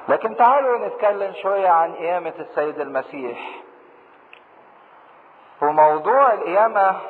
لكن تعالوا نتكلم شوية عن قيامة السيد المسيح. وموضوع القيامة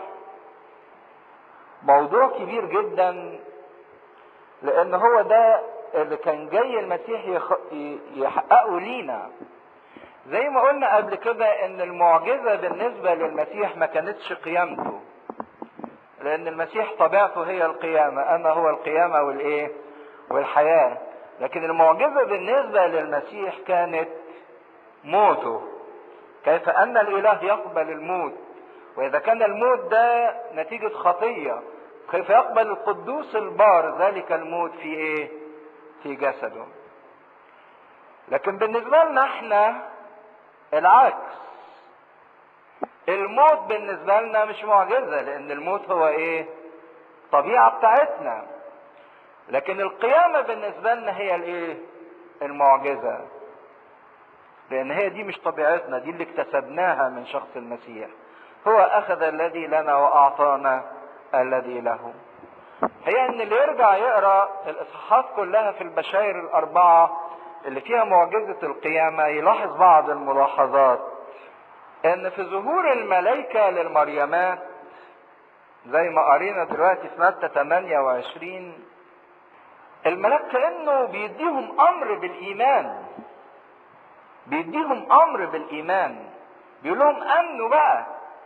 موضوع كبير جدا، لان هو ده اللي كان جاي المسيح يحققه لينا. زي ما قلنا قبل كده ان المعجزة بالنسبة للمسيح ما كانتش قيامته، لان المسيح طبيعته هي القيامة، انا هو القيامة والايه والحياة. لكن المعجزة بالنسبة للمسيح كانت موته، كيف ان الاله يقبل الموت، واذا كان الموت ده نتيجة خطية كيف يقبل القدوس البار ذلك الموت في ايه؟ في جسده. لكن بالنسبة لنا احنا العكس، الموت بالنسبة لنا مش معجزة، لان الموت هو ايه؟ طبيعة بتاعتنا. لكن القيامة بالنسبة لنا هي الايه؟ المعجزة، لان هي دي مش طبيعتنا، دي اللي اكتسبناها من شخص المسيح. هو اخذ الذي لنا واعطانا الذي له. هي ان اللي يرجع يقرا الاصحاحات كلها في البشائر الاربعه اللي فيها معجزه القيامه يلاحظ بعض الملاحظات. ان في ظهور الملائكه للمريمات زي ما قرينا دلوقتي في متى 28، الملاك كانه بيديهم امر بالايمان، بيديهم امر بالايمان، بيقول لهم امنوا بقى.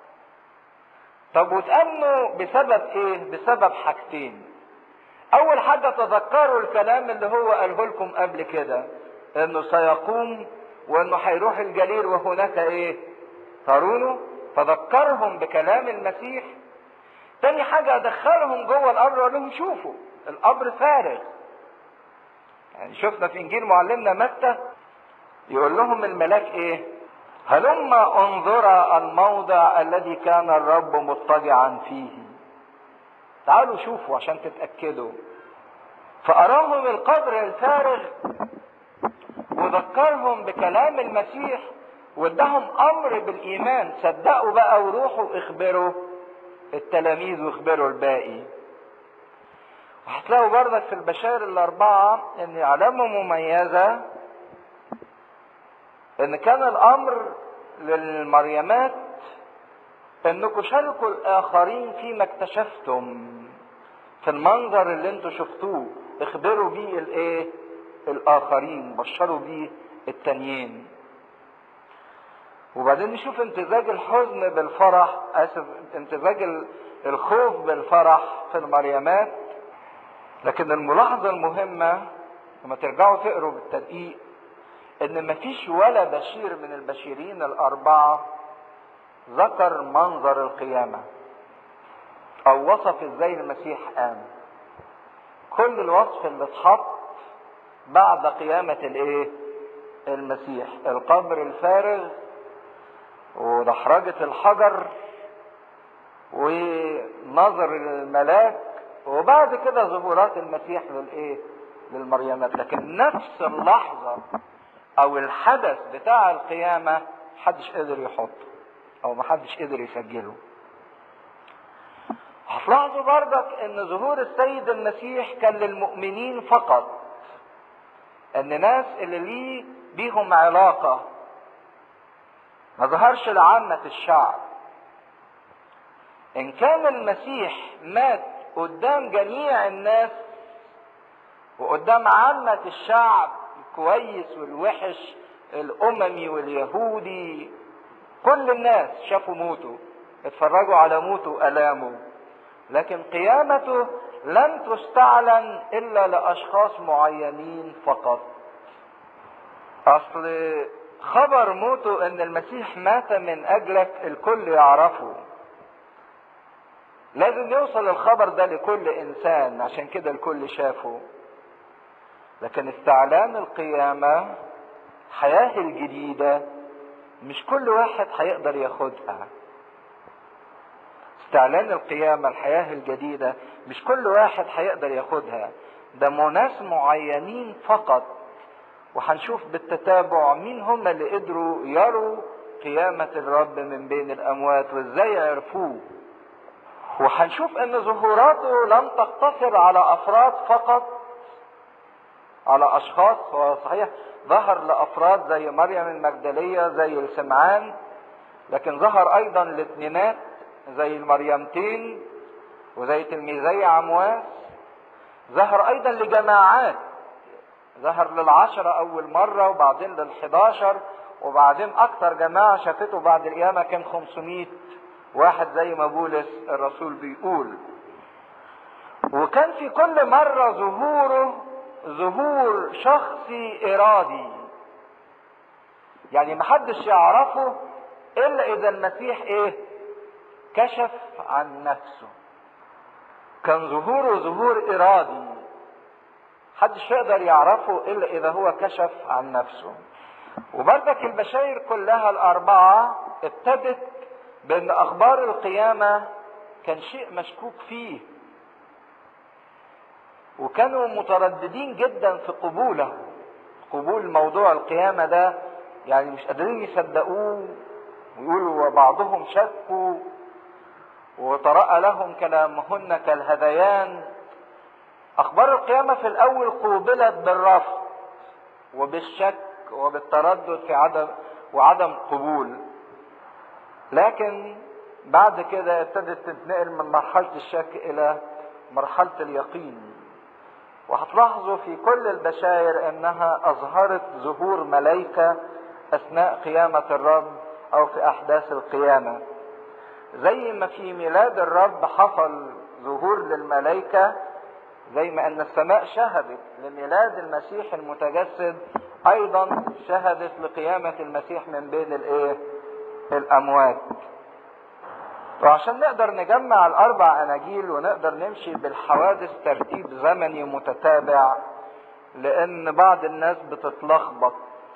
طب وتامنوا بسبب ايه؟ بسبب حاجتين. اول حاجه تذكروا الكلام اللي هو قاله لكم قبل كده، انه سيقوم وانه هيروح الجليل وهناك ايه؟ ترونه. فذكرهم بكلام المسيح. تاني حاجه دخلهم جوه القبر وقال لهم شوفوا القبر فارغ. يعني شفنا في انجيل معلمنا متى يقول لهم الملاك ايه؟ هلما انظر الموضع الذي كان الرب مضطجعا فيه. تعالوا شوفوا عشان تتأكدوا. فأراهم القبر الفارغ وذكرهم بكلام المسيح وادهم أمر بالإيمان. صدقوا بقى وروحوا اخبروا التلاميذ واخبروا الباقي. وهتلاقوا برضك في البشائر الأربعة إن علامة مميزة إن كان الأمر للمريمات إنكم شاركوا الآخرين فيما اكتشفتم في المنظر اللي انتوا شفتوه، اخبروا بيه الايه؟ الآخرين، بشروا بيه التانيين. وبعدين نشوف امتزاج الحزن بالفرح، امتزاج الخوف بالفرح في المريمات. لكن الملاحظة المهمة لما ترجعوا تقروا بالتدقيق ان مفيش ولا بشير من البشيرين الاربعة ذكر منظر القيامة او وصف ازاي المسيح قام. كل الوصف اللي اتحط بعد قيامة الايه؟ المسيح. القبر الفارغ ودحرجة الحجر ونظر الملاك وبعد كده ظهورات المسيح للايه؟ للمريمات. لكن نفس اللحظة او الحدث بتاع القيامة محدش قدر يحطه او محدش قدر يسجله. هتلاحظوا برضك ان ظهور السيد المسيح كان للمؤمنين فقط، ان ناس اللي ليه بيهم علاقة، ما ظهرش لعامة الشعب. ان كان المسيح مات قدام جميع الناس وقدام عامة الشعب الكويس والوحش، الاممي واليهودي، كل الناس شافوا موته، اتفرجوا على موته وآلامه. لكن قيامته لن تستعلن الا لاشخاص معينين فقط. اصل خبر موته ان المسيح مات من اجلك الكل يعرفه، لازم يوصل الخبر ده لكل انسان، عشان كده الكل شافه. لكن استعلان القيامة حياة الجديدة مش كل واحد هيقدر ياخدها. استعلان القيامة الحياة الجديدة مش كل واحد هيقدر ياخدها، ده ناس معينين فقط. وهنشوف بالتتابع مين هم اللي قدروا يروا قيامة الرب من بين الأموات وازاي عرفوه. وهنشوف ان ظهوراته لم تقتصر على أفراد فقط، على اشخاص، هو صحيح ظهر لافراد زي مريم المجدلية زي السمعان، لكن ظهر ايضا لاثنينات زي المريمتين وزي تلميذي عمواس. ظهر ايضا لجماعات، ظهر لل10 اول مرة وبعدين لل11 وبعدين اكثر جماعة شافته بعد القيامة كان 500 واحد زي ما بولس الرسول بيقول. وكان في كل مرة ظهوره ظهور شخصي ارادي، يعني محدش يعرفه الا اذا المسيح ايه كشف عن نفسه. كان ظهوره ظهور ارادي، محدش يقدر يعرفه الا اذا هو كشف عن نفسه. وبرضك البشاير كلها الاربعة ابتدت بان اخبار القيامة كان شيء مشكوك فيه، وكانوا مترددين جدا في قبول موضوع القيامة ده، يعني مش قادرين يصدقوه، ويقولوا وبعضهم شكوا وطرأ لهم كلامهن كالهذيان. اخبار القيامة في الاول قوبلت بالرفض وبالشك وبالتردد في عدم قبول، لكن بعد كده ابتدت تتنقل من مرحلة الشك الى مرحلة اليقين. وهتلاحظوا في كل البشائر انها اظهرت ظهور ملائكة اثناء قيامة الرب او في احداث القيامة. زي ما في ميلاد الرب حصل ظهور للملائكة، زي ما ان السماء شهدت لميلاد المسيح المتجسد، ايضا شهدت لقيامة المسيح من بين الاموات. وعشان نقدر نجمع الاربع اناجيل ونقدر نمشي بالحوادث ترتيب زمني متتابع، لان بعض الناس بتتلخبط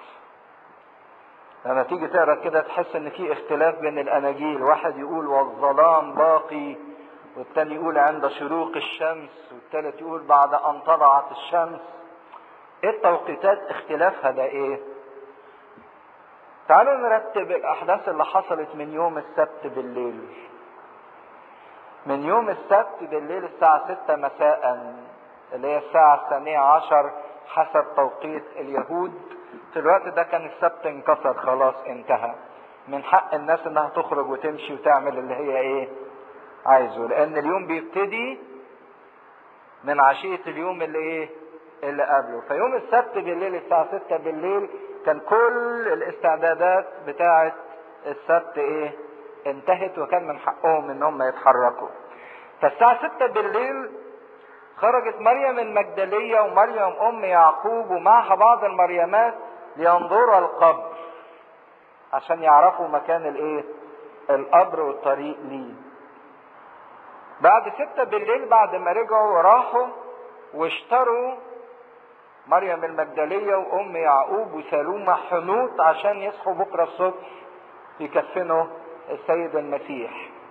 لما تيجي تقرا كده تحس ان في اختلاف بين الاناجيل، واحد يقول والظلام باقي، والتاني يقول عند شروق الشمس، والتالت يقول بعد ان طلعت الشمس. ايه التوقيتات اختلافها ده ايه؟ تعالوا نرتب الاحداث اللي حصلت من يوم السبت بالليل. من يوم السبت بالليل الساعة 6 مساء اللي هي الساعة 12 حسب توقيت اليهود، في الوقت ده كان السبت انكسر خلاص انتهى، من حق الناس انها تخرج وتمشي وتعمل اللي هي عايزه، لان اليوم بيبتدي من عشية اليوم اللي قبله. فيوم السبت بالليل الساعة 6 بالليل كان كل الاستعدادات بتاعة السبت انتهت، وكان من حقهم انهم يتحركوا. فالساعة 6 بالليل خرجت مريم المجدلية ومريم ام يعقوب ومعها بعض المريمات لينظروا القبر عشان يعرفوا مكان القبر والطريق ليه. بعد 6 بالليل بعد ما رجعوا وراحوا واشتروا مريم المجدلية وام يعقوب وسلومة حنوط عشان يصحوا بكرة الصبح يكفنوا السيد المسيح.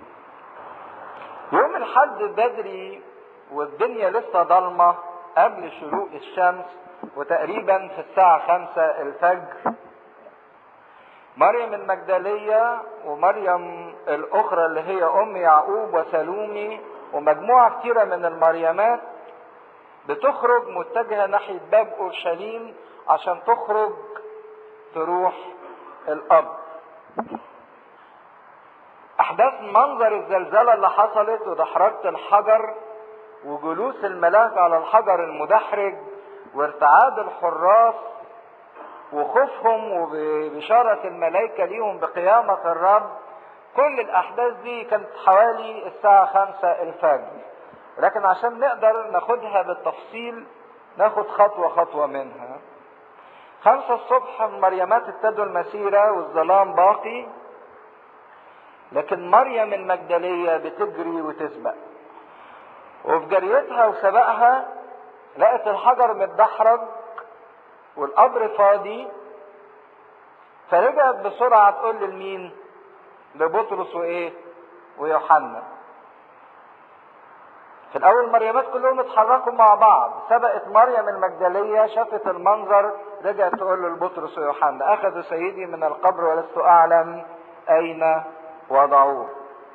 يوم الحد بدري والدنيا لسه ضلمة قبل شروق الشمس، وتقريبا في الساعة 5 الفجر، مريم المجدلية ومريم الأخرى اللي هي أم يعقوب وسلومي ومجموعة كتيرة من المريمات بتخرج متجهة ناحية باب أورشليم عشان تخرج تروح القبر. أحداث منظر الزلزلة اللي حصلت ودحرجة الحجر وجلوس الملاك على الحجر المدحرج وارتعاد الحراس وخوفهم وبشارة الملائكة ليهم بقيامة الرب، كل الأحداث دي كانت حوالي الساعة 5 الفجر. لكن عشان نقدر ناخدها بالتفصيل ناخد خطوة خطوة منها. 5 الصبح المريمات ابتدوا المسيرة والظلام باقي، لكن مريم المجدلية بتجري وتسبق، وفي جريتها وسبقها لقت الحجر متدحرج والقبر فاضي، فرجعت بسرعة تقول لمين؟ لبطرس ويوحنا. في الاول المريمات كلهم اتحركوا مع بعض، سبقت مريم المجدلية شافت المنظر رجعت تقول له لبطرس ويوحنا اخذوا سيدي من القبر ولست اعلم اين وضعوه.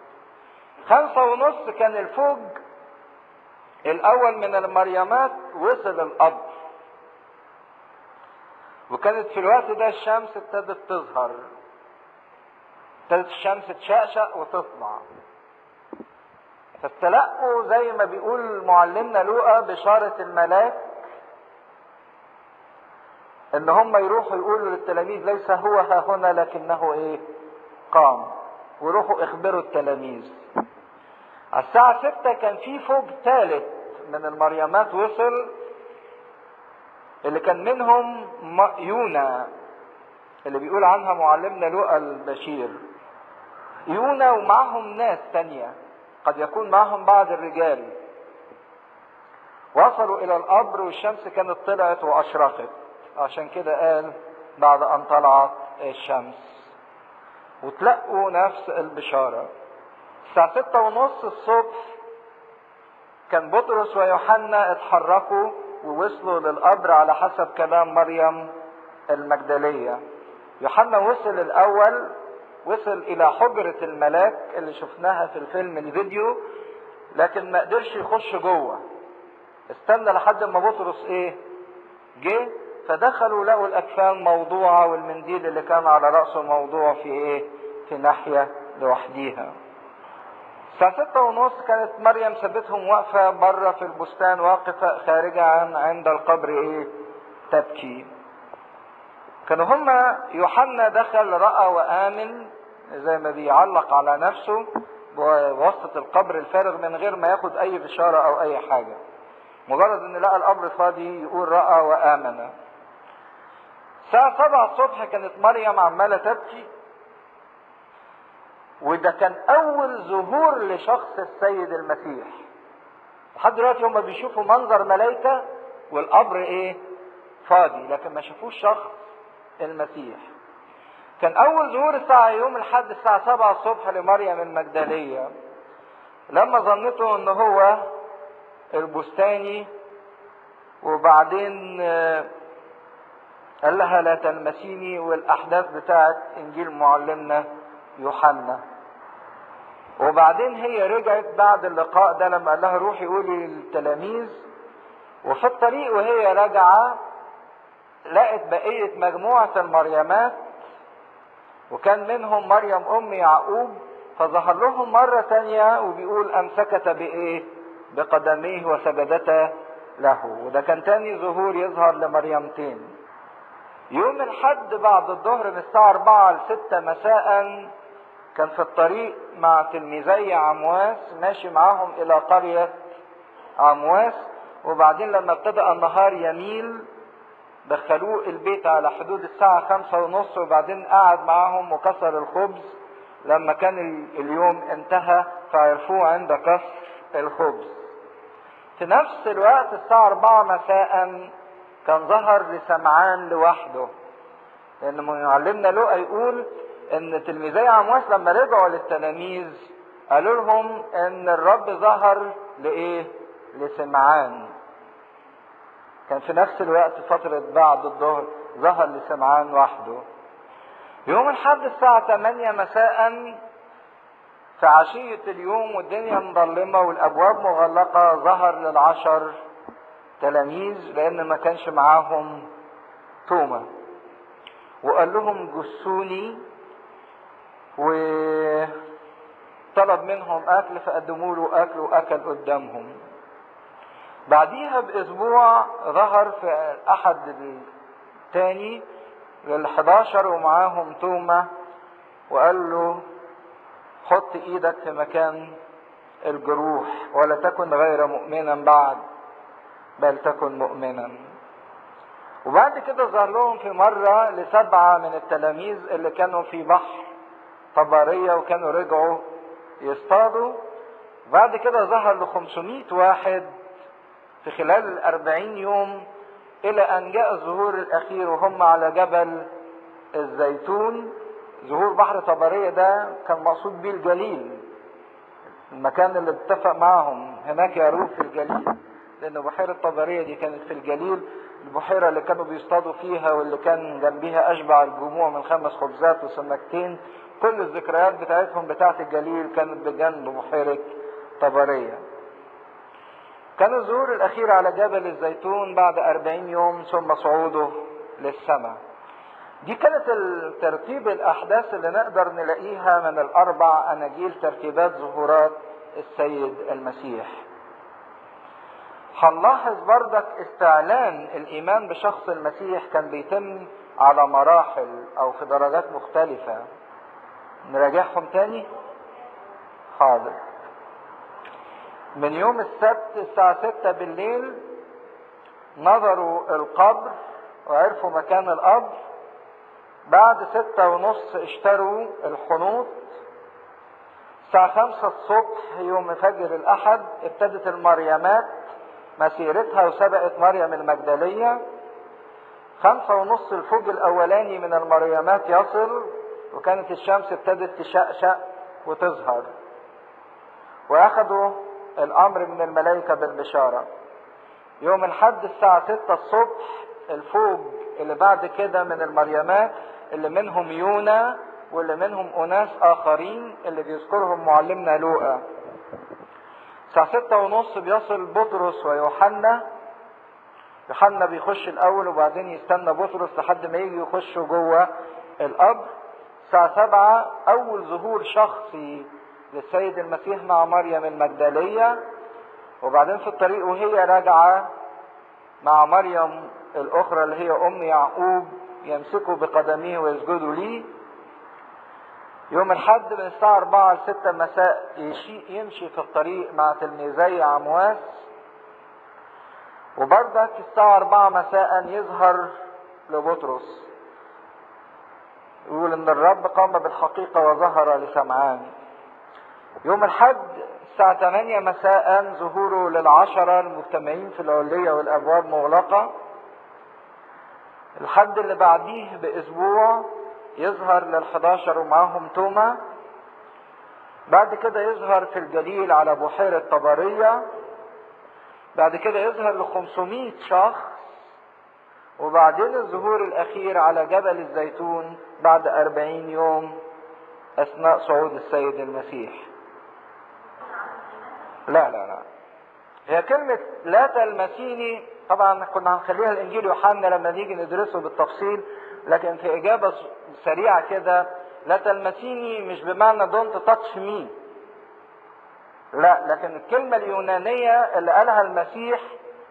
5:30 كان الفوج الاول من المريمات وصل القبر، وكانت في الوقت ده الشمس ابتدت تظهر، ابتدت الشمس تشقشق وتطلع. فاستلقوا زي ما بيقول معلمنا لوقا بشارة الملاك ان هم يروحوا يقولوا للتلاميذ ليس هو ها هنا لكنه ايه؟ قام. وروحوا اخبروا التلاميذ. على الساعة 6 كان في فوج ثالث من المريمات وصل، اللي كان منهم يونا اللي بيقول عنها معلمنا لوقا البشير. يونا ومعهم ناس تانية قد يكون معهم بعض الرجال. وصلوا الى القبر والشمس كانت طلعت واشرقت، عشان كده قال بعد ان طلعت الشمس. وتلقوا نفس البشارة. الساعة 6:30 الصبح كان بطرس ويوحنا اتحركوا ووصلوا للقبر على حسب كلام مريم المجدلية. يوحنا وصل الاول، وصل الى حجرة الملاك اللي شفناها في الفيلم الفيديو، لكن ما قدرش يخش جوه. استنى لحد ما بطرس جه، فدخلوا لقوا الاكفان موضوعة والمنديل اللي كان على رأسه موضوع في في ناحية لوحديها. الساعة 6:30 كانت مريم سابتهم واقفة بره في البستان، واقفة خارجة عند القبر تبكي. كانوا هما يوحنا دخل رأى وآمن زي ما بيعلق على نفسه بوسط القبر الفارغ من غير ما ياخد اي بشارة او اي حاجة، مجرد ان لقى القبر فاضي يقول رأى وآمن. الساعة 7 الصبح كانت مريم عمالة تبكي، وده كان اول ظهور لشخص السيد المسيح. لحد دلوقتي هم بيشوفوا منظر ملائكة والقبر فاضي، لكن ما شافوش شخص المسيح. كان اول ظهور الساعة يوم الحد الساعة 7 الصبح لمريم المجدلية، لما ظنته ان هو البستاني، وبعدين قال لها لا تلمسيني، والاحداث بتاعت انجيل معلمنا يوحنا. وبعدين هي رجعت بعد اللقاء ده لما قال لها روحي قولي للتلاميذ. وفي الطريق وهي راجعه لقت بقيه مجموعه المريمات، وكان منهم مريم ام يعقوب، فظهر لهم مره تانية وبيقول امسكت بقدميه وسجدتا له. وده كان تاني ظهور يظهر لمريمتين. يوم الحد بعد الظهر من الساعه 4 ل6 مساء كان في الطريق مع تلميذي عمواس، ماشي معاهم الى قرية عمواس. وبعدين لما ابتدأ النهار يميل دخلوه البيت على حدود الساعة 5:30، وبعدين قعد معاهم وكسر الخبز لما كان اليوم انتهى، فعرفوه عند كسر الخبز. في نفس الوقت الساعة 4 مساء كان ظهر لسمعان لوحده، لأن معلمنا لوقا يقول ان تلميذي عمواس لما رجعوا للتلاميذ قالوا لهم ان الرب ظهر لسمعان. كان في نفس الوقت فترة بعد الظهر ظهر لسمعان وحده. يوم الحد الساعة 8 مساء في عشية اليوم والدنيا مظلمة والابواب مغلقة ظهر لل10 تلاميذ، لان ما كانش معاهم توما، وقال لهم جسوني، وطلب منهم اكل فقدموا له اكل واكل قدامهم. بعديها باسبوع ظهر في احد التاني لل11 ومعاهم توما، وقال له حط ايدك في مكان الجروح ولا تكن غير مؤمنا بعد بل تكن مؤمنا. وبعد كده ظهر لهم في مرة ل7 من التلاميذ اللي كانوا في بحر طبرية وكانوا رجعوا يصطادوا. بعد كده ظهر ل500 واحد في خلال 40 يوم، الى ان جاء الظهور الاخير وهم على جبل الزيتون. ظهور بحر طبرية ده كان مقصود بيه الجليل، المكان اللي اتفق معهم هناك يروح في الجليل، لان بحيرة طبرية دي كانت في الجليل، البحيرة اللي كانوا بيصطادوا فيها واللي كان جنبها اشبع الجموع من 5 خبزات وسمكتين. كل الذكريات بتاعتهم بتاعت الجليل كانت بجنب بحيرة طبرية. كان الظهور الاخير على جبل الزيتون بعد 40 يوم ثم صعوده للسماء. دي كانت الترتيب الاحداث اللي نقدر نلاقيها من الاربع اناجيل، ترتيبات ظهورات السيد المسيح. هنلاحظ بردك استعلان الايمان بشخص المسيح كان بيتم على مراحل او في درجات مختلفة. نراجعهم تاني. حاضر. من يوم السبت الساعة 6 بالليل نظروا القبر وعرفوا مكان القبر. بعد 6:30 اشتروا الحنوط. الساعة 5 الصبح يوم فجر الأحد ابتدت المريمات مسيرتها وسبقت مريم المجدلية. 5:30 الفوج الأولاني من المريمات يصل، وكانت الشمس ابتدت تشقشق وتظهر، وأخذوا الأمر من الملائكة بالبشارة. يوم الحد الساعة 6 الصبح الفوج اللي بعد كده من المريمات، اللي منهم يونا واللي منهم أناس آخرين اللي بيذكرهم معلمنا لوقا. الساعة 6:30 بيصل بطرس ويوحنا. يوحنا بيخش الأول وبعدين يستنى بطرس لحد ما يجي يخشوا جوه القبر. الساعة 7 أول ظهور شخصي للسيد المسيح مع مريم المجدلية، وبعدين في الطريق وهي راجعة مع مريم الأخرى اللي هي أم يعقوب يمسكوا بقدميه ويسجدوا ليه. يوم الحد من الساعة 4 ل6 مساء يمشي في الطريق مع تلميذي عمواس، وبردك الساعة 4 مساء يظهر لبطرس، يقول ان الرب قام بالحقيقة وظهر لسمعان. يوم الحد الساعة 8 مساء ظهوره لل10 المجتمعين في العلية والابواب مغلقة. الحد اللي بعديه باسبوع يظهر لل11 ومعهم توما. بعد كده يظهر في الجليل على بحيرة طبرية. بعد كده يظهر ل500 شخص، وبعدين الظهور الاخير على جبل الزيتون بعد 40 يوم اثناء صعود السيد المسيح. لا هي كلمة لا تلمسيني طبعا كنا هنخليها الانجيل يوحنا لما نيجي ندرسه بالتفصيل، لكن في اجابة سريعة كده، لا تلمسيني مش بمعنى دونت تاتش مي، لا، لكن الكلمة اليونانية اللي قالها المسيح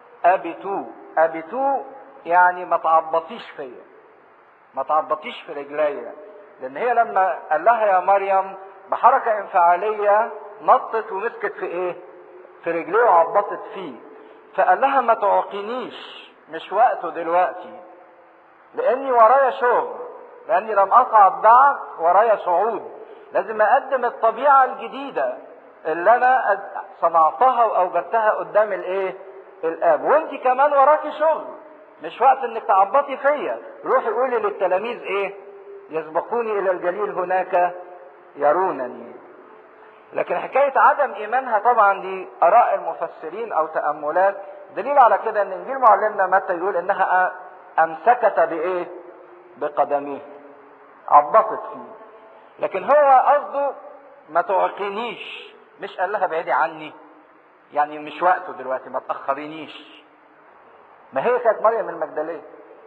ابيتو يعني ما تعبطيش فيا، ما تعبطيش في رجليا. لان هي لما قال لها يا مريم بحركة انفعالية نطت ومسكت في ايه؟ في رجليه وعبطت فيه. فقال لها ما تعقنيش، مش وقته دلوقتي، لاني ورايا شغل، لاني لم اصعد بعد، ورايا صعود، لازم اقدم الطبيعة الجديدة اللي انا صنعتها واوجدتها قدام الايه؟ الاب. وانت كمان وراكي شغل، مش وقت انك تعبطي فيا. روحي قولي للتلاميذ ايه؟ يسبقوني الى الجليل هناك يرونني. لكن حكاية عدم ايمانها طبعا دي اراء المفسرين او تأملات. دليل على كده ان انجيل معلمنا متى يقول انها امسكت بايه؟ بقدميه، عبطت فيه. لكن هو قصده ما تعقنيش، مش قال لها بعيدي عني، يعني مش وقته دلوقتي، ما تأخرينيش. ما هي كانت مريم المجدلية.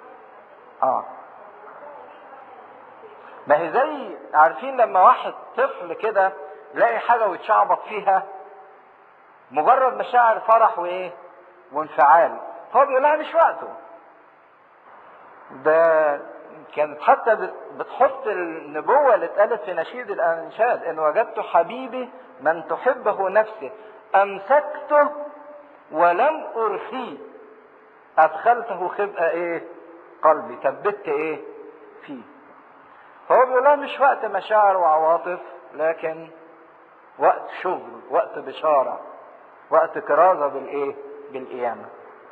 ما هي زي عارفين لما واحد طفل كده يلاقي حاجة ويتشعبط فيها، مجرد مشاعر فرح وايه؟ وانفعال. هو بيقول لها مش وقته. ده كانت حتى بتحط النبوة اللي اتقالت في نشيد الأنشاد، إن وجدت حبيبي من تحبه نفسه، أمسكته ولم أرخيه، أدخلته خبأ إيه؟ قلبي، ثبت إيه؟ فيه. فهو بيقول لها مش وقت مشاعر وعواطف، لكن وقت شغل، وقت بشارة، وقت كرازة بالإيه؟ بالقيامة.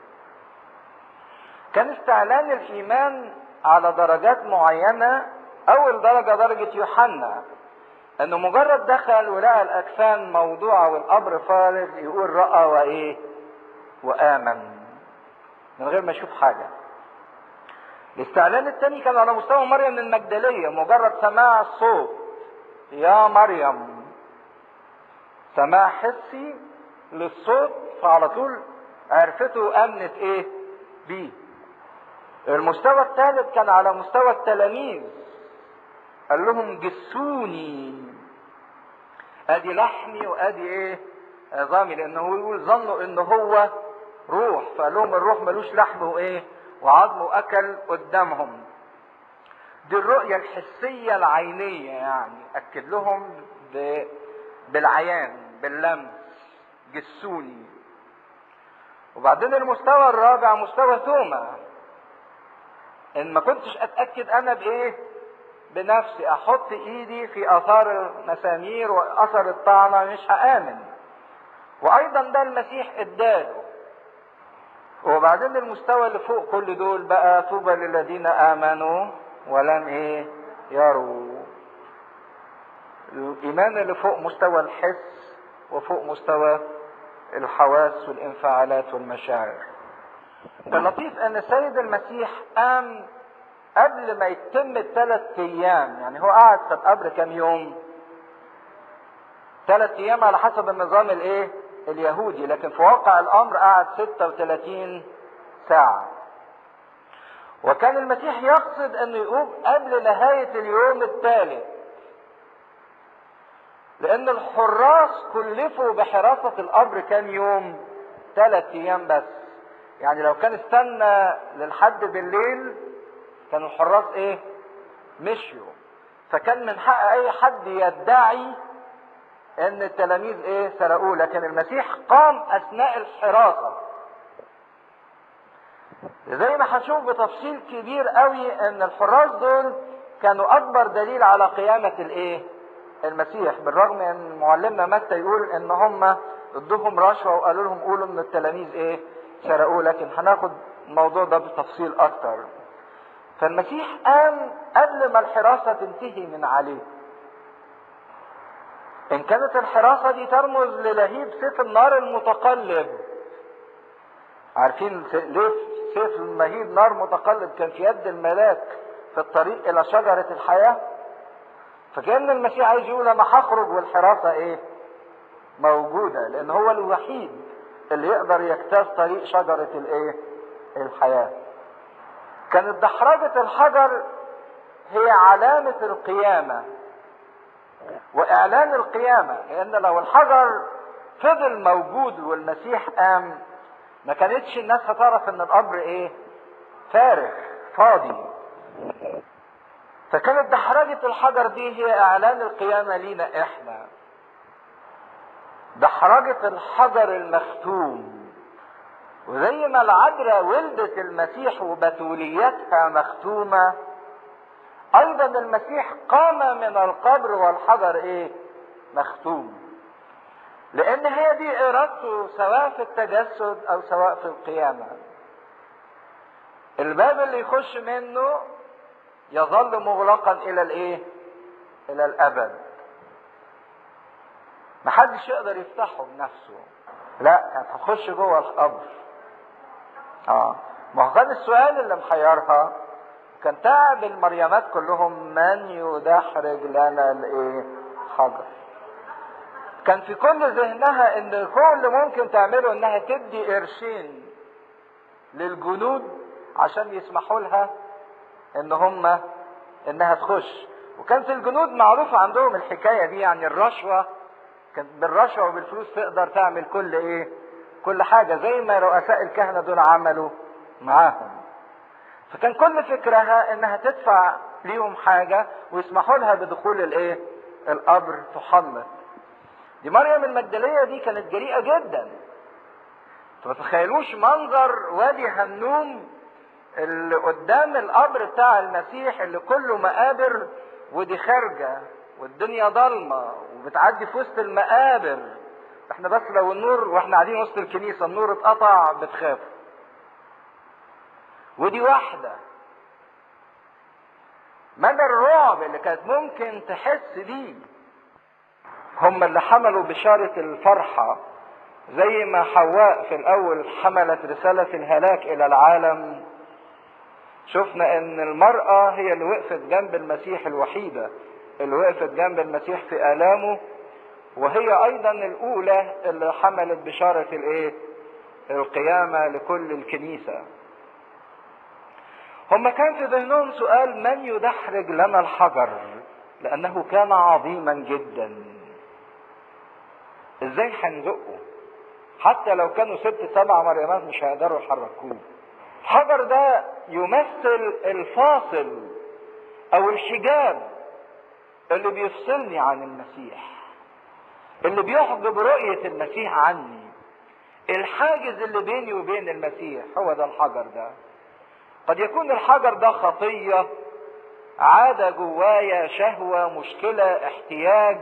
كان استعلان الإيمان على درجات معينة. أول درجة درجة يوحنا، أنه مجرد دخل ولقى الأكفان موضوعة والقبر فارغ يقول رأى وإيه؟ وآمن، من غير ما يشوف حاجة. الاستعلان الثاني كان على مستوى مريم المجدلية، مجرد سماع الصوت يا مريم، سماع حسي للصوت، فعلى طول عرفته وآمنت إيه؟ بيه. المستوى الثالث كان على مستوى التلاميذ، قال لهم جسوني، ادي لحمي وادي ايه عظامي، لانه يقول ظنوا ان هو روح، فقال لهم الروح ملوش لحم وايه وعظم، واكل قدامهم. دي الرؤية الحسية العينية، يعني اكد لهم بالعيان باللمس، جسوني. وبعدين المستوى الرابع مستوى توما، ان ما كنتش اتاكد انا بايه بنفسي، احط ايدي في اثار المسامير واثر الطعنه مش هامن. وايضا ده المسيح اداله. وبعدين المستوى اللي فوق كل دول بقى، طوبى للذين امنوا ولم ايه يروا. الايمان اللي فوق مستوى الحس وفوق مستوى الحواس والانفعالات والمشاعر. اللطيف ان السيد المسيح قام قبل ما يتم ال3 ايام، يعني هو قعد في القبر كام يوم؟ 3 ايام على حسب النظام الايه اليهودي، لكن في واقع الامر قعد 36 ساعة. وكان المسيح يقصد انه يقوم قبل نهاية اليوم الثالث، لان الحراس كلفوا بحراسة القبر كام يوم؟ 3 ايام بس. يعني لو كان استنى للحد بالليل كانوا الحراس ايه مشيوا، فكان من حق اي حد يدعي ان التلاميذ ايه سرقوه، لكن المسيح قام اثناء الحراسة. زي ما هنشوف بتفصيل كبير قوي ان الحراس دول كانوا اكبر دليل على قيامة الايه المسيح، بالرغم ان معلمنا متى يقول ان هم ادوهم رشوة وقالوا لهم قولوا ان التلاميذ ايه سرقوه، لكن هناخد الموضوع ده بتفصيل اكتر. فالمسيح قام قبل ما الحراسة تنتهي من عليه. ان كانت الحراسة دي ترمز للهيب سيف النار المتقلب، عارفين ليه سيف المهيب نار متقلب كان في يد الملاك في الطريق الى شجرة الحياة؟ فكأن المسيح عايز يقول انا هخرج والحراسة ايه موجودة، لان هو الوحيد اللي يقدر يجتاز طريق شجرة الايه الحياة. كانت دحرجة الحجر هي علامة القيامة واعلان القيامة، لان لو الحجر فضل موجود والمسيح قام ما كانتش الناس هتعرف ان القبر ايه فارغ فاضي. فكانت دحرجة الحجر دي هي اعلان القيامة لينا احنا. دحرجة الحجر المختوم، وزي ما العذراء ولدت المسيح وبتوليتها مختومة، ايضا المسيح قام من القبر والحجر ايه مختوم، لان هي دي ارادته سواء في التجسد او سواء في القيامة. الباب اللي يخش منه يظل مغلقا الى الايه الى الابد، محدش يقدر يفتحه بنفسه، لا هتخش جوه القبر. ما هو كان السؤال اللي محيرها، كان تعب المريمات كلهم من يدحرج لنا الايه حجر. كان في كل ذهنها ان كل ممكن تعمله انها تدي قرشين للجنود عشان يسمحوا لها انها تخش. وكان في الجنود معروف عندهم الحكاية دي، يعني الرشوة كانت بالرشوة وبالفلوس تقدر تعمل كل حاجة، زي ما رؤساء الكهنة دول عملوا معاهم. فكان كل فكرها انها تدفع ليهم حاجة ويسمحوا لها بدخول القبر تحنط. دي مريم المجدلية دي كانت جريئة جدا. ما تتخيلوش منظر وادي هنوم اللي قدام القبر بتاع المسيح اللي كله مقابر، ودي خارجة والدنيا ضلمة وبتعدي في وسط المقابر. احنا بس لو النور واحنا قاعدين وسط الكنيسة النور اتقطع بتخاف. ودي واحدة مدى الرعب اللي كانت ممكن تحس بيه. هم اللي حملوا بشارة الفرحة، زي ما حواء في الاول حملت رسالة الهلاك الى العالم. شفنا ان المرأة هي اللي وقفت جنب المسيح، الوحيدة اللي وقفت جنب المسيح في آلامه، وهي ايضا الاولى اللي حملت بشارة القيامة لكل الكنيسة. هم كان في ذهنهم سؤال: من يدحرج لنا الحجر؟ لأنه كان عظيما جدا. ازاي هنزقه؟ حتى لو كانوا 6-7 مريمات مش هيقدروا يحركوه. الحجر ده يمثل الفاصل او الحجاب اللي بيفصلني عن المسيح، اللي بيحجب رؤية المسيح عني. الحاجز اللي بيني وبين المسيح هو ده الحجر ده. قد يكون الحجر ده خطية، عادة جوايا، شهوة، مشكلة، احتياج،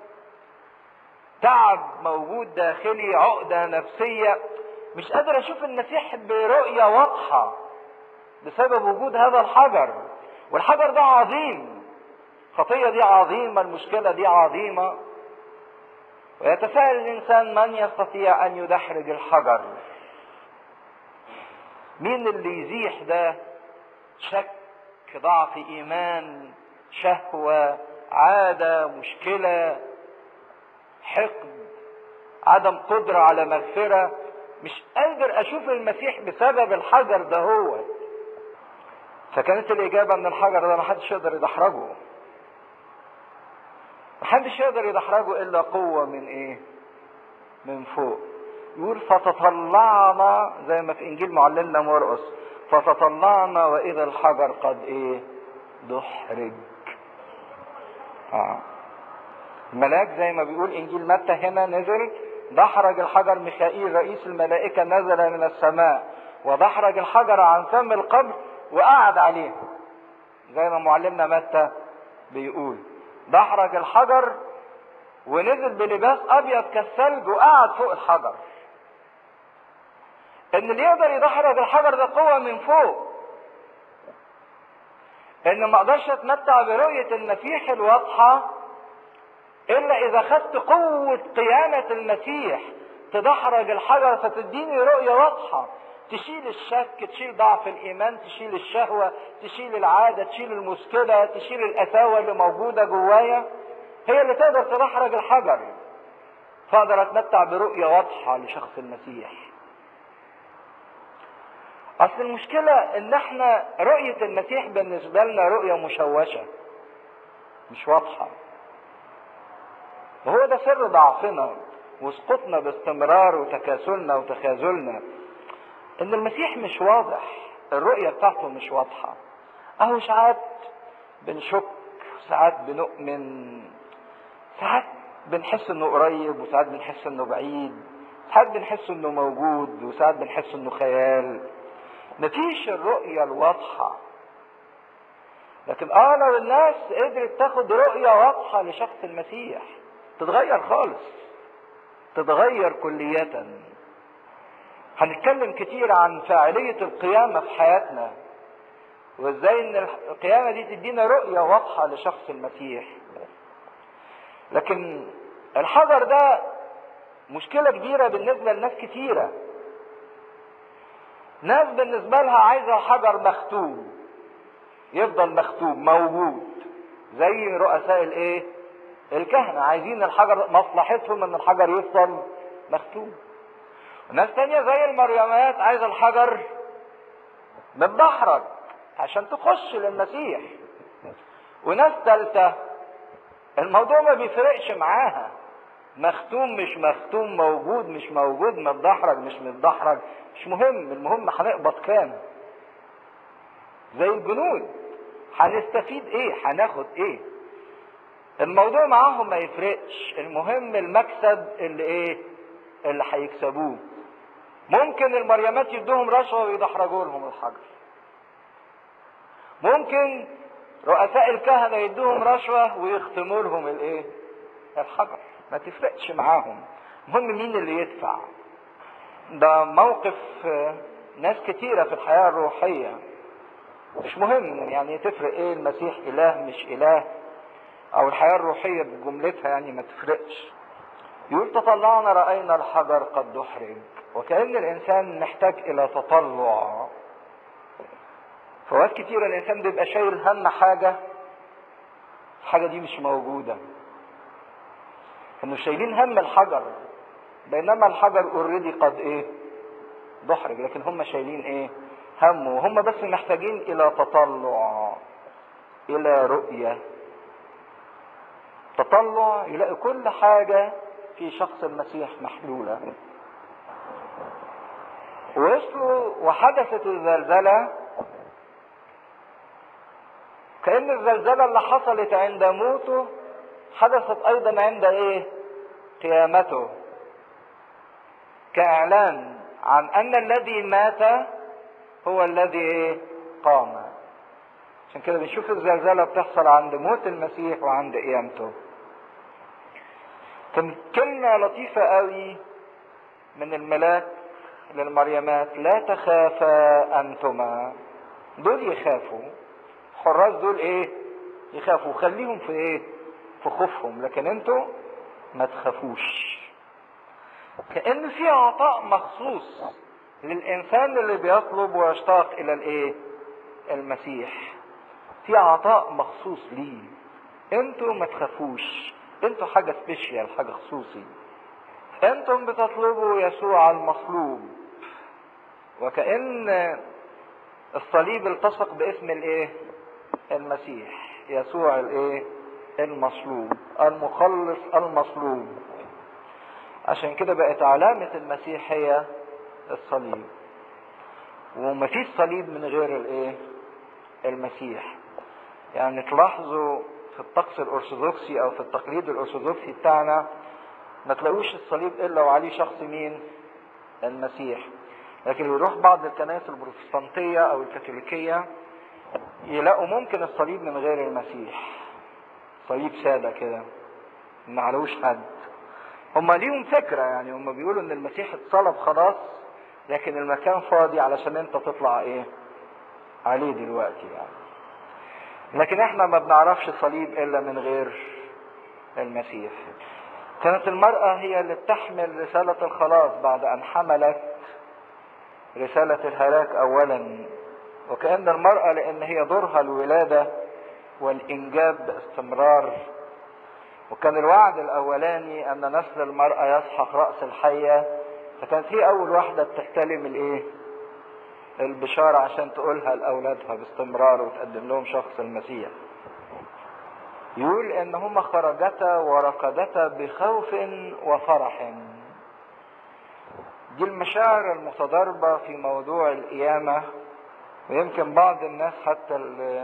تعب موجود داخلي، عقدة نفسية، مش قادر اشوف المسيح برؤية واضحة بسبب وجود هذا الحجر. والحجر ده عظيم، الخطية دي عظيمة، المشكلة دي عظيمة. ويتساءل الانسان: من يستطيع ان يدحرج الحجر؟ مين اللي يزيح ده؟ شك، ضعف ايمان، شهوة، عادة، مشكلة، حقد، عدم قدرة على مغفرة. مش قادر اشوف المسيح بسبب الحجر ده هو. فكانت الاجابة ان الحجر ده محدش يقدر يدحرجه. محدش يقدر يدحرجه الا قوة من ايه؟ من فوق. يقول: فتطلعنا، زي ما في انجيل معلمنا مرقس، فتطلعنا واذا الحجر قد ايه؟ دحرج. الملاك زي ما بيقول انجيل متى هنا نزل، دحرج الحجر ميخائيل رئيس الملائكة، نزل من السماء ودحرج الحجر عن فم القبر وقعد عليه. زي ما معلمنا متى بيقول، دحرج الحجر ونزل بلباس ابيض كالثلج وقعد فوق الحجر. ان اللي يقدر يدحرج الحجر ده قوة من فوق. ان ما اقدرش اتمتع برؤية المسيح الواضحة الا اذا خدت قوة قيامة المسيح تدحرج الحجر، فتديني رؤية واضحة تشيل الشك، تشيل ضعف الايمان، تشيل الشهوة، تشيل العادة، تشيل المشكلة، تشيل القساوة اللي موجودة جوايا. هي اللي تقدر تدحرج الحجر، فاقدر اتمتع برؤية واضحة لشخص المسيح. اصل المشكلة ان احنا رؤية المسيح بالنسبة لنا رؤية مشوشة، مش واضحة. وهو ده سر ضعفنا وسقوطنا باستمرار وتكاسلنا وتخاذلنا، ان المسيح مش واضح، الرؤية بتاعته مش واضحة. اهو ساعات بنشك، ساعات بنؤمن، ساعات بنحس انه قريب وساعات بنحس انه بعيد، ساعات بنحس انه موجود وساعات بنحس انه خيال. مفيش الرؤية الواضحة. لكن لو الناس قدرت تاخد رؤية واضحة لشخص المسيح تتغير خالص، تتغير كلية. هنتكلم كتير عن فاعلية القيامة في حياتنا، وازاي ان القيامة دي تدينا رؤية واضحة لشخص المسيح. لكن الحجر ده مشكلة كبيرة بالنسبة لناس كتيرة. ناس بالنسبة لها عايزة حجر مختوم، يفضل مختوم موجود، زي رؤساء الكهنة عايزين الحجر، مصلحتهم ان الحجر يفضل مختوم. وناس تانية زي المريمات عايزة الحجر متدحرج عشان تخش للمسيح. وناس تالتة الموضوع ما بيفرقش معاها، مختوم مش مختوم، موجود مش موجود، متدحرج مش متدحرج، مش مهم، المهم هنقبض كام. زي الجنود، هنستفيد ايه، هناخد ايه. الموضوع معاهم ما يفرقش، المهم المكسب اللي هيكسبوه. ممكن المريمات يدوهم رشوة ويدحرجوا لهم الحجر، ممكن رؤساء الكهنة يدوهم رشوة ويختموا لهم الحجر، ما تفرقش معاهم، المهم مين اللي يدفع. ده موقف ناس كتيرة في الحياة الروحية. مش مهم يعني تفرق ايه، المسيح اله مش اله، او الحياة الروحية بجملتها يعني ما تفرقش. يقول: تطلعنا رأينا الحجر قد دحرج. وكأن الانسان محتاج الى تطلع. فوقت كتير الانسان بيبقى شايل هم حاجة، الحاجة دي مش موجودة، انه شايلين هم الحجر، بينما الحجر اوريدي قد دحرج، لكن هم شايلين همه، هم بس محتاجين الى تطلع، الى رؤية، تطلع يلاقي كل حاجة في شخص المسيح محلولة. وصلوا وحدثت الزلزلة، كأن الزلزلة اللي حصلت عند موته حدثت ايضا عند ايه؟ قيامته، كإعلان عن ان الذي مات هو الذي ايه؟ قام. عشان كده بنشوف الزلزلة بتحصل عند موت المسيح وعند قيامته. كانت كلمة لطيفة قوي من الملاك للمريمات: لا تخافا انتما. دول يخافوا، الحراس دول ايه؟ يخافوا، خليهم في ايه؟ في خوفهم، لكن انتوا ما تخافوش. كأن في عطاء مخصوص للإنسان اللي بيطلب ويشتاق إلى الإيه؟ المسيح. في عطاء مخصوص ليه. انتوا ما تخافوش، انتوا حاجة سبيشيال، حاجة خصوصي. انتم بتطلبوا يسوع المصلوب، وكأن الصليب التصق باسم الايه؟ المسيح، يسوع الايه؟ المصلوب، المخلص المصلوب. عشان كده بقت علامة المسيح هي الصليب، ومفيش صليب من غير الايه؟ المسيح. يعني تلاحظوا في الطقس الارثوذكسي او في التقليد الارثوذكسي بتاعنا ما تلاقوش الصليب الا وعليه شخص مين؟ المسيح. لكن يروح بعض الكنائس البروتستانتية او الكاثوليكية يلاقوا ممكن الصليب من غير المسيح، صليب سادة كده ما عليهوش حد. هم ليهم فكرة، يعني هم بيقولوا ان المسيح اتصلب خلاص، لكن المكان فاضي علشان انت تطلع ايه؟ عليه دلوقتي يعني. لكن احنا ما بنعرفش صليب الا من غير المسيح. كانت المرأة هي اللي بتحمل رسالة الخلاص بعد ان حملت رسالة الهلاك اولا. وكأن المرأة لان هي دورها الولادة والانجاب باستمرار، وكان الوعد الاولاني ان نسل المرأة يسحق رأس الحية، فكانت هي اول واحدة بتستلم الايه؟ البشارة عشان تقولها لاولادها باستمرار وتقدم لهم شخص المسيح. يقول ان هما خرجتا وركضتا بخوف وفرح. دي المشاعر المتضاربة في موضوع القيامة. ويمكن بعض الناس حتى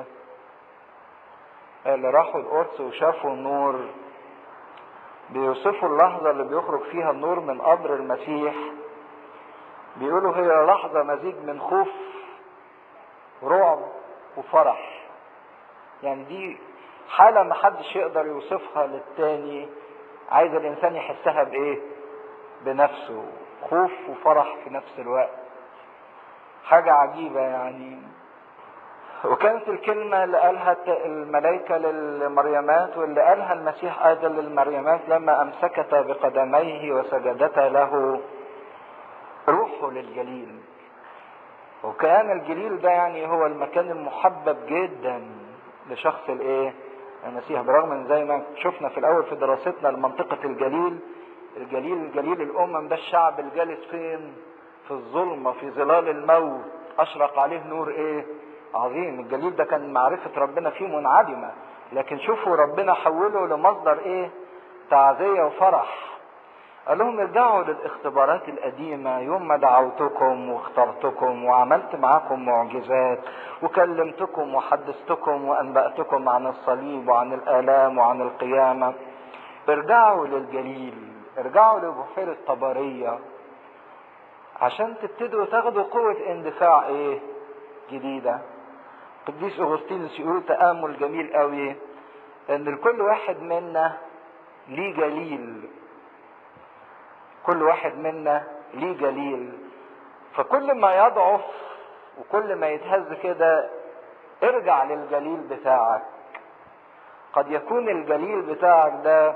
اللي راحوا القدس وشافوا النور بيوصفوا اللحظة اللي بيخرج فيها النور من قبر المسيح، بيقولوا هي لحظة مزيج من خوف ورعب وفرح. يعني دي حالة محدش يقدر يوصفها للتاني، عايز الانسان يحسها بايه؟ بنفسه، خوف وفرح في نفس الوقت، حاجة عجيبة يعني. وكانت الكلمة اللي قالها الملائكة للمريمات واللي قالها المسيح ايضا للمريمات لما امسكتا بقدميه وسجدتا له: روحوا للجليل. وكان الجليل ده يعني هو المكان المحبب جدا لشخص الايه؟ المسيح. برغم ان زي ما شفنا في الاول في دراستنا لمنطقة الجليل، جليل الامم ده الشعب الجالس فين؟ في الظلمة، في ظلال الموت، اشرق عليه نور ايه؟ عظيم. الجليل ده كان معرفة ربنا فيه منعدمة، لكن شوفوا ربنا حوله لمصدر ايه؟ تعزية وفرح. قال لهم ارجعوا للاختبارات القديمة، يوم ما دعوتكم واخترتكم وعملت معاكم معجزات وكلمتكم وحدثتكم وانبأتكم عن الصليب وعن الآلام وعن القيامة. ارجعوا للجليل، ارجعوا لبحيرة طبرية عشان تبتدوا تاخدوا قوة اندفاع ايه؟ جديدة. قديس اغسطينوس يقول تأمل جميل قوي ان لكل واحد منا ليه جليل، كل واحد منا ليه جليل. فكل ما يضعف وكل ما يتهز كده ارجع للجليل بتاعك. قد يكون الجليل بتاعك ده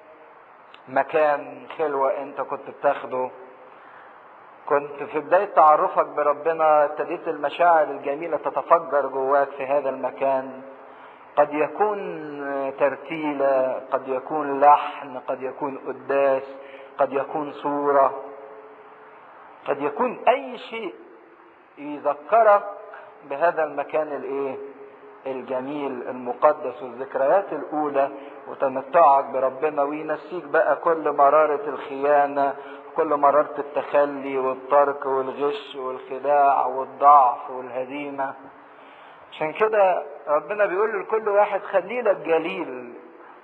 مكان خلوة انت كنت بتاخده، كنت في بداية تعرفك بربنا ابتديت المشاعر الجميلة تتفجر جواك في هذا المكان. قد يكون ترتيلة، قد يكون لحن، قد يكون قداس، قد يكون صورة، قد يكون اي شيء يذكرك بهذا المكان الايه الجميل المقدس والذكريات الاولى وتمتعك بربنا، وينسيك بقى كل مرارة الخيانة، كل مرارة التخلي والترك والغش والخداع والضعف والهزيمة. عشان كده ربنا بيقول لكل واحد خلي لك جليل،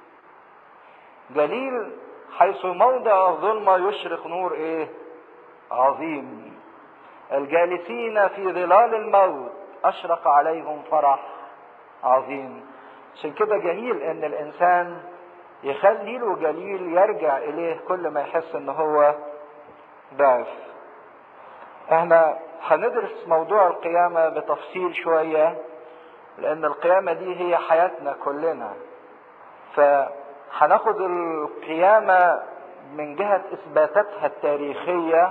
جليل حيث موضع الظلمة يشرق نور ايه عظيم، الجالسين في ظلال الموت اشرق عليهم فرح عظيم. عشان كده جميل ان الانسان يخلي له جليل يرجع اليه كل ما يحس ان هو ضعف. احنا هندرس موضوع القيامة بتفصيل شوية، لان القيامة دي هي حياتنا كلنا. فهناخد القيامة من جهة اثباتاتها التاريخية،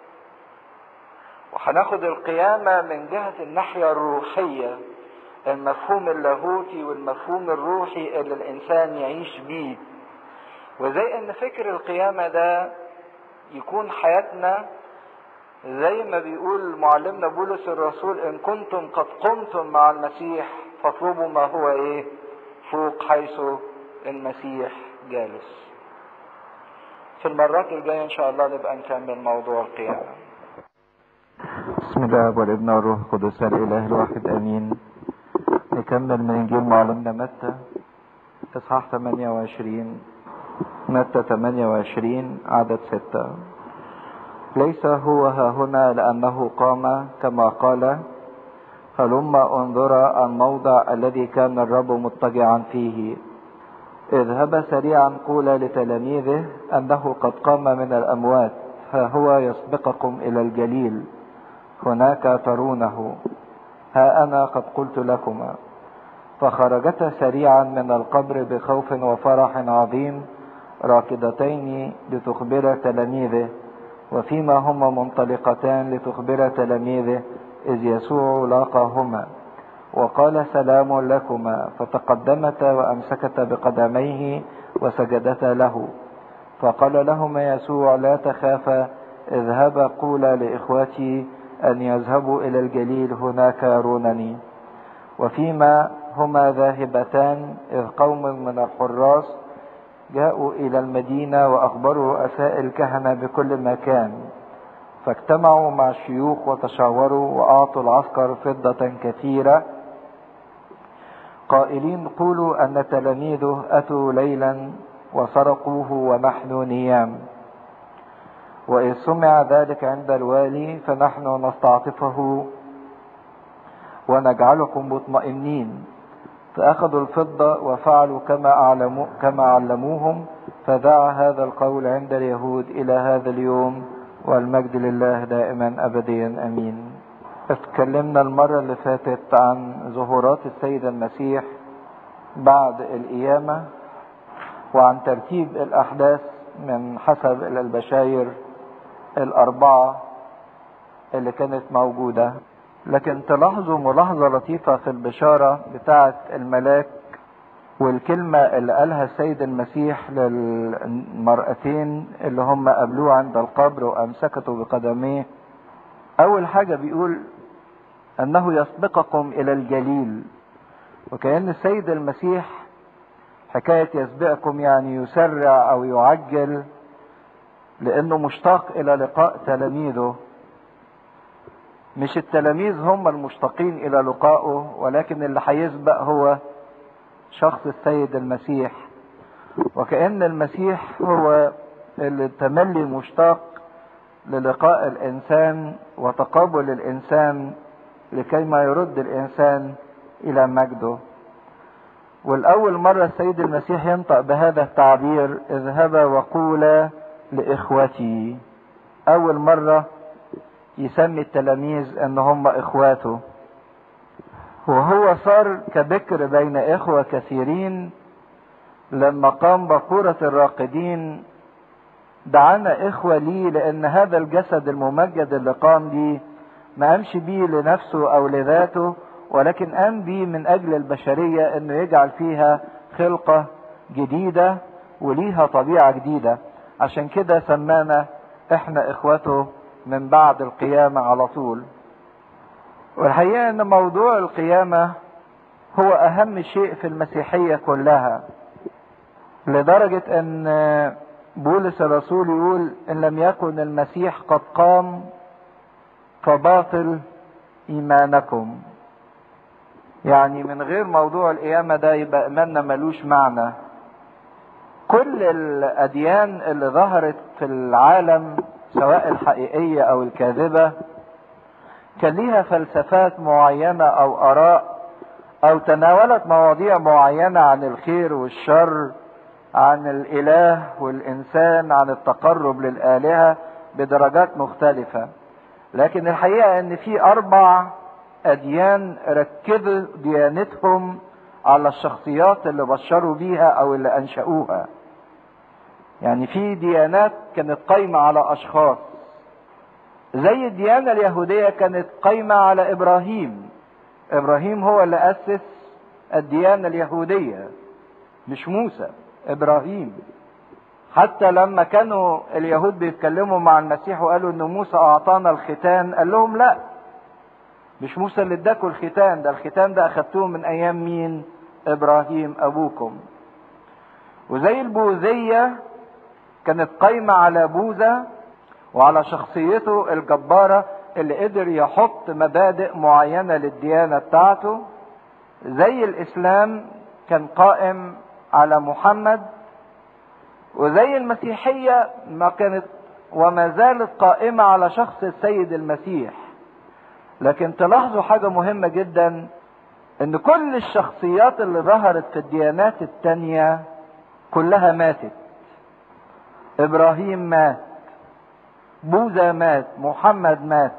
وهناخد القيامة من جهة الناحية الروحية، المفهوم اللاهوتي والمفهوم الروحي اللي الانسان يعيش بيه، وزي ان فكر القيامة ده يكون حياتنا. زي ما بيقول معلمنا بولس الرسول ان كنتم قد قمتم مع المسيح فاطلبوا ما هو ايه فوق حيث المسيح جالس. في المرات الجاية ان شاء الله نبقى نكمل موضوع القيامة. بسم الله والابن والروح القدس الاله الواحد امين. نكمل من انجيل معلمنا متى اصحاح 28، متى 28 عدد 6. ليس هو ها هنا لأنه قام كما قال، هلما انظر الموضع الذي كان الرب مضطجعا فيه. اذهب سريعا قولا لتلاميذه أنه قد قام من الأموات، ها هو يسبقكم إلى الجليل، هناك ترونه، ها أنا قد قلت لكما. فخرجتا سريعا من القبر بخوف وفرح عظيم، راكضتين لتخبر تلاميذه. وفيما هما منطلقتان لتخبر تلاميذه إذ يسوع لاقاهما وقال سلام لكما، فتقدمتا وأمسكتا بقدميه وسجدتا له. فقال لهما يسوع لا تخافا، اذهبا قولا لإخوتي أن يذهبوا إلى الجليل، هناك يرونني. وفيما هما ذاهبتان إذ قوم من الحراس جاءوا إلى المدينة وأخبروا رؤساء الكهنة بكل مكان، فاجتمعوا مع الشيوخ وتشاوروا وأعطوا العسكر فضة كثيرة قائلين قولوا أن تلاميذه أتوا ليلا وسرقوه ونحن نيام. وإذ سمع ذلك عند الوالي فنحن نستعطفه ونجعلكم مطمئنين. فأخذوا الفضة وفعلوا كما علموهم، فذاع هذا القول عند اليهود إلى هذا اليوم، والمجد لله دائما أبديا أمين. اتكلمنا المرة اللي فاتت عن ظهورات السيد المسيح بعد القيامة، وعن ترتيب الأحداث من حسب البشاير الأربعة اللي كانت موجودة. لكن تلاحظوا ملاحظة لطيفة في البشارة بتاعة الملاك والكلمة اللي قالها السيد المسيح للمرأتين اللي هم قابلوه عند القبر وأمسكتوا بقدميه. أول حاجة بيقول أنه يسبقكم إلى الجليل، وكأن السيد المسيح حكاية يسبقكم يعني يسرع أو يعجل، لأنه مشتاق إلى لقاء تلاميذه. مش التلاميذ هم المشتاقين إلى لقائه، ولكن اللي هيسبق هو شخص السيد المسيح. وكأن المسيح هو اللي تملي مشتاق للقاء الإنسان وتقابل الإنسان لكي ما يرد الإنسان إلى مجده. والأول مرة السيد المسيح ينطق بهذا التعبير اذهبا وقولا لإخوتي. أول مرة يسمي التلاميذ ان هم اخواته، وهو صار كبكر بين اخوة كثيرين. لما قام بقورة الراقدين دعانا اخوة لي، لان هذا الجسد الممجد اللي قام بيه ما قامش بيه لنفسه او لذاته، ولكن قام بيه من اجل البشرية، انه يجعل فيها خلقة جديدة وليها طبيعة جديدة. عشان كده سمانا احنا اخوته من بعد القيامة على طول. والحقيقة ان موضوع القيامة هو اهم شيء في المسيحية كلها، لدرجة ان بولس الرسول يقول ان لم يكن المسيح قد قام فباطل ايمانكم. يعني من غير موضوع القيامة ده يبقى ايماننا ملوش معنى. كل الاديان اللي ظهرت في العالم سواء الحقيقية او الكاذبة كان ليها فلسفات معينة او اراء او تناولت مواضيع معينة عن الخير والشر، عن الاله والانسان، عن التقرب للالهة بدرجات مختلفة. لكن الحقيقة ان في 4 اديان ركزوا ديانتهم على الشخصيات اللي بشروا بيها او اللي انشأوها. يعني في ديانات كانت قايمة على اشخاص، زي الديانة اليهودية كانت قايمة على ابراهيم. ابراهيم هو اللي اسس الديانة اليهودية، مش موسى، ابراهيم. حتى لما كانوا اليهود بيتكلموا مع المسيح وقالوا ان موسى اعطانا الختان، قال لهم لا، مش موسى اللي اداكوا الختان، ده الختان ده اخدتوه من ايام مين؟ ابراهيم ابوكم. وزي البوذية كانت قايمة على بوذا وعلى شخصيته الجبارة اللي قدر يحط مبادئ معينة للديانة بتاعته. زي الاسلام كان قائم على محمد، وزي المسيحية ما كانت وما زالت قائمة على شخص السيد المسيح. لكن تلاحظوا حاجة مهمة جدا، ان كل الشخصيات اللي ظهرت في الديانات التانية كلها ماتت. ابراهيم مات، بوذا مات، محمد مات.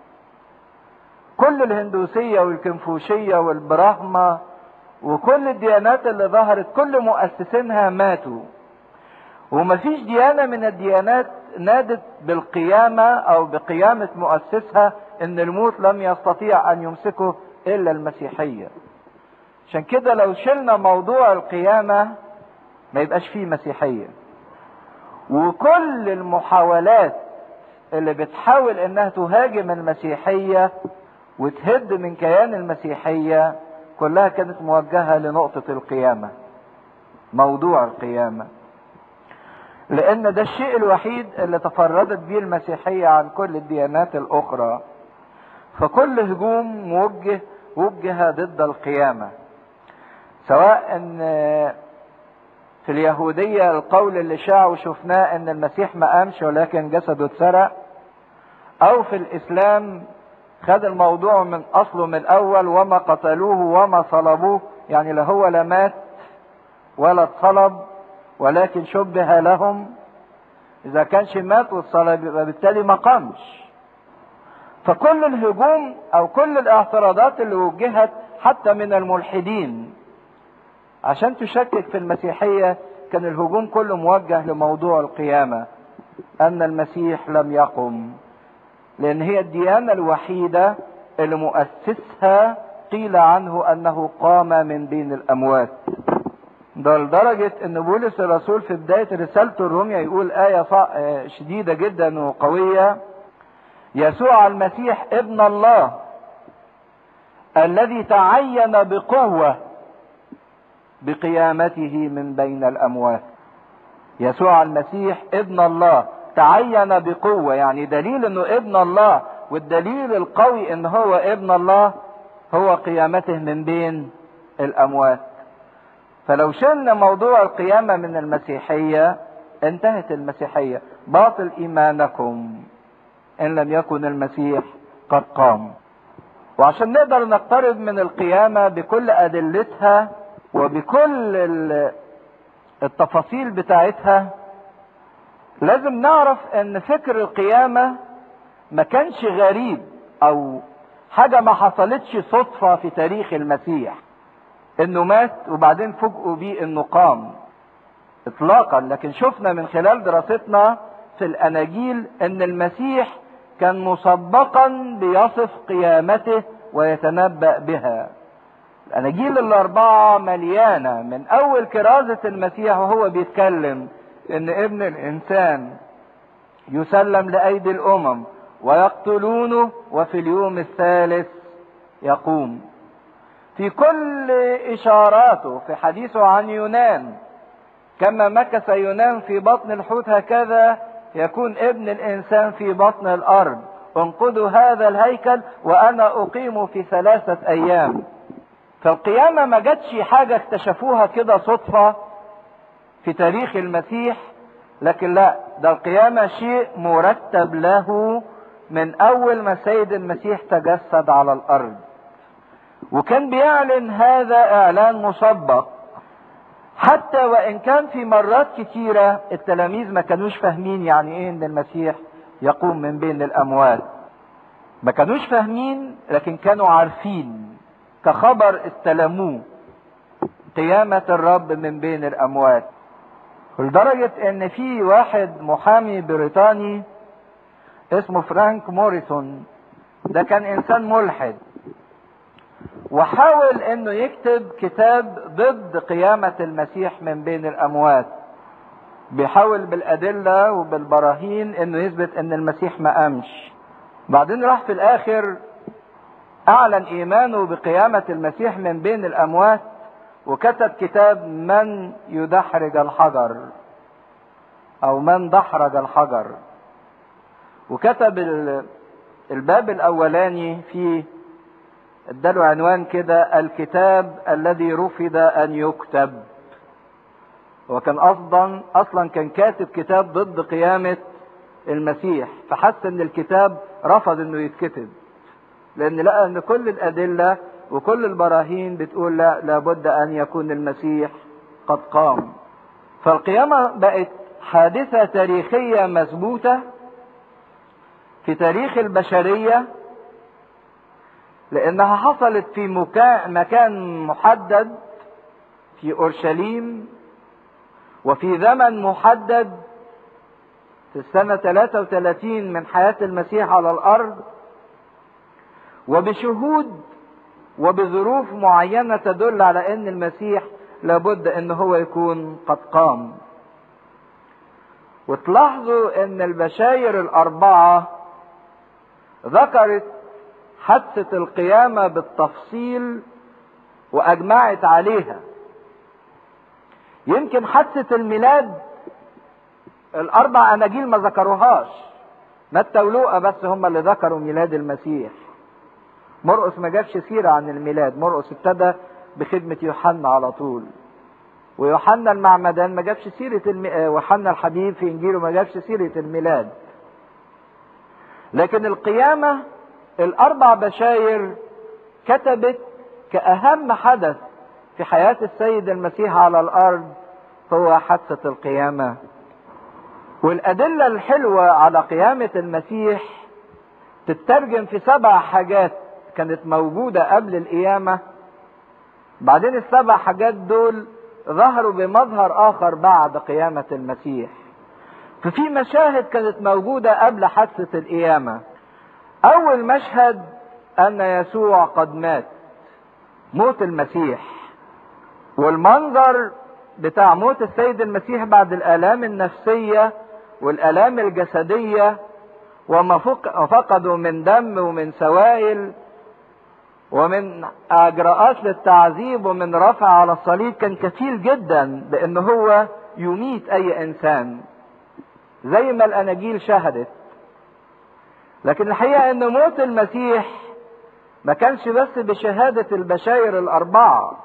كل الهندوسية والكنفوشية والبراهمة وكل الديانات اللي ظهرت كل مؤسسينها ماتوا. ومفيش ديانة من الديانات نادت بالقيامة او بقيامة مؤسسها، ان الموت لم يستطيع ان يمسكه الا المسيحية. عشان كده لو شلنا موضوع القيامة ما يبقاش فيه مسيحية. وكل المحاولات اللي بتحاول انها تهاجم المسيحية وتهد من كيان المسيحية كلها كانت موجهة لنقطة القيامة، موضوع القيامة. لان ده الشيء الوحيد اللي تفردت بيه المسيحية عن كل الديانات الاخرى. فكل هجوم وجه ضد القيامة، سواء ان في اليهودية القول اللي شاع وشفناه ان المسيح ما قامش ولكن جسده اتسرق، او في الاسلام خد الموضوع من اصله من الاول، وما قتلوه وما صلبوه، يعني لا هو لا مات ولا اتصلب ولكن شبه لهم. اذا كانش مات واتصلب يبقى بالتالي ما قامش. فكل الهجوم او كل الاعتراضات اللي وجهت حتى من الملحدين عشان تشكك في المسيحية كان الهجوم كله موجه لموضوع القيامة، ان المسيح لم يقم، لان هي الديانة الوحيدة اللي مؤسسها قيل عنه انه قام من بين الاموات. ده لدرجة ان بولس الرسول في بداية رسالته الرومية يقول آية شديدة جدا وقوية: يسوع المسيح ابن الله الذي تعين بقوة بقيامته من بين الاموات. يسوع المسيح ابن الله تعين بقوة، يعني دليل انه ابن الله، والدليل القوي ان هو ابن الله هو قيامته من بين الاموات. فلو شلنا موضوع القيامة من المسيحية انتهت المسيحية. باطل ايمانكم ان لم يكن المسيح قد قام. وعشان نقدر نقترب من القيامة بكل ادلتها وبكل التفاصيل بتاعتها لازم نعرف ان فكر القيامة ما كانش غريب او حاجة ما حصلتش صدفة في تاريخ المسيح انه مات وبعدين فوجئوا بيه انه قام اطلاقا. لكن شفنا من خلال دراستنا في الاناجيل ان المسيح كان مسبقا بيصف قيامته ويتنبأ بها. الاناجيل الاربعة مليانة من اول كرازة المسيح وهو بيتكلم ان ابن الانسان يسلم لايدي الامم ويقتلونه وفي اليوم الثالث يقوم. في كل إشاراته في حديثه عن يونان، كما مكث يونان في بطن الحوت هكذا يكون ابن الإنسان في بطن الأرض. انقذوا هذا الهيكل وأنا أقيمه في 3 أيام. فالقيامة ما جاتش حاجة اكتشفوها كده صدفة في تاريخ المسيح، لكن لا، ده القيامة شيء مرتب له من أول ما سيد المسيح تجسد على الأرض. وكان بيعلن هذا إعلان مسبق، حتى وإن كان في مرات كتيرة التلاميذ ما كانوش فاهمين يعني إيه إن المسيح يقوم من بين الأموات. ما كانوش فاهمين، لكن كانوا عارفين كخبر استلموه، قيامة الرب من بين الأموات. لدرجة إن في واحد محامي بريطاني اسمه فرانك موريسون، ده كان إنسان ملحد، وحاول إنه يكتب كتاب ضد قيامة المسيح من بين الأموات. بيحاول بالأدلة وبالبراهين إنه يثبت إن المسيح ما قامش. بعدين راح في الآخر أعلن إيمانه بقيامة المسيح من بين الأموات، وكتب كتاب من يدحرج الحجر، أو من دحرج الحجر. وكتب الباب الأولاني فيه اداله عنوان كده: الكتاب الذي رفض أن يكتب. وكان أصلا كان كاتب كتاب ضد قيامة المسيح، فحس ان الكتاب رفض انه يتكتب، لان لقى ان كل الادلة وكل البراهين بتقول لا، لابد ان يكون المسيح قد قام. فالقيامة بقت حادثة تاريخية مثبوتة في تاريخ البشرية، لانها حصلت في مكان محدد في اورشليم، وفي زمن محدد في السنة 33 من حياة المسيح على الأرض، وبشهود وبظروف معينة تدل على أن المسيح لابد أن هو يكون قد قام. وتلاحظوا أن البشاير الأربعة ذكرت حادثة القيامة بالتفصيل وأجمعت عليها. يمكن حادثة الميلاد الأربع أناجيل ما ذكروهاش، متى ولوقا بس هم اللي ذكروا ميلاد المسيح. مرقس ما جابش سيرة عن الميلاد، مرقس ابتدى بخدمة يوحنا على طول. ويوحنا المعمدان ما جابش سيرة يوحنا الحبيب في إنجيله ما جابش سيرة الميلاد. لكن القيامة الأربع بشاير كتبت كأهم حدث في حياة السيد المسيح على الأرض هو حادثة القيامة. والأدلة الحلوة على قيامة المسيح تترجم في 7 حاجات كانت موجودة قبل القيامة، بعدين ال7 حاجات دول ظهروا بمظهر آخر بعد قيامة المسيح. ففي مشاهد كانت موجودة قبل حادثة القيامة. أول مشهد أن يسوع قد مات، موت المسيح، والمنظر بتاع موت السيد المسيح بعد الآلام النفسية والآلام الجسدية وما فقدوا من دم ومن سوائل ومن اجراءات للتعذيب ومن رفع على الصليب، كان كفيل جدا بان هو يميت اي انسان زي ما الاناجيل شهدت. لكن الحقيقة ان موت المسيح ما كانش بس بشهادة البشاير الاربعة،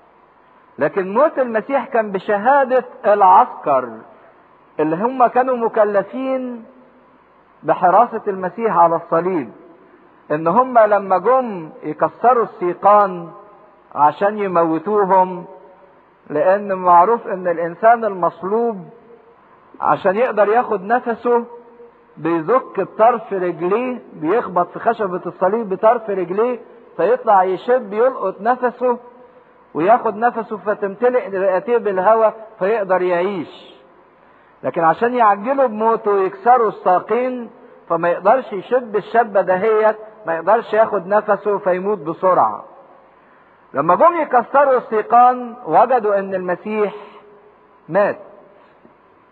لكن موت المسيح كان بشهادة العسكر اللي هم كانوا مكلفين بحراسة المسيح على الصليب. ان هم لما جم يكسروا السيقان عشان يموتوهم، لان معروف ان الانسان المصلوب عشان يقدر ياخد نفسه بيزك بطرف رجليه، بيخبط في خشبة الصليب بطرف رجليه فيطلع يشب يلقط نفسه وياخد نفسه فتمتلئ رئتيه بالهواء فيقدر يعيش. لكن عشان يعجلوا بموته ويكسروا الساقين فما يقدرش يشب الشبة دهيت، ما يقدرش ياخد نفسه فيموت بسرعة. لما جم يكسروا السيقان وجدوا ان المسيح مات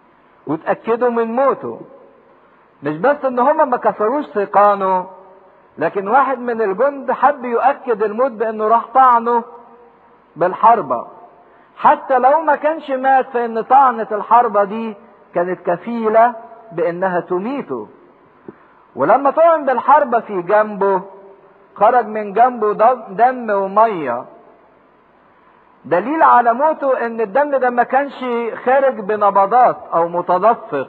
وتأكدوا من موته. مش بس ان هم ما كسروش سيقانه، لكن واحد من الجند حب يؤكد الموت بانه راح طعنه بالحربة، حتى لو ما كانش مات فان طعنة الحربة دي كانت كفيلة بانها تميته. ولما طعن بالحربة في جنبه خرج من جنبه دم ومية، دليل على موته ان الدم ده ما كانش خارج بنبضات او متدفق،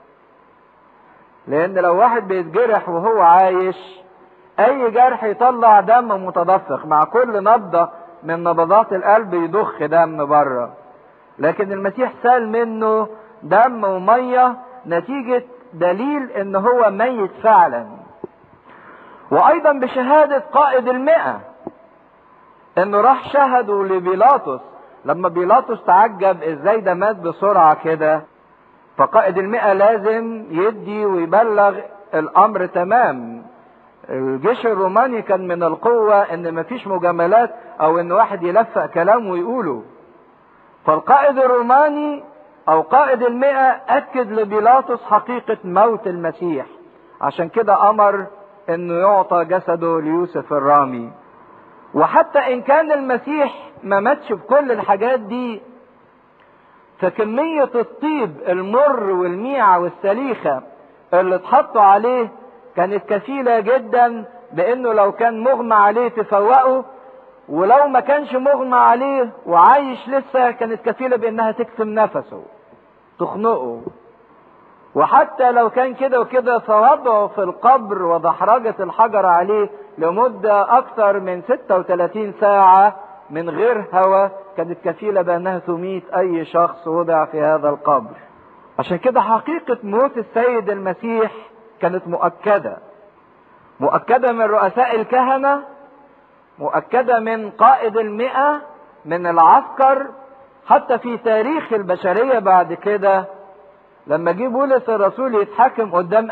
لان لو واحد بيتجرح وهو عايش اي جرح يطلع دم متدفق، مع كل نبضة من نبضات القلب يضخ دم بره، لكن المسيح سال منه دم ومية نتيجة دليل ان هو ميت فعلا. وايضا بشهادة قائد 100 انه راح شهدوا لبيلاطس، لما بيلاطس تعجب ازاي ده مات بسرعة كده، فقائد 100 لازم يدي ويبلغ الامر تمام. الجيش الروماني كان من القوة ان مفيش مجاملات او ان واحد يلفق كلام ويقوله، فالقائد الروماني او قائد 100 اكد لبيلاطس حقيقة موت المسيح، عشان كده امر انه يعطى جسده ليوسف الرامي. وحتى ان كان المسيح ما ماتش بكل الحاجات دي، فكمية الطيب المر والميعة والسليخة اللي اتحطوا عليه كانت كفيلة جدا بانه لو كان مغمى عليه تفوقه، ولو ما كانش مغمى عليه وعايش لسه كانت كفيلة بانها تكتم نفسه تخنقه. وحتى لو كان كده وكده فوضعه في القبر ودحرجة الحجر عليه لمدة اكثر من 36 ساعة من غير هواء كانت كفيلة بانها تميت اي شخص وضع في هذا القبر. عشان كده حقيقة موت السيد المسيح كانت مؤكدة من رؤساء الكهنة، مؤكدة من قائد 100 من العسكر، حتى في تاريخ البشرية بعد كده لما جه بولس الرسول يتحاكم قدام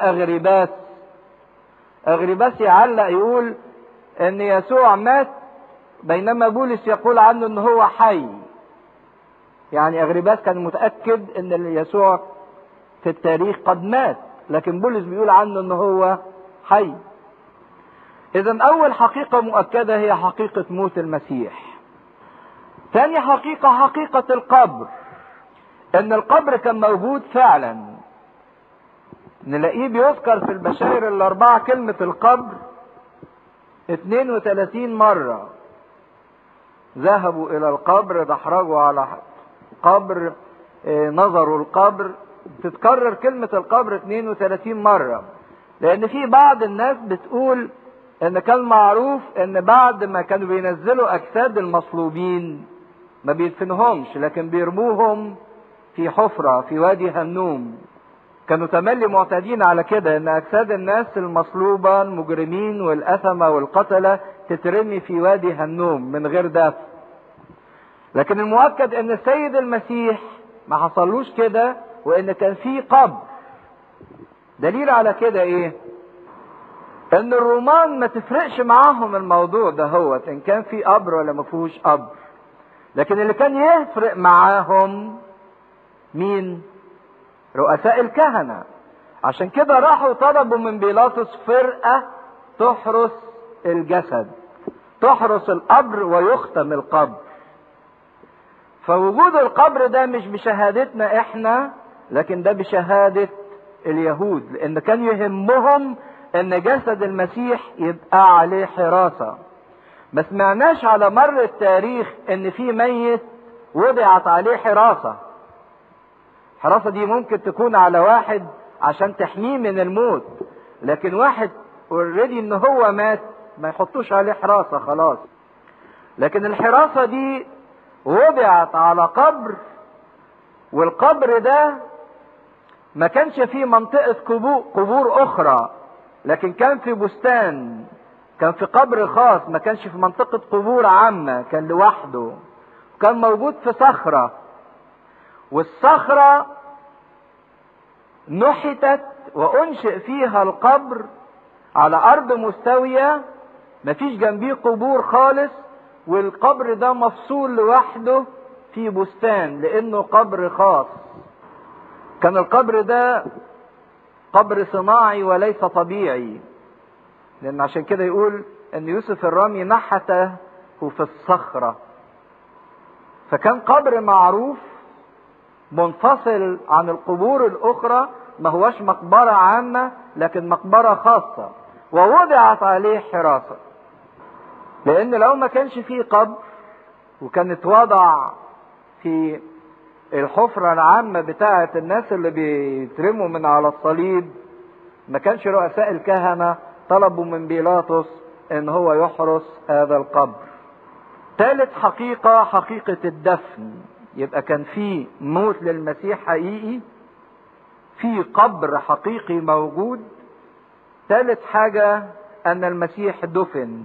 أغرباس يعلق يقول ان يسوع مات بينما بولس يقول عنه ان هو حي. يعني أغرباس كان متأكد ان يسوع في التاريخ قد مات، لكن بولس بيقول عنه ان هو حي. اذا اول حقيقة مؤكدة هي حقيقة موت المسيح. ثاني حقيقة القبر، ان القبر كان موجود فعلا. نلاقيه بيذكر في البشائر الاربعة كلمة القبر 32 مرة. ذهبوا الى القبر، دحرجوا على قبر، نظروا القبر. تتكرر كلمة القبر 32 مرة، لان في بعض الناس بتقول ان كان معروف ان بعد ما كانوا بينزلوا اجساد المصلوبين ما بيدفنهمش، لكن بيرموهم في حفرة في وادي هنوم. كانوا تملي معتادين على كده ان اجساد الناس المصلوبة المجرمين والاثمة والقتلة تترمي في وادي هنوم من غير دفن. لكن المؤكد ان السيد المسيح ما حصلوش كده، وان كان في قبر. دليل على كده ايه؟ ان الرومان ما تفرقش معاهم الموضوع ده، هو ان كان في قبر ولا ما فيهوش قبر. لكن اللي كان يفرق معاهم مين؟ رؤساء الكهنة. عشان كده راحوا طلبوا من بيلاطس فرقة تحرس الجسد، تحرس القبر ويختم القبر. فوجود القبر ده مش بشهادتنا احنا، لكن ده بشهادة اليهود، لان كان يهمهم ان جسد المسيح يبقى عليه حراسة. ما سمعناش على مر التاريخ ان في ميت وضعت عليه حراسة. الحراسة دي ممكن تكون على واحد عشان تحميه من الموت، لكن واحد اوريدي ان هو مات ما يحطوش عليه حراسة خلاص. لكن الحراسة دي وضعت على قبر، والقبر ده ما كانش فيه منطقة قبور اخرى، لكن كان في بستان، كان في قبر خاص، ما كانش في منطقة قبور عامة، كان لوحده. كان موجود في صخرة، والصخرة نحتت وانشئ فيها القبر على ارض مستوية، مفيش جنبيه قبور خالص، والقبر ده مفصول لوحده في بستان لانه قبر خاص. كان القبر ده قبر صناعي وليس طبيعي، لان عشان كده يقول ان يوسف الرامي نحته في الصخرة. فكان قبر معروف منفصل عن القبور الاخرى، ما هوش مقبرة عامة لكن مقبرة خاصة، ووضعت عليه حراسة. لان لو ما كانش فيه قبر وكانت وضع في الحفرة العامة بتاعة الناس اللي بيترموا من على الصليب، ما كانش رؤساء الكهنة طلبوا من بيلاطس ان هو يحرس هذا القبر. ثالث حقيقة، حقيقة الدفن. يبقى كان في موت للمسيح حقيقي، في قبر حقيقي موجود. ثالث حاجة ان المسيح دفن.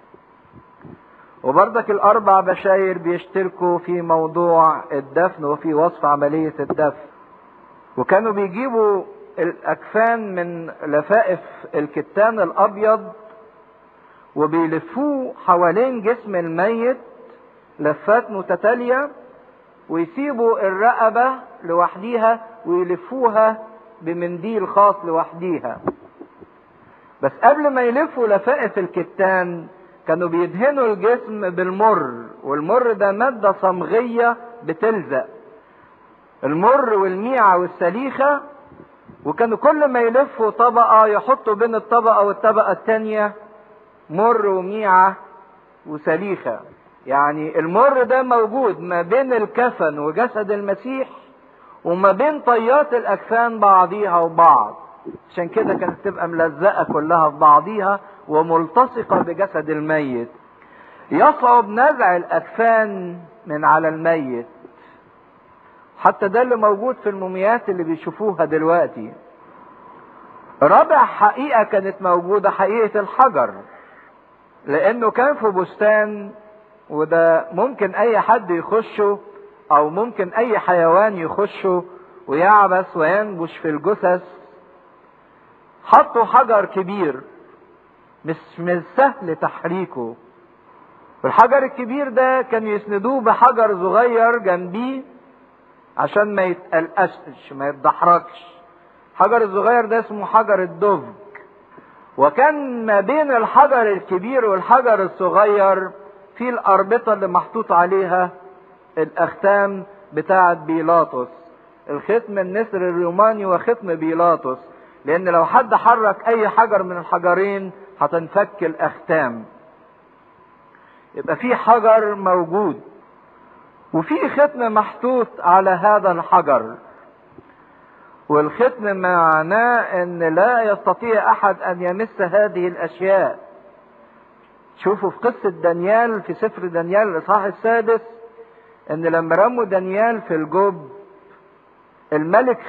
وبرضك الاربع بشاير بيشتركوا في موضوع الدفن وفي وصف عملية الدفن. وكانوا بيجيبوا الاكفان من لفائف الكتان الابيض وبيلفوه حوالين جسم الميت لفات متتالية، ويسيبوا الرقبة لوحديها ويلفوها بمنديل خاص لوحديها. بس قبل ما يلفوا لفائف الكتان كانوا بيدهنوا الجسم بالمر، والمر ده مادة صمغية بتلزق، المر والميعة والسليخة. وكانوا كل ما يلفوا طبقة يحطوا بين الطبقة والطبقة التانية مر وميعة وسليخة. يعني المر ده موجود ما بين الكفن وجسد المسيح وما بين طيات الأكفان بعضيها وبعض، عشان كده كانت تبقى ملزقة كلها في بعضيها وملتصقة بجسد الميت. يصعب نزع الأكفان من على الميت، حتى ده اللي موجود في الموميات اللي بيشوفوها دلوقتي. رابع حقيقة كانت موجودة حقيقة الحجر، لأنه كان في بستان، وده ممكن أي حد يخشه أو ممكن أي حيوان يخشه ويعبس وينبش في الجثث. حطوا حجر كبير مش سهل تحريكه، والحجر الكبير ده كان يسندوه بحجر صغير جنبيه عشان ما يتقلقش ما يتدحرجش. الحجر الصغير ده اسمه حجر الدفج. وكان ما بين الحجر الكبير والحجر الصغير في الأربطة اللي محطوط عليها الأختام بتاعة بيلاطس، الختم النسر الروماني وختم بيلاطس، لأن لو حد حرك أي حجر من الحجرين هتنفك الأختام. يبقى في حجر موجود وفي ختم محطوط على هذا الحجر، والختم معناه ان لا يستطيع احد ان يمس هذه الاشياء. شوفوا في قصة دانيال في سفر دانيال الاصحاح السادس، ان لما رموا دانيال في الجب الملك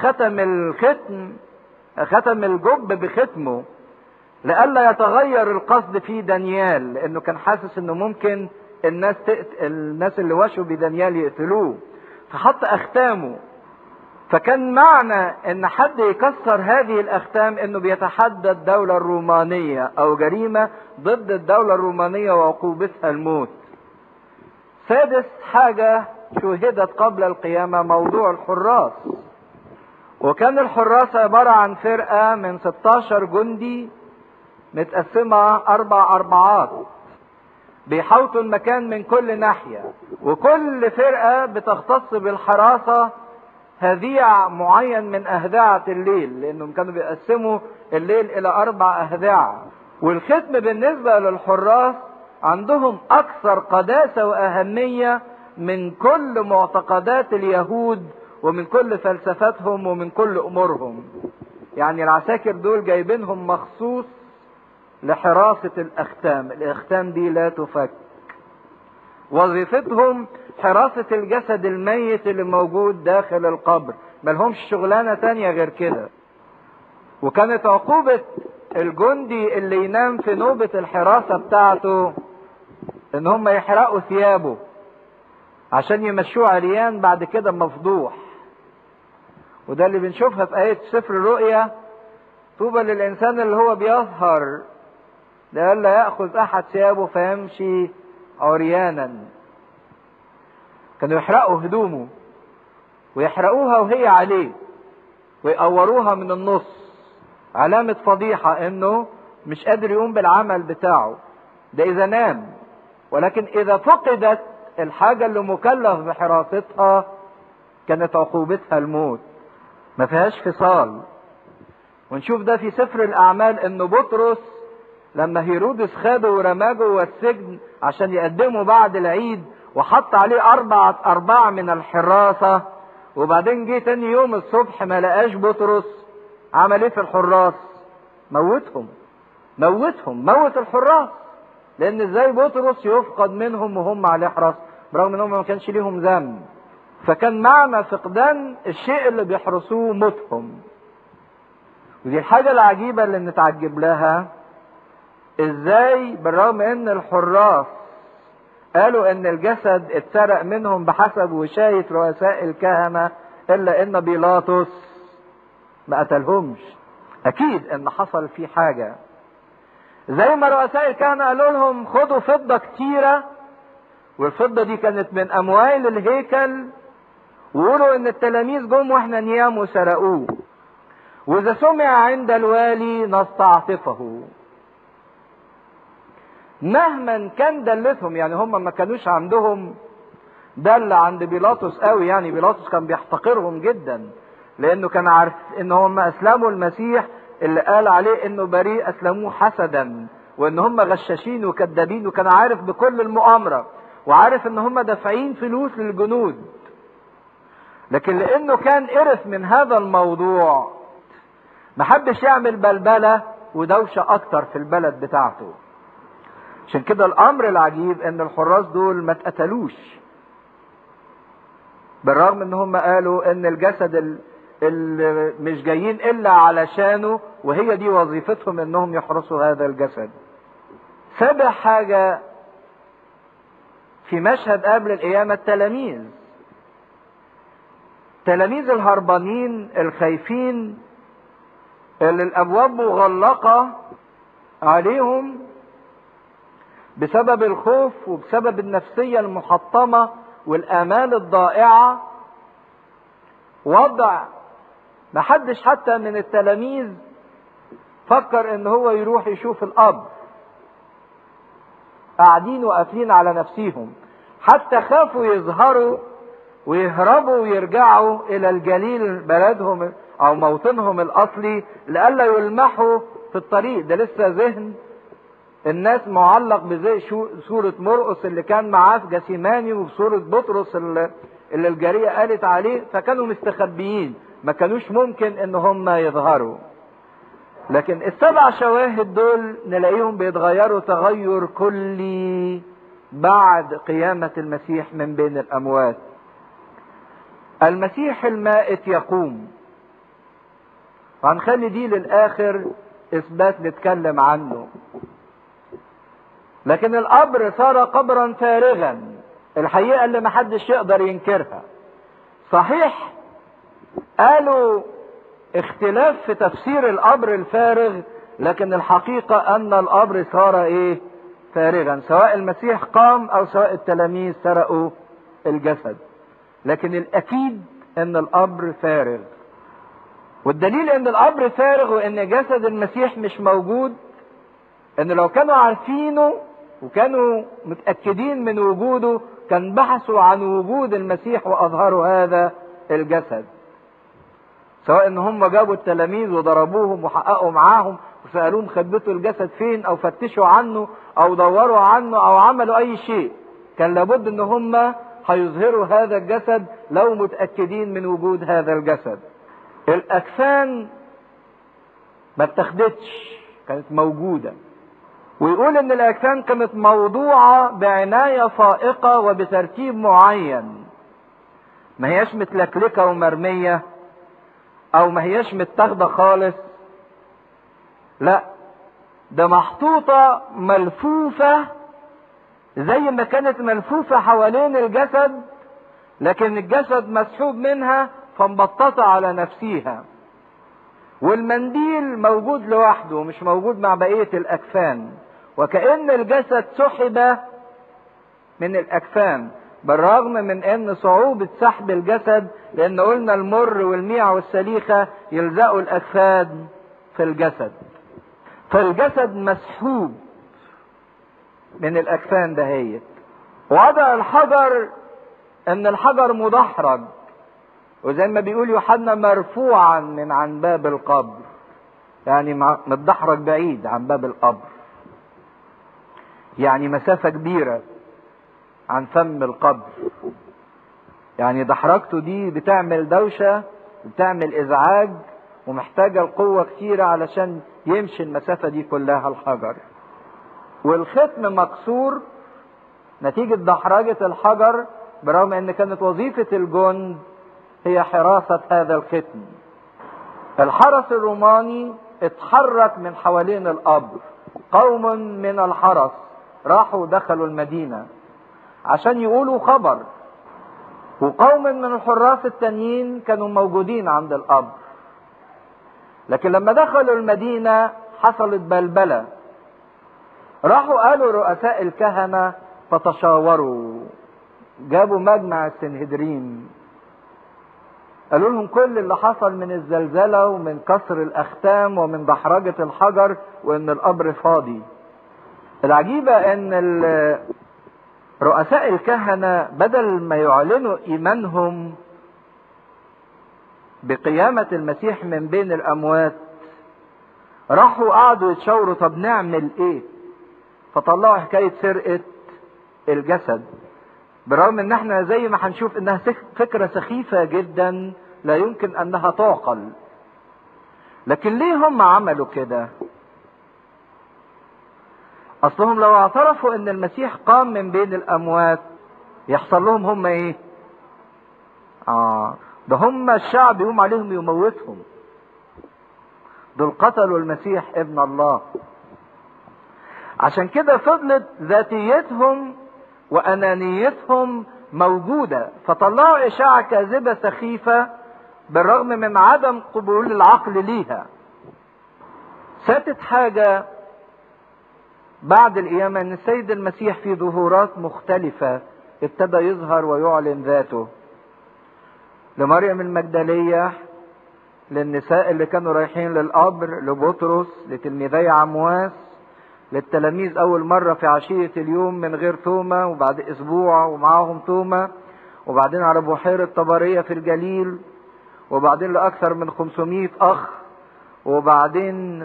ختم الجب بختمه لئلا يتغير القصد في دانيال، لانه كان حاسس انه ممكن الناس اللي وشوا بدانيال يقتلوه، فحط اختامه. فكان معنى ان حد يكسر هذه الاختام انه بيتحدى الدولة الرومانية او جريمة ضد الدولة الرومانية وعقوبتها الموت. سادس حاجة شوهدت قبل القيامة موضوع الحراس. وكان الحراس عبارة عن فرقة من 16 جندي متقسمة 4 أربعات بيحوطوا المكان من كل ناحية، وكل فرقة بتختص بالحراسة هذيع معين من أهذعة الليل، لأنهم كانوا بيقسموا الليل إلى 4 أهذعة. والختم بالنسبة للحراس عندهم أكثر قداسة وأهمية من كل معتقدات اليهود ومن كل فلسفتهم ومن كل أمورهم. يعني العساكر دول جايبينهم مخصوص لحراسة الأختام. الأختام دي لا تفك. وظيفتهم حراسة الجسد الميت اللي موجود داخل القبر، ملهمش شغلانة تانية غير كده. وكانت عقوبة الجندي اللي ينام في نوبة الحراسة بتاعته ان هم يحرقوا ثيابه عشان يمشوه عريان بعد كده مفضوح. وده اللي بنشوفها في آية سفر الرؤيا، طوبى للإنسان اللي هو بيظهر لئلا يأخذ أحد ثيابه فيمشي عريانا. كانوا يحرقوا هدومه ويحرقوها وهي عليه ويقوروها من النص، علامة فضيحة انه مش قادر يقوم بالعمل بتاعه، ده اذا نام. ولكن اذا فقدت الحاجة اللي مكلف بحراستها كانت عقوبتها الموت، ما فيهاش فصال. ونشوف ده في سفر الاعمال ان بطرس لما هيرودس خده ورماه جوه السجن عشان يقدمه بعد العيد، وحط عليه أربعة من الحراسة، وبعدين جه تاني يوم الصبح ما لقاش بطرس، عمل ايه في الحراس؟ موت الحراس. لان ازاي بطرس يفقد منهم وهم عليه حراسة برغم انهم ما كانش ليهم ذنب؟ فكان معنى فقدان الشيء اللي بيحرسوه موتهم. ودي الحاجة العجيبة اللي نتعجب لها، ازاي بالرغم ان الحراس قالوا ان الجسد اتسرق منهم بحسب وشاية رؤساء الكهنة، الا ان بيلاطس ما قتلهمش. اكيد ان حصل فيه حاجة. زي ما رؤساء الكهنة قالوا لهم خدوا فضة كتيرة، والفضة دي كانت من اموال الهيكل، وقولوا ان التلاميذ جم واحنا نيام وسرقوه، واذا سمع عند الوالي نستعطفه. مهما كان دلتهم، يعني هم ما كانوش عندهم دل عند بيلاطس قوي، يعني بيلاطس كان بيحتقرهم جدا، لانه كان عارف ان هم اسلموا المسيح اللي قال عليه انه بريء، اسلموه حسدا، وان هم غشاشين وكذابين، وكان عارف بكل المؤامرة، وعارف ان هم دافعين فلوس للجنود. لكن لانه كان قرف من هذا الموضوع محبش يعمل بلبلة ودوشة اكتر في البلد بتاعته. عشان كده الامر العجيب ان الحراس دول ما اتقتلوش، بالرغم ان هم قالوا ان الجسد اللي مش جايين الا علشانه وهي دي وظيفتهم انهم يحرسوا هذا الجسد. سابع حاجة في مشهد قبل القيامة، تلاميذ الهربانين الخايفين اللي الابواب مغلقة عليهم بسبب الخوف وبسبب النفسية المحطمة والآمال الضائعة. وضع محدش حتى من التلاميذ فكر ان هو يروح يشوف القبر، قاعدين وقافلين على نفسيهم، حتى خافوا يظهروا ويهربوا ويرجعوا الى الجليل بلدهم او موطنهم الاصلي لئلا يلمحوا في الطريق. ده لسه ذهن الناس معلق بزي صورة مرقس اللي كان معاه في جسيماني، وصورة بطرس اللي الجارية قالت عليه، فكانوا مستخبيين، ما كانوش ممكن ان هم يظهروا. لكن السبع شواهد دول نلاقيهم بيتغيروا تغير كلي بعد قيامة المسيح من بين الاموات. المسيح المائت يقوم، وهنخلي دي للاخر اثبات نتكلم عنه. لكن القبر صار قبرا فارغا، الحقيقة اللي محدش يقدر ينكرها. صحيح قالوا اختلاف في تفسير القبر الفارغ، لكن الحقيقة ان القبر صار فارغا، سواء المسيح قام او سواء التلاميذ سرقوا الجسد، لكن الاكيد ان القبر فارغ. والدليل ان القبر فارغ وان جسد المسيح مش موجود، ان لو كانوا عارفينه وكانوا متأكدين من وجوده كان بحثوا عن وجود المسيح واظهروا هذا الجسد. سواء ان هم جابوا التلاميذ وضربوهم وحققوا معاهم وسألوهم خبتوا الجسد فين، او فتشوا عنه او دوروا عنه او عملوا اي شيء، كان لابد ان هم هيظهروا هذا الجسد لو متأكدين من وجود هذا الجسد. الاكفان ما اتخذتش، كانت موجودة. ويقول ان الاكفان كانت موضوعة بعناية فائقة وبترتيب معين، ما هياش متلكلكة ومرمية او ما هياش متاخدة خالص، لا ده محطوطة ملفوفة زي ما كانت ملفوفة حوالين الجسد، لكن الجسد مسحوب منها فمبططة على نفسيها، والمنديل موجود لوحده مش موجود مع بقية الاكفان، وكأن الجسد سحب من الاكفان، بالرغم من ان صعوبة سحب الجسد، لان قلنا المر والميع والسليخة يلزقوا الاكفان في الجسد. فالجسد مسحوب من الاكفان دهيت. وضع الحجر ان الحجر مدحرج، وزي ما بيقول يوحنا مرفوعا من عن باب القبر، يعني متدحرج بعيد عن باب القبر، يعني مسافة كبيرة عن فم القبر. يعني دحرجته دي بتعمل دوشة، بتعمل ازعاج، ومحتاجة القوة كتيرة علشان يمشي المسافة دي كلها الحجر. والختم مكسور نتيجة دحرجة الحجر، برغم ان كانت وظيفة الجند هي حراسة هذا الختم. الحرس الروماني اتحرك من حوالين القبر، قوم من الحرس راحوا دخلوا المدينة عشان يقولوا خبر، وقوم من الحراس التانيين كانوا موجودين عند القبر. لكن لما دخلوا المدينة حصلت بلبلة، راحوا قالوا رؤساء الكهنة فتشاوروا، جابوا مجمع السنهدرين، قالوا لهم كل اللي حصل من الزلزلة ومن كسر الأختام ومن دحرجة الحجر وإن القبر فاضي. العجيبة إن رؤساء الكهنة بدل ما يعلنوا إيمانهم بقيامة المسيح من بين الأموات، راحوا قعدوا يتشاوروا طب نعمل إيه؟ فطلعوا حكاية سرقة الجسد، برغم ان احنا زي ما هنشوف انها فكرة سخيفة جدا لا يمكن انها تعقل. لكن ليه هم عملوا كده؟ اصلهم لو اعترفوا ان المسيح قام من بين الاموات يحصل لهم هم ايه؟ ده هم الشعب يقوم عليهم يموتهم، دول قتلوا المسيح ابن الله. عشان كده فضلت ذاتيتهم وأنانيتهم موجودة، فطلعوا إشاعة كاذبة سخيفة بالرغم من عدم قبول العقل ليها. ساتت حاجة بعد القيامة ان السيد المسيح في ظهورات مختلفة ابتدى يظهر ويعلن ذاته لمريم المجدلية، للنساء اللي كانوا رايحين للقبر، لبطرس، لتلميذي عمواس، للتلاميذ اول مرة في عشية اليوم من غير تومة، وبعد اسبوع ومعاهم تومة، وبعدين على بحيرة طبرية في الجليل، وبعدين لاكثر من 500 اخ، وبعدين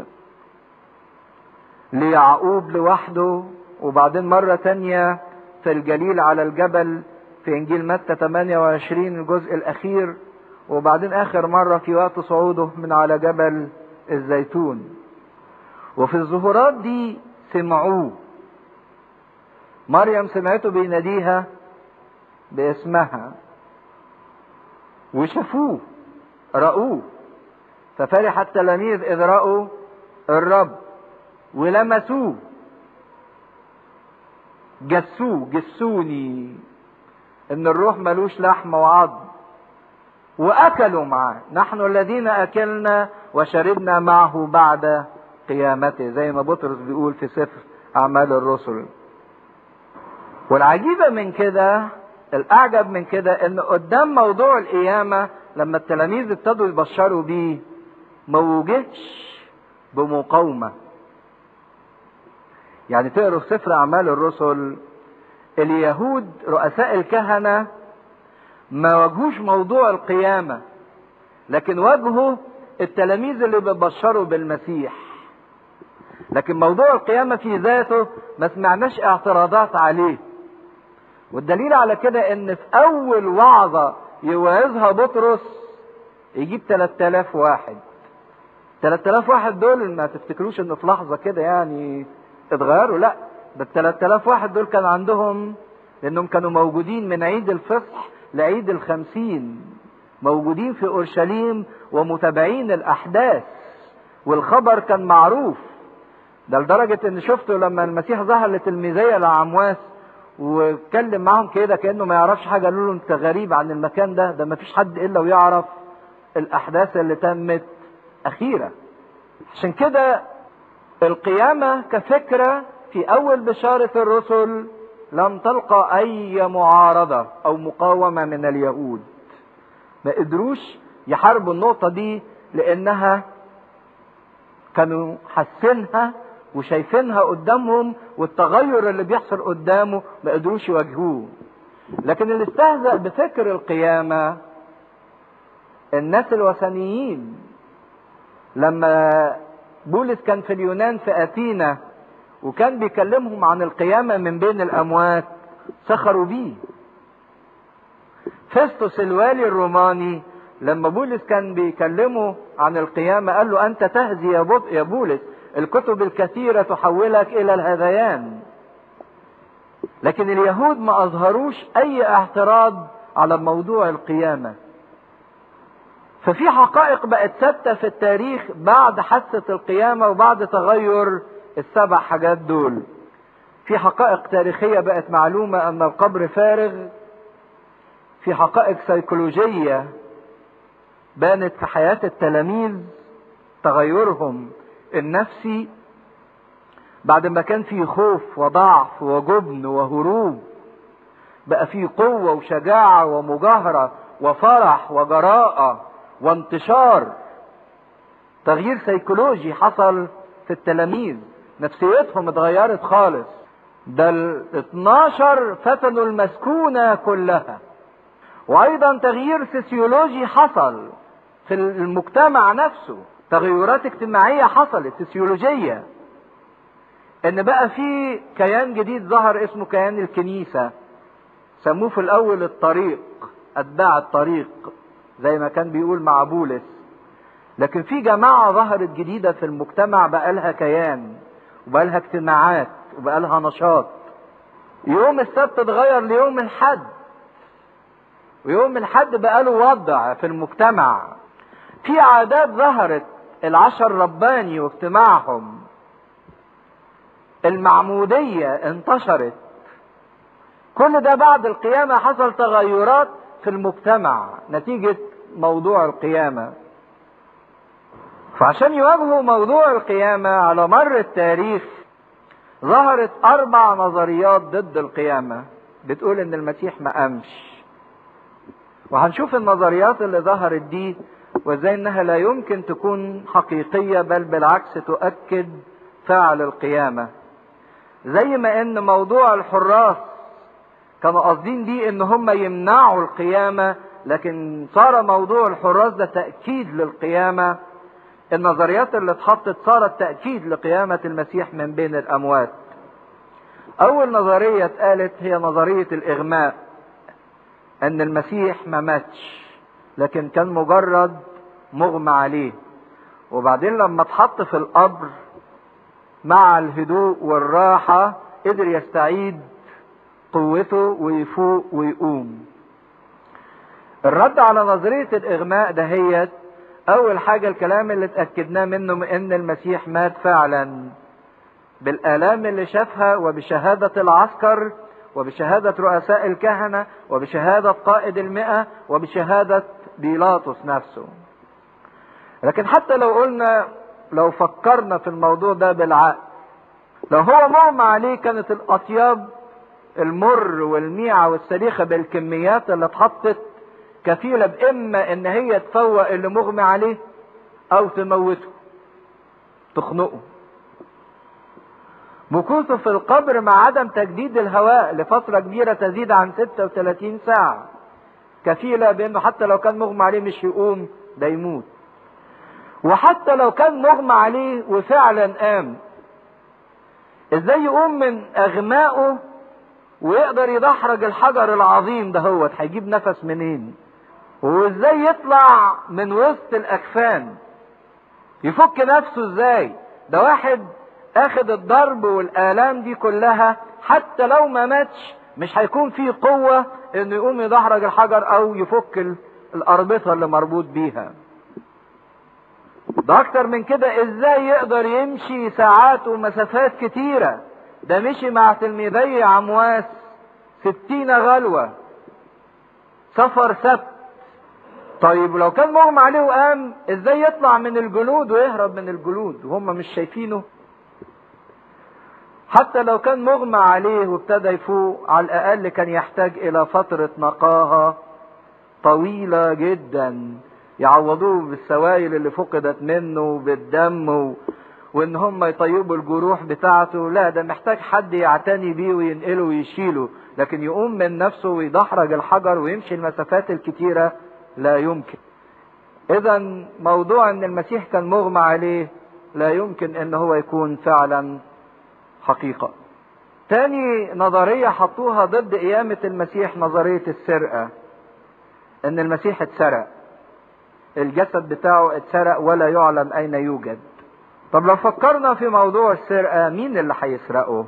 ليعقوب لوحده، وبعدين مرة تانية في الجليل على الجبل في انجيل متى 28 الجزء الاخير، وبعدين اخر مرة في وقت صعوده من على جبل الزيتون. وفي الظهورات دي سمعوه، مريم سمعته بيناديها باسمها، وشافوه رأوه، ففرح التلاميذ اذ رأوا الرب، ولمسوه، جسوني ان الروح ملوش لحم وعظم، واكلوا معه، نحن الذين اكلنا وشربنا معه بعد قيامته، زي ما بطرس بيقول في سفر اعمال الرسل. والعجيبة من كده، الاعجب من كده، ان قدام موضوع القيامة لما التلاميذ ابتدوا يبشروا بيه ما وجدش بمقاومة. يعني تقروا في سفر اعمال الرسل اليهود رؤساء الكهنة ما واجهوش موضوع القيامة، لكن واجهوا التلاميذ اللي بيبشروا بالمسيح. لكن موضوع القيامة في ذاته ما سمعناش اعتراضات عليه. والدليل على كده ان في اول وعظة يوعظها بطرس يجيب 3000 واحد. 3000 واحد دول ما تفتكروش ان في لحظة كده يعني اتغيروا، لا، ده 3000 واحد دول كان عندهم، لانهم كانوا موجودين من عيد الفصح لعيد ال50 موجودين في اورشليم ومتابعين الاحداث، والخبر كان معروف. ده لدرجة ان شفتوا لما المسيح ظهر لتلميذي لعمواس واتكلم معهم كده كأنه ما يعرفش حاجة، قالوا له انت غريب عن المكان ده ما فيش حد الا ويعرف الاحداث اللي تمت اخيرا. عشان كده القيامة كفكرة في اول بشارة الرسل لم تلقى اي معارضة او مقاومة من اليهود، ما قدروش يحاربوا النقطة دي لانها كانوا حاسينها وشايفينها قدامهم، والتغير اللي بيحصل قدامه ما قدروش يواجهوه. لكن اللي استهزأ بفكر القيامة الناس الوثنيين. لما بولس كان في اليونان في أثينا وكان بيكلمهم عن القيامة من بين الأموات سخروا بيه. فيستوس الوالي الروماني لما بولس كان بيكلمه عن القيامة قال له أنت تهزي يا بولس، الكتب الكثيرة تحولك إلى الهذيان. لكن اليهود ما أظهروش أي اعتراض على موضوع القيامة. ففي حقائق بقت ثابتة في التاريخ بعد حادثة القيامة وبعد تغير السبع حاجات دول. في حقائق تاريخية بقت معلومة أن القبر فارغ. في حقائق سيكولوجية بانت في حياة التلاميذ، تغيرهم النفسي بعد ما كان في خوف وضعف وجبن وهروب، بقى في قوة وشجاعة ومجاهرة وفرح وجراءة وانتشار. تغيير سيكولوجي حصل في التلاميذ، نفسيتهم اتغيرت خالص. ده 12 فتنوا المسكونة كلها. وايضا تغيير سيسيولوجي حصل في المجتمع نفسه، تغيرات اجتماعية حصلت سيسيولوجية، ان بقى في كيان جديد ظهر اسمه كيان الكنيسة. سموه في الاول الطريق، اتباع الطريق زي ما كان بيقول مع بولس. لكن في جماعة ظهرت جديدة في المجتمع بقى لها كيان وبقى لها اجتماعات وبقى لها نشاط. يوم السبت اتغير ليوم الحد، ويوم الحد بقى له وضع في المجتمع. في عادات ظهرت، العشر رباني واجتماعهم، المعمودية انتشرت. كل ده بعد القيامة حصل تغيرات في المجتمع نتيجة موضوع القيامة. فعشان يواجهوا موضوع القيامة على مر التاريخ ظهرت 4 نظريات ضد القيامة بتقول ان المسيح ما قامش. وهنشوف النظريات اللي ظهرت دي وازاي انها لا يمكن تكون حقيقية، بل بالعكس تؤكد فعل القيامة. زي ما ان موضوع الحراس كانوا قاصدين بيه ان هم يمنعوا القيامة، لكن صار موضوع الحراس ده تأكيد للقيامة. النظريات اللي اتحطت صارت تأكيد لقيامة المسيح من بين الأموات. أول نظرية اتقالت هي نظرية الإغماء، أن المسيح ما ماتش لكن كان مجرد مغمى عليه، وبعدين لما اتحط في القبر مع الهدوء والراحة قدر يستعيد قوته ويفوق ويقوم. الرد على نظرية الإغماء دهيت أول حاجة الكلام اللي اتأكدناه منه ان المسيح مات فعلا بالآلام اللي شافها، وبشهادة العسكر، وبشهادة رؤساء الكهنة، وبشهادة قائد 100، وبشهادة بيلاطس نفسه. لكن حتى لو فكرنا في الموضوع ده بالعقل، لو هو مغمى عليه كانت الأطياب المر والميعة والسليخة بالكميات اللي اتحطت كفيلة بإما ان هي تفوق اللي مغمى عليه او تموته تخنقه. مكوثه في القبر مع عدم تجديد الهواء لفترة كبيرة تزيد عن 36 ساعة كفيلة بانه حتى لو كان مغمى عليه مش يقوم، ده يموت. وحتى لو كان مغمى عليه وفعلا قام، ازاي يقوم من اغمائه ويقدر يدحرج الحجر العظيم ده؟ هو هيجيب نفس منين؟ وازاي يطلع من وسط الاكفان؟ يفك نفسه ازاي؟ ده واحد اخد الضرب والالام دي كلها، حتى لو ما ماتش مش هيكون فيه قوة انه يقوم يدحرج الحجر او يفك الاربطة اللي مربوط بيها. ده اكتر من كده، ازاي يقدر يمشي ساعات ومسافات كتيرة؟ ده مشي مع تلميذي عمواس 60 غلوة سفر سبت. طيب لو كان مغمى عليه وقام، ازاي يطلع من الجلود ويهرب من الجلود وهم مش شايفينه؟ حتى لو كان مغمى عليه وابتدى يفوق، على الاقل كان يحتاج الى فترة نقاهة طويلة جدا يعوضوه بالسوائل اللي فقدت منه بالدم وان هم يطيبوا الجروح بتاعته، لا ده محتاج حد يعتني بيه وينقله ويشيله، لكن يقوم من نفسه ويدحرج الحجر ويمشي المسافات الكتيرة لا يمكن. اذا موضوع ان المسيح كان مغمى عليه لا يمكن ان هو يكون فعلا حقيقة. تاني نظرية حطوها ضد قيامة المسيح نظرية السرقة، ان المسيح اتسرق، الجسد بتاعه اتسرق ولا يعلم اين يوجد. طب لو فكرنا في موضوع السرقة، مين اللي هيسرقه؟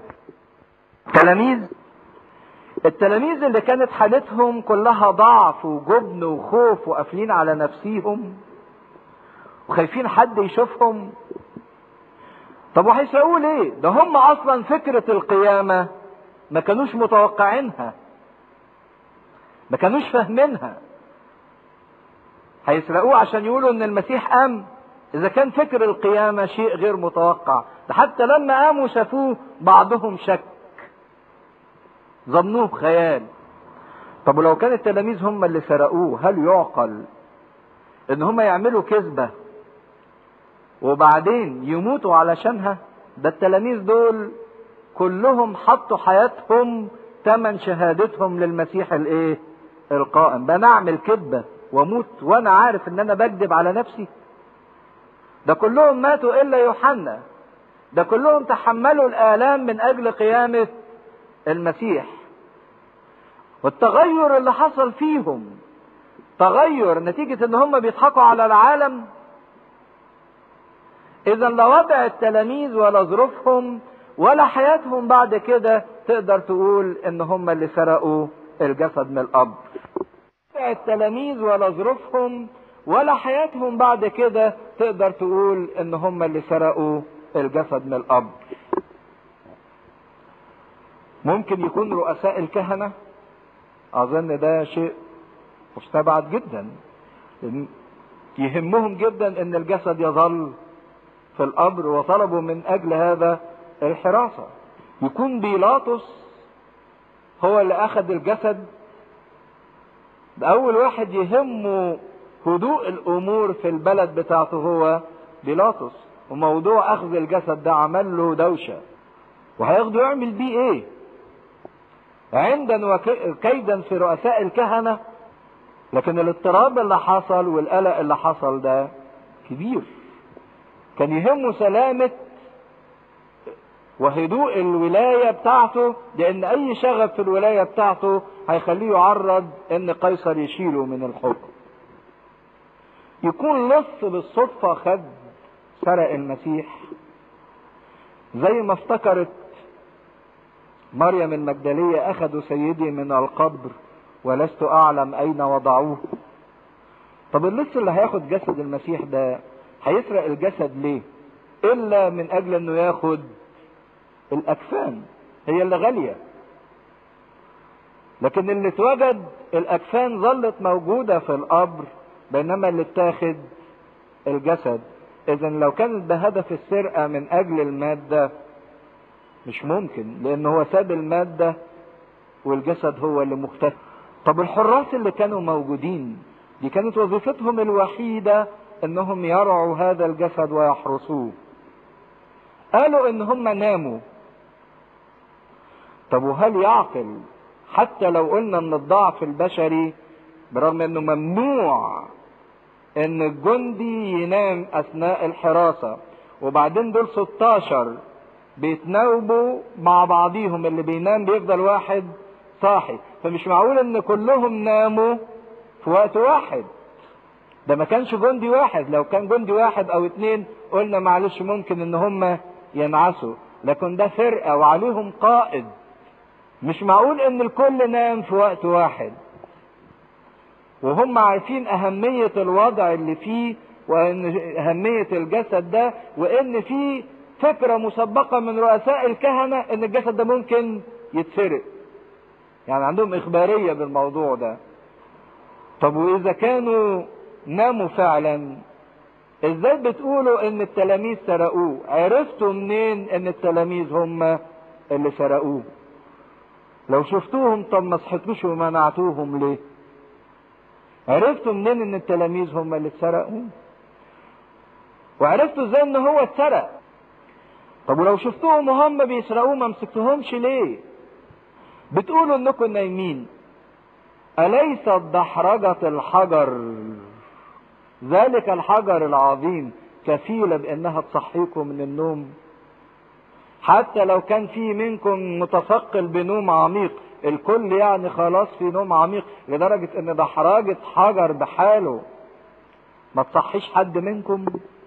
التلاميذ اللي كانت حالتهم كلها ضعف وجبن وخوف وقافلين على نفسيهم وخايفين حد يشوفهم. طب وهيسرقوه ليه؟ ده هم اصلا فكرة القيامة ما كانوش متوقعينها، ما كانوش فاهمينها. هيسرقوه عشان يقولوا ان المسيح قام؟ اذا كان فكر القيامة شيء غير متوقع، ده حتى لما قاموا شافوه بعضهم شك، ظنوه خيال. طب ولو كان التلاميذ هم اللي سرقوه، هل يعقل ان هم يعملوا كذبة وبعدين يموتوا علشانها؟ ده التلاميذ دول كلهم حطوا حياتهم تمن شهادتهم للمسيح القائم. بنعمل كذبة واموت وانا عارف ان انا بكذب على نفسي؟ ده كلهم ماتوا الا يوحنا، ده كلهم تحملوا الآلام من اجل قيامة المسيح. والتغير اللي حصل فيهم تغير نتيجة ان هم بيضحكوا على العالم. اذا لا وضع التلاميذ ولا ظروفهم ولا حياتهم بعد كده تقدر تقول ان هم اللي سرقوا الجسد من القبر. وضع التلاميذ ولا ظروفهم ولا حياتهم بعد كده تقدر تقول ان هم اللي سرقوا الجسد من القبر. ممكن يكون رؤساء الكهنة، اظن ده شيء مستبعد جدا، يهمهم جدا ان الجسد يظل في القبر وطلبوا من اجل هذا الحراسة. يكون بيلاطس هو اللي اخذ الجسد، ده اول واحد يهمه هدوء الامور في البلد بتاعته هو بيلاطس، وموضوع اخذ الجسد ده عمل له دوشة، وهياخده يعمل بيه ايه؟ عندا وكيدا في رؤساء الكهنة. لكن الاضطراب اللي حصل والقلق اللي حصل ده كبير، كان يهمه سلامة وهدوء الولاية بتاعته، لان اي شغب في الولاية بتاعته هيخليه يعرض ان قيصر يشيله من الحكم. يكون لص بالصدفة خد سرق المسيح، زي ما افتكرت مريم المجدلية اخذوا سيدي من القبر ولست اعلم اين وضعوه. طب اللص اللي هياخد جسد المسيح ده هيسرق الجسد ليه؟ الا من اجل انه ياخد الاكفان، هي اللي غالية. لكن اللي اتوجد الاكفان ظلت موجودة في القبر، بينما اللي اتاخد الجسد. اذا لو كانت بهدف السرقة من اجل المادة مش ممكن، لان هو ساب المادة والجسد هو اللي مختفي. طب الحراس اللي كانوا موجودين دي كانت وظيفتهم الوحيدة انهم يرعوا هذا الجسد ويحرسوه، قالوا ان هم ناموا. طب وهل يعقل حتى لو قلنا ان الضعف البشري، برغم انه ممنوع ان الجندي ينام اثناء الحراسة، وبعدين دول 16 بيتناوبوا مع بعضيهم، اللي بينام بيفضل واحد صاحي، فمش معقول ان كلهم ناموا في وقت واحد. ده ما كانش جندي واحد، لو كان جندي واحد او اتنين قلنا معلش ممكن ان هم ينعسوا، لكن ده فرقة وعليهم قائد، مش معقول ان الكل نام في وقت واحد. وهم عارفين اهمية الوضع اللي فيه، وان اهمية الجسد ده، وان في فكرة مسبقة من رؤساء الكهنة ان الجسد ده ممكن يتسرق، يعني عندهم اخبارية بالموضوع ده. طب واذا كانوا ناموا فعلا، ازاي بتقولوا ان التلاميذ سرقوه؟ عرفتوا منين ان التلاميذ هم اللي سرقوه؟ لو شفتوهم طب ما صحتوش ومنعتوهم ليه؟ عرفتوا منين ان التلاميذ هم اللي سرقوه؟ وعرفتوا ازاي ان هو اتسرق؟ طب ولو شفتوهم وهم بيسرقوه ما مسكتهمش ليه؟ بتقولوا انكم نايمين. أليست دحرجة الحجر ذلك الحجر العظيم كفيلة بأنها تصحيكم من النوم؟ حتى لو كان في منكم متثقل بنوم عميق، الكل يعني خلاص في نوم عميق لدرجة ان دحرجة حجر بحاله ما تصحيش حد منكم.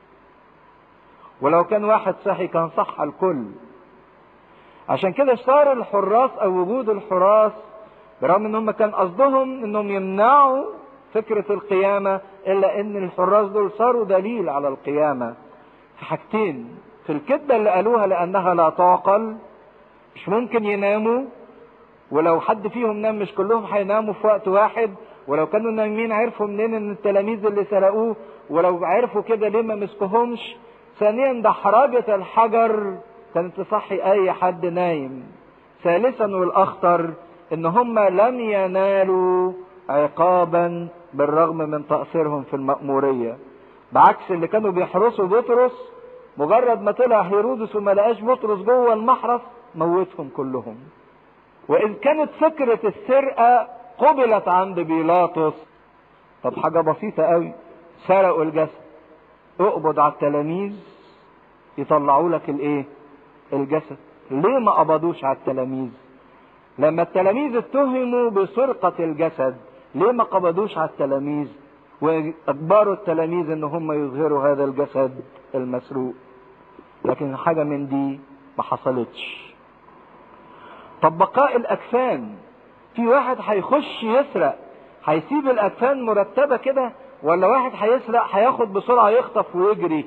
ولو كان واحد صحي كان صح الكل. عشان كده صار الحراس او وجود الحراس برغم ان هم كان قصدهم انهم يمنعوا فكرة القيامة، الا ان الحراس دول صاروا دليل على القيامة في حاجتين: في الكذبة اللي قالوها لانها لا تعقل، مش ممكن يناموا، ولو حد فيهم نام مش كلهم هيناموا في وقت واحد، ولو كانوا نايمين عرفوا منين ان التلاميذ اللي سرقوه، ولو عرفوا كده ليه ما مسكوهمش. ثانيا دحرجة الحجر كانت تصحي اي حد نايم. ثالثا والاخطر ان هم لم ينالوا عقابا بالرغم من تقصيرهم في المأمورية، بعكس اللي كانوا بيحرسوا بطرس، مجرد ما طلع هيرودس وما لقاش بطرس جوه المحرس موتهم كلهم. وإذ كانت فكرة السرقة قبلت عند بيلاطس، طب حاجة بسيطة قوي، سرقوا الجسد، اقبض على التلاميذ يطلعوا لك الايه؟ الجسد. ليه ما قبضوش على التلاميذ؟ لما التلاميذ اتهموا بسرقة الجسد ليه ما قبضوش على التلاميذ واجبروا التلاميذ ان هم يظهروا هذا الجسد المسروق؟ لكن حاجة من دي ما حصلتش. طب بقاء الاكفان، في واحد هيخش يسرق هيسيب الاكفان مرتبة كده، ولا واحد هيسرق هياخد بسرعة يخطف ويجري؟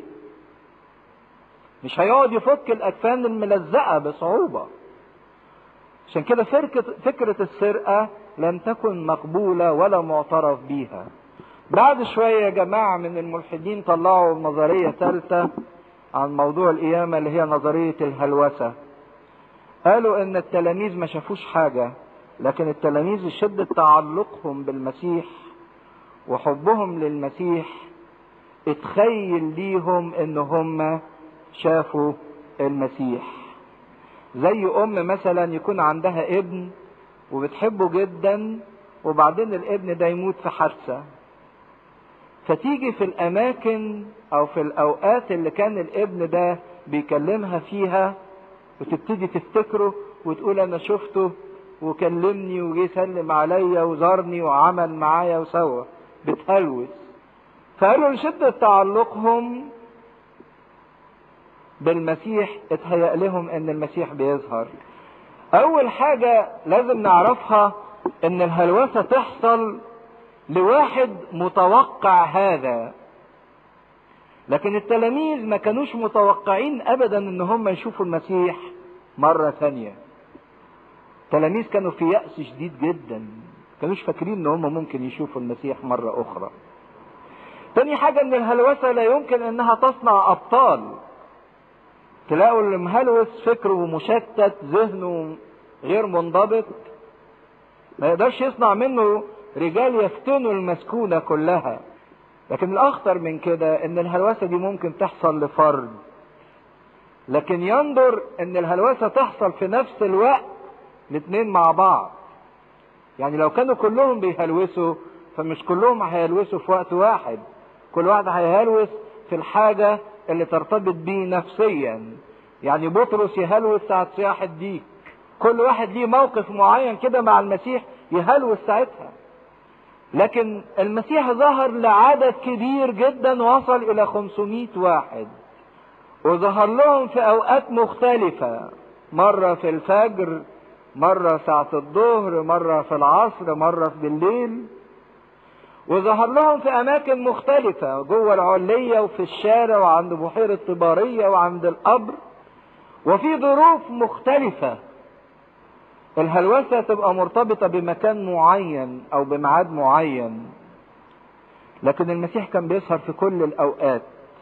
مش هيقعد يفك الاكفان الملزقة بصعوبة. عشان كده فكرة السرقة لم تكن مقبولة ولا معترف بيها. بعد شوية جماعة من الملحدين طلعوا نظرية ثالثة عن موضوع القيامة اللي هي نظرية الهلوسة. قالوا ان التلاميذ ما شافوش حاجة، لكن التلاميذ شدة تعلقهم بالمسيح وحبهم للمسيح اتخيل ليهم ان هم شافوا المسيح. زي ام مثلا يكون عندها ابن وبتحبه جدا، وبعدين الابن ده يموت في حادثة، فتيجي في الاماكن او في الاوقات اللي كان الابن ده بيكلمها فيها وتبتدي تفتكره وتقول انا شفته وكلمني وجي يسلم عليا وزارني وعمل معايا وسوى، بتهلوس. فقالوا لشدة تعلقهم بالمسيح اتهيأ لهم ان المسيح بيظهر. اول حاجة لازم نعرفها ان الهلوسة تحصل لواحد متوقع هذا، لكن التلاميذ ما كانوش متوقعين ابدا ان هم يشوفوا المسيح مرة ثانية. التلاميذ كانوا في يأس شديد جدا، كانوش فاكرين ان هم ممكن يشوفوا المسيح مرة اخرى. تاني حاجة ان الهلوسة لا يمكن انها تصنع ابطال. تلاقوا اللي مهلوس فكره مشتت، ذهنه غير منضبط، ما يقدرش يصنع منه رجال يفتنوا المسكونة كلها. لكن الاخطر من كده ان الهلوسة دي ممكن تحصل لفرد، لكن ينظر ان الهلوسة تحصل في نفس الوقت الاثنين مع بعض. يعني لو كانوا كلهم بيهلوسوا فمش كلهم هيهلوسوا في وقت واحد، كل واحد هيهلوس في الحاجة اللي ترتبط بيه نفسيا. يعني بطرس يهلوس ساعة صياح الديك، كل واحد ليه موقف معين كده مع المسيح يهلوس ساعتها. لكن المسيح ظهر لعدد كبير جدا، وصل الى 500 واحد، وظهر لهم في اوقات مختلفة، مرة في الفجر، مرة ساعة الظهر، مرة في العصر، مرة في بالليل. وظهر لهم في اماكن مختلفة، جوه العلية وفي الشارع وعند بحيرة طبارية وعند القبر، وفي ظروف مختلفة. الهلوسة تبقى مرتبطة بمكان معين او بميعاد معين، لكن المسيح كان بيظهر في كل الاوقات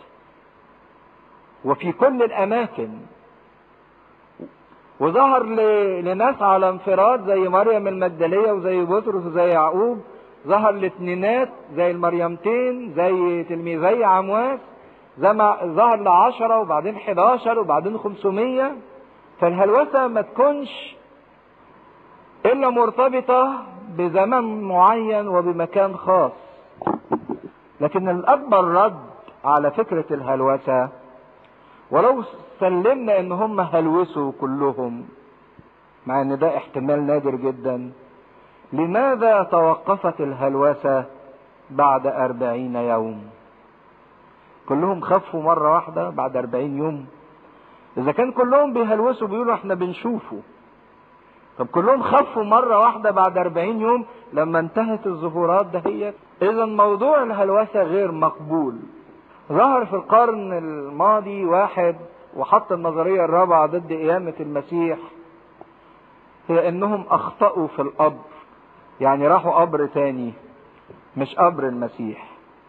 وفي كل الاماكن. وظهر لناس على انفراد زي مريم المجدلية وزي بطرس وزي يعقوب، ظهر لاثنينات زي المريمتين زي تلميذي عمواس، زي ما ظهر ل10 وبعدين 11 وبعدين 500، فالهلوسة ما تكونش إلا مرتبطة بزمن معين وبمكان خاص. لكن الأكبر رد على فكرة الهلوسة، ولو سلمنا إن هم هلوسوا كلهم، مع إن ده احتمال نادر جدا، لماذا توقفت الهلوسة بعد 40 يوم؟ كلهم خفوا مرة واحدة بعد 40 يوم؟ إذا كان كلهم بيهلوسوا بيقولوا إحنا بنشوفه، طب كلهم خفوا مرة واحدة بعد 40 يوم لما انتهت الظهورات دهيت؟ إذا موضوع الهلوسة غير مقبول. ظهر في القرن الماضي واحد وحط النظرية الرابعة ضد قيامة المسيح، هي إنهم أخطأوا في القبر، يعني راحوا قبر تاني مش قبر المسيح.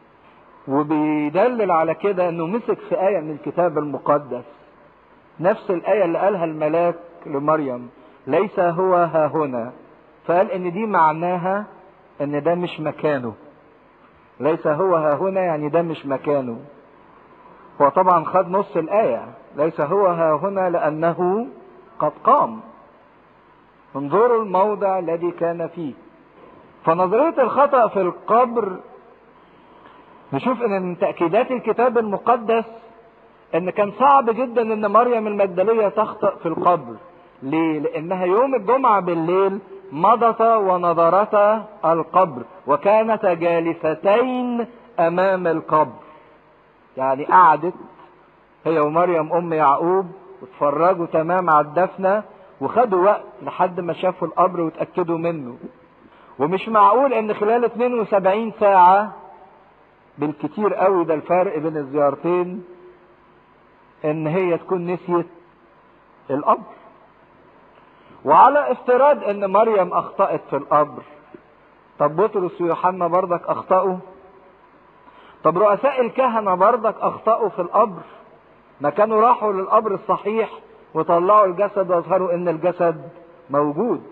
وبيدلل على كده إنه مسك في آية من الكتاب المقدس، نفس الآية اللي قالها الملاك لمريم، ليس هو ها هنا، فقال ان دي معناها ان ده مش مكانه. ليس هو ها هنا يعني ده مش مكانه. هو طبعا خد نص الآية، ليس هو ها هنا لأنه قد قام، انظروا الموضع الذي كان فيه. فنظرية الخطأ في القبر نشوف ان من تأكيدات الكتاب المقدس ان كان صعب جدا ان مريم المجدلية تخطئ في القبر. ليه؟ لانها يوم الجمعة بالليل مضتا ونظرتا القبر وكانتا جالستين امام القبر، يعني قعدت هي ومريم ام يعقوب واتفرجوا تمام على الدفنة وخدوا وقت لحد ما شافوا القبر واتأكدوا منه. ومش معقول ان خلال 72 ساعة بالكتير قوي، ده الفرق بين الزيارتين، ان هي تكون نسيت القبر. وعلى افتراض ان مريم اخطأت في القبر، طب بطرس ويوحنا برضك اخطأوا؟ طب رؤساء الكهنة برضك اخطأوا في القبر؟ ما كانوا راحوا للقبر الصحيح وطلعوا الجسد واظهروا ان الجسد موجود.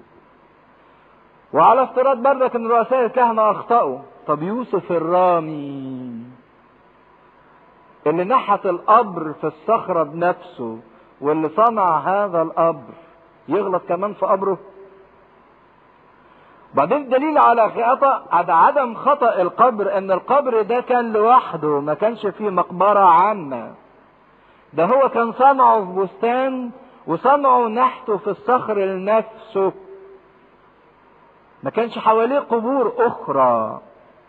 وعلى افتراض برضك ان رؤساء الكهنة اخطأوا، طب يوسف الرامي اللي نحت القبر في الصخرة بنفسه واللي صنع هذا القبر يغلط كمان في قبره؟ بعدين دليل على عدم خطأ القبر ان القبر ده كان لوحده، ما كانش فيه مقبرة عامة، ده هو كان صنعه في بستان وصنعه نحته في الصخر لنفسه، ما كانش حواليه قبور اخرى.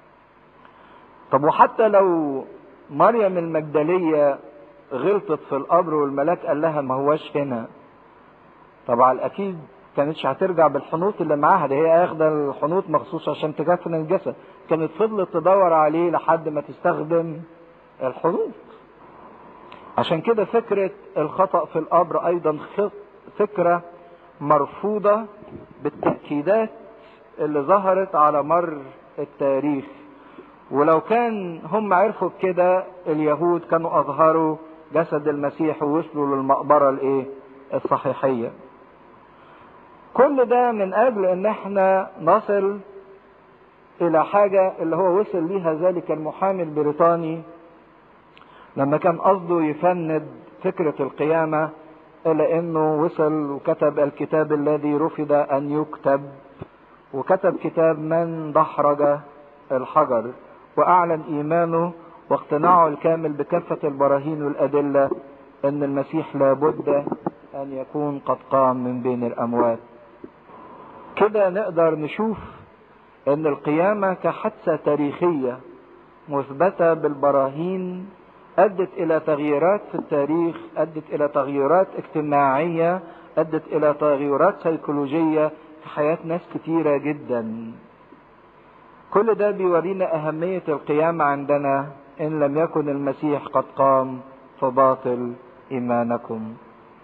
طب وحتى لو مريم المجدلية غلطت في القبر والملاك قال لها ما هوش هنا، طبعا اكيد كانتش هترجع بالحنوط اللي معاها، ده هي اخده الحنوط مخصوص عشان تكفن الجسد، كانت فضلت تدور عليه لحد ما تستخدم الحنوط. عشان كده فكرة الخطأ في القبر ايضا فكرة مرفوضة بالتأكيدات اللي ظهرت على مر التاريخ. ولو كان هم عرفوا بكده اليهود كانوا اظهروا جسد المسيح ووصلوا للمقبرة الصحيحية. كل ده من اجل ان احنا نصل الى حاجة اللي هو وصل ليها ذلك المحامي البريطاني لما كان قصده يفند فكرة القيامة، الى انه وصل وكتب الكتاب الذي رفض ان يكتب، وكتب كتاب من دحرج الحجر، واعلن ايمانه واقتناعه الكامل بكافة البراهين والادلة ان المسيح لابد ان يكون قد قام من بين الاموات. كده نقدر نشوف ان القيامة كحادثة تاريخية مثبتة بالبراهين ادت الى تغييرات في التاريخ، ادت الى تغييرات اجتماعية، ادت الى تغييرات سيكولوجية في حياة ناس كتيرة جدا. كل ده بيورينا اهمية القيامة عندنا، ان لم يكن المسيح قد قام فباطل ايمانكم.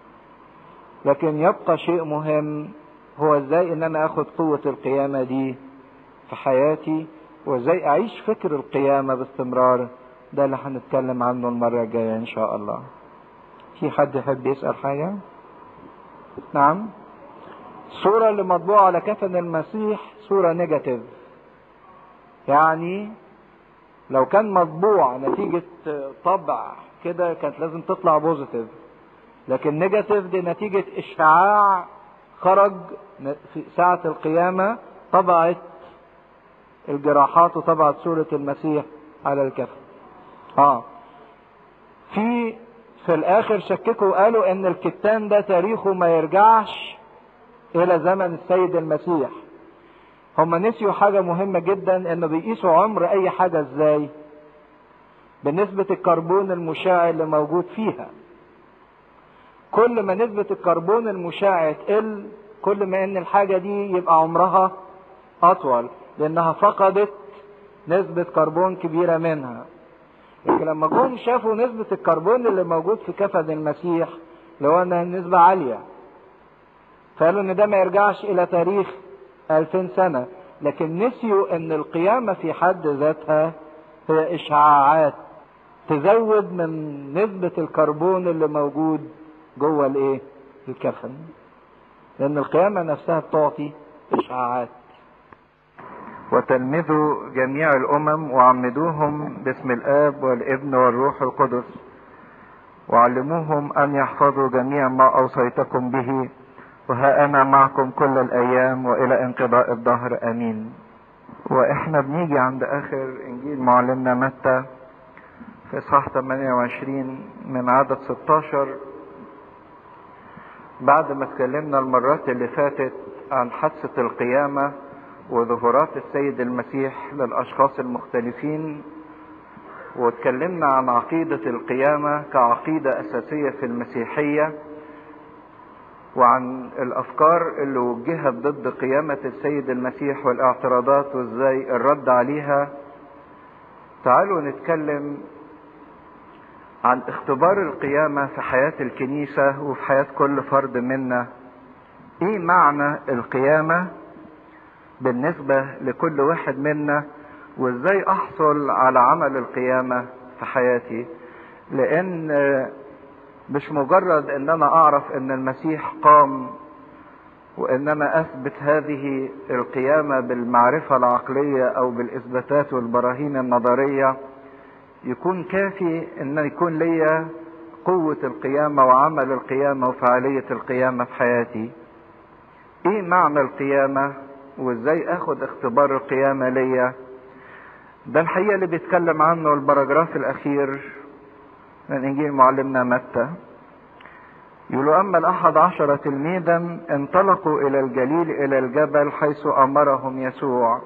لكن يبقى شيء مهم، هو ازاي ان انا اخد قوة القيامة دي في حياتي، وازاي اعيش فكر القيامة باستمرار. ده اللي هنتكلم عنه المرة الجاية ان شاء الله. في حد يحب يسأل حاجة؟ نعم. الصورة اللي مطبوعة على كفن المسيح صورة نيجاتيف، يعني لو كان مطبوع نتيجة طبع كده كانت لازم تطلع بوزيتيف، لكن نيجاتيف دي نتيجة اشعاع خرج في ساعة القيامة، طبعت الجراحات وطبعت صورة المسيح على الكفن. في الاخر شككوا قالوا ان الكتان ده تاريخه ما يرجعش الى زمن السيد المسيح. هم نسيوا حاجة مهمة جدا، انه بيقيسوا عمر اي حاجة ازاي؟ بنسبة الكربون المشع اللي موجود فيها. كل ما نسبة الكربون المشع تقل، كل ما ان الحاجة دي يبقى عمرها اطول، لانها فقدت نسبة كربون كبيرة منها. لكن لما جم شافوا نسبة الكربون اللي موجود في كفن المسيح اللي هو انها نسبة عالية، فقالوا ان ده ما يرجعش الى تاريخ 2000 سنة. لكن نسيوا ان القيامة في حد ذاتها هي اشعاعات تزود من نسبة الكربون اللي موجود جوه الايه؟ الكفن. لان القيامة نفسها بتعطي اشعاعات. وتلمذوا جميع الامم وعمدوهم باسم الاب والابن والروح القدس، وعلموهم ان يحفظوا جميع ما اوصيتكم به، وها انا معكم كل الايام والى انقضاء الدهر، امين. واحنا بنيجي عند اخر انجيل معلمنا متى في اصحاح 28 من عدد 16. بعد ما اتكلمنا المرات اللي فاتت عن حادثة القيامة وظهورات السيد المسيح للاشخاص المختلفين، واتكلمنا عن عقيدة القيامة كعقيدة اساسية في المسيحية، وعن الافكار اللي وجهت ضد قيامة السيد المسيح والاعتراضات وازاي الرد عليها. تعالوا نتكلم عن اختبار القيامة في حياة الكنيسة وفي حياة كل فرد منا. ايه معنى القيامة بالنسبة لكل واحد منا، وازاي احصل على عمل القيامة في حياتي؟ لان مش مجرد ان انا اعرف ان المسيح قام وان انا اثبت هذه القيامة بالمعرفة العقلية او بالاثباتات والبراهين النظرية يكون كافي ان يكون ليا قوة القيامة وعمل القيامة وفعالية القيامة في حياتي. ايه معنى القيامة وازاي اخد اختبار القيامة ليا؟ ده الحقيقة اللي بيتكلم عنه البراجراف الاخير من انجيل معلمنا متى. يقولوا اما ال11 تلميذا انطلقوا الى الجليل الى الجبل حيث امرهم يسوع.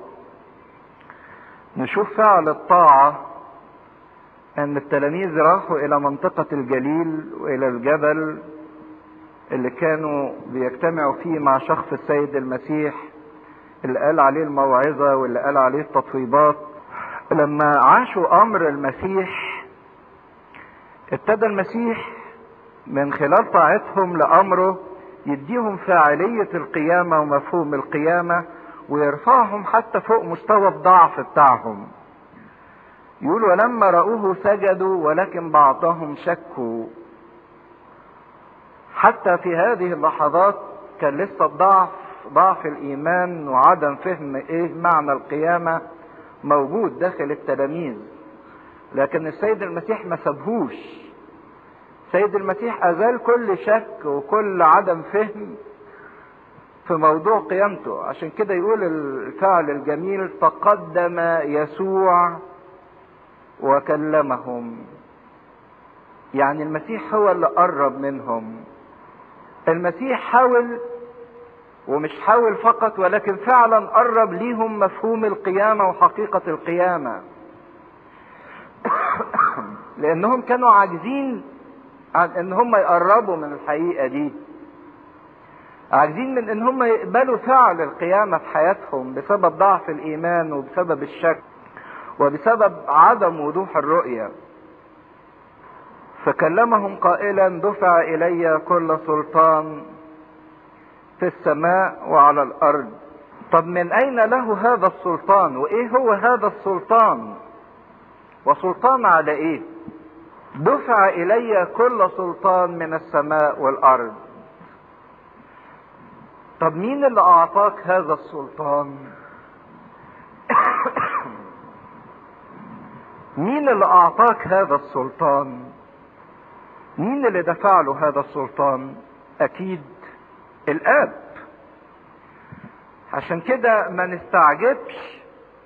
نشوف فعل الطاعة ان التلاميذ راحوا الى منطقة الجليل والى الجبل اللي كانوا بيجتمعوا فيه مع شخص السيد المسيح اللي قال عليه الموعظة واللي قال عليه التطويبات. لما عاشوا امر المسيح ابتدى المسيح من خلال طاعتهم لامره يديهم فاعلية القيامة ومفهوم القيامة، ويرفعهم حتى فوق مستوى الضعف بتاعهم. يقول ولما رأوه سجدوا ولكن بعضهم شكوا. حتى في هذه اللحظات كان لسه ضعف الايمان وعدم فهم ايه معنى القيامة موجود داخل التلاميذ. لكن السيد المسيح ما سابهوش. السيد المسيح ازال كل شك وكل عدم فهم في موضوع قيامته. عشان كده يقول الفعل الجميل تقدم يسوع وكلمهم. يعني المسيح هو اللي قرب منهم. المسيح حاول، ومش حاول فقط ولكن فعلا قرب ليهم مفهوم القيامة وحقيقة القيامة. لانهم كانوا عاجزين عن ان هم يقربوا من الحقيقة دي، عاجزين من ان هم يقبلوا فعل القيامة في حياتهم بسبب ضعف الايمان وبسبب الشك وبسبب عدم وضوح الرؤية. فكلمهم قائلا دفع الي كل سلطان في السماء وعلى الارض. طب من اين له هذا السلطان؟ وايه هو هذا السلطان؟ وسلطان على ايه؟ دفع الي كل سلطان من السماء والارض. طب مين اللي اعطاك هذا السلطان؟ مين اللي اعطاك هذا السلطان؟ مين اللي دفع له هذا السلطان؟ اكيد الاب. عشان كده ما نستعجبش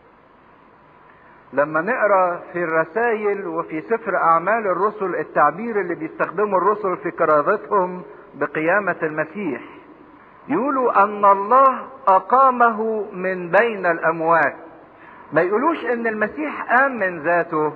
لما نقرا في الرسائل وفي سفر اعمال الرسل التعبير اللي بيستخدمه الرسل في كرازتهم بقيامة المسيح. يقولوا ان الله اقامه من بين الاموات. ما يقولوش ان المسيح قام من ذاته،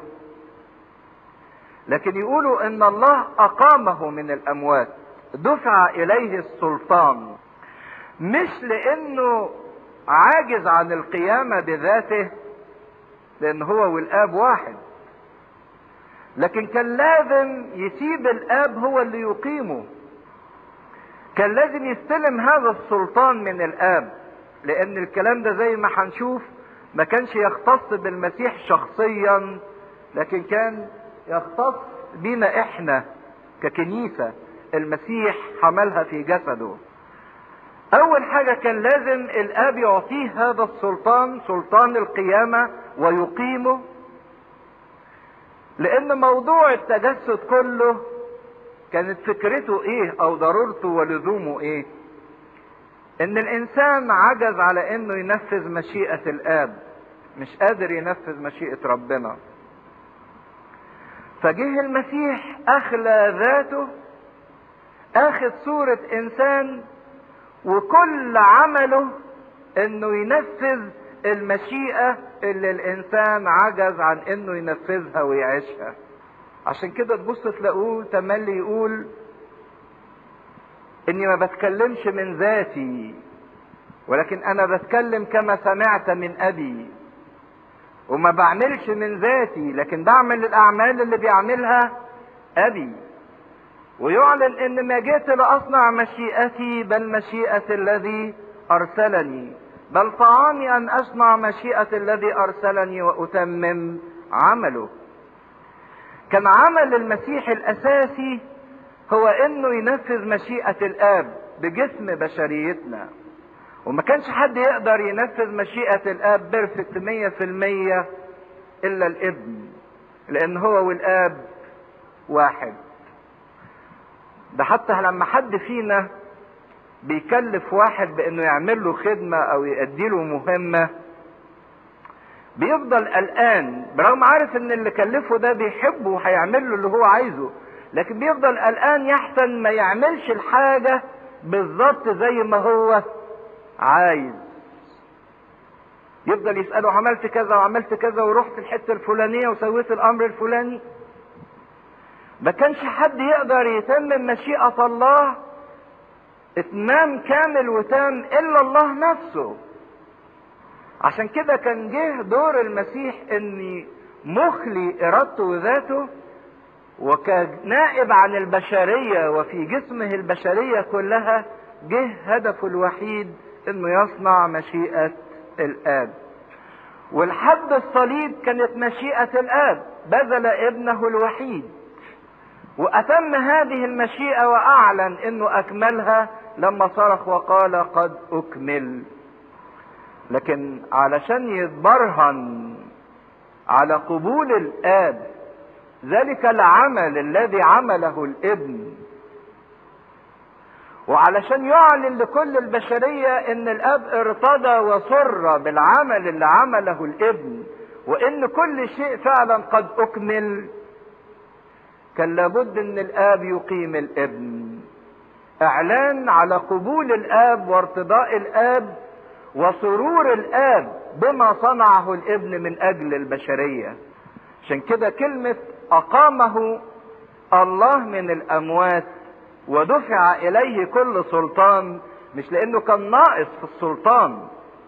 لكن يقولوا ان الله اقامه من الاموات، دفع اليه السلطان، مش لانه عاجز عن القيامة بذاته، لان هو والاب واحد، لكن كان لازم يسيب الاب هو اللي يقيمه. كان لازم يستلم هذا السلطان من الاب، لان الكلام ده زي ما هنشوف ما كانش يختص بالمسيح شخصيا، لكن كان يختص بينا احنا ككنيسة المسيح حملها في جسده. اول حاجة كان لازم الاب يعطيه هذا السلطان، سلطان القيامة، ويقيمه، لان موضوع التجسد كله كانت فكرته ايه او ضرورته ولزومه ايه؟ ان الانسان عجز على انه ينفذ مشيئة الاب، مش قادر ينفذ مشيئة ربنا. فجه المسيح اخلى ذاته، اخذ صورة انسان، وكل عمله انه ينفذ المشيئة اللي الانسان عجز عن انه ينفذها ويعيشها. عشان كده تبص تلاقوه تملي يقول اني ما بتكلمش من ذاتي، ولكن انا بتكلم كما سمعت من ابي، وما بعملش من ذاتي لكن بعمل الاعمال اللي بيعملها ابي. ويعلن ان ما جئت لاصنع مشيئتي بل مشيئة الذي ارسلني، بل طعامي ان اصنع مشيئة الذي ارسلني واتمم عمله. كان عمل المسيح الاساسي هو انه ينفذ مشيئة الاب بجسم بشريتنا، وما كانش حد يقدر ينفذ مشيئة الاب بيرفكت 100% الا الابن، لان هو والاب واحد. ده حتى لما حد فينا بيكلف واحد بانه يعمل له خدمة او يؤدي له مهمة، بيفضل قلقان برغم عارف ان اللي كلفه ده بيحبه وهيعمل له اللي هو عايزه، لكن بيفضل قلقان يحسن ما يعملش الحاجة بالظبط زي ما هو عايز. يفضل يسأله عملت كذا وعملت كذا ورحت الحتة الفلانية وسويت الامر الفلاني. ما كانش حد يقدر يتمم مشيئة الله اتمام كامل وتام الا الله نفسه. عشان كده كان جه دور المسيح ان مخلي ارادته وذاته، وكنائب عن البشرية وفي جسمه البشرية كلها جه هدفه الوحيد انه يصنع مشيئة الاب. والحد الصليب كانت مشيئة الاب، بذل ابنه الوحيد واتم هذه المشيئة واعلن انه اكملها لما صرخ وقال قد اكمل. لكن علشان يتبرهن على قبول الاب ذلك العمل الذي عمله الابن، وعلشان يعلن لكل البشرية ان الاب ارتضى وسر بالعمل اللي عمله الابن، وان كل شيء فعلا قد اكمل، كان لابد ان الاب يقيم الابن. اعلان على قبول الاب وارتضاء الاب وسرور الاب بما صنعه الابن من اجل البشرية. عشان كده كلمة اقامه الله من الاموات ودفع اليه كل سلطان، مش لانه كان ناقص في السلطان،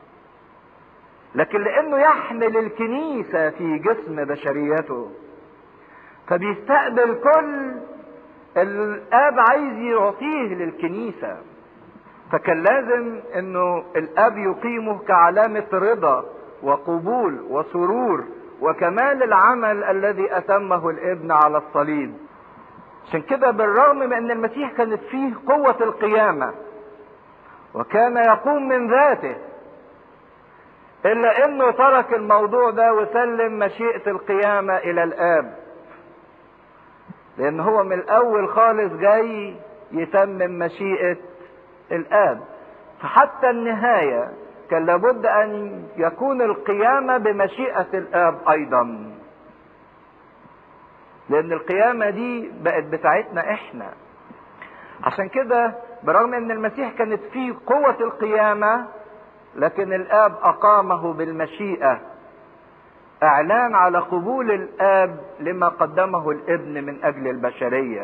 لكن لانه يحمل الكنيسة في جسم بشريته، فبيستقبل كل الاب عايز يعطيه للكنيسة. فكان لازم انه الاب يقيمه كعلامة رضا وقبول وسرور وكمال العمل الذي اتمه الابن على الصليب. عشان كده بالرغم من ان المسيح كانت فيه قوة القيامة وكان يقوم من ذاته، الا انه ترك الموضوع ده وسلم مشيئة القيامة الى الاب، لان هو من الاول خالص جاي يتمم مشيئة الاب. فحتى النهاية كان لابد ان يكون القيامة بمشيئة الاب ايضا، لان القيامة دي بقت بتاعتنا احنا. عشان كده برغم ان المسيح كانت فيه قوة القيامة، لكن الاب اقامه بالمشيئة، اعلان على قبول الاب لما قدمه الابن من اجل البشرية.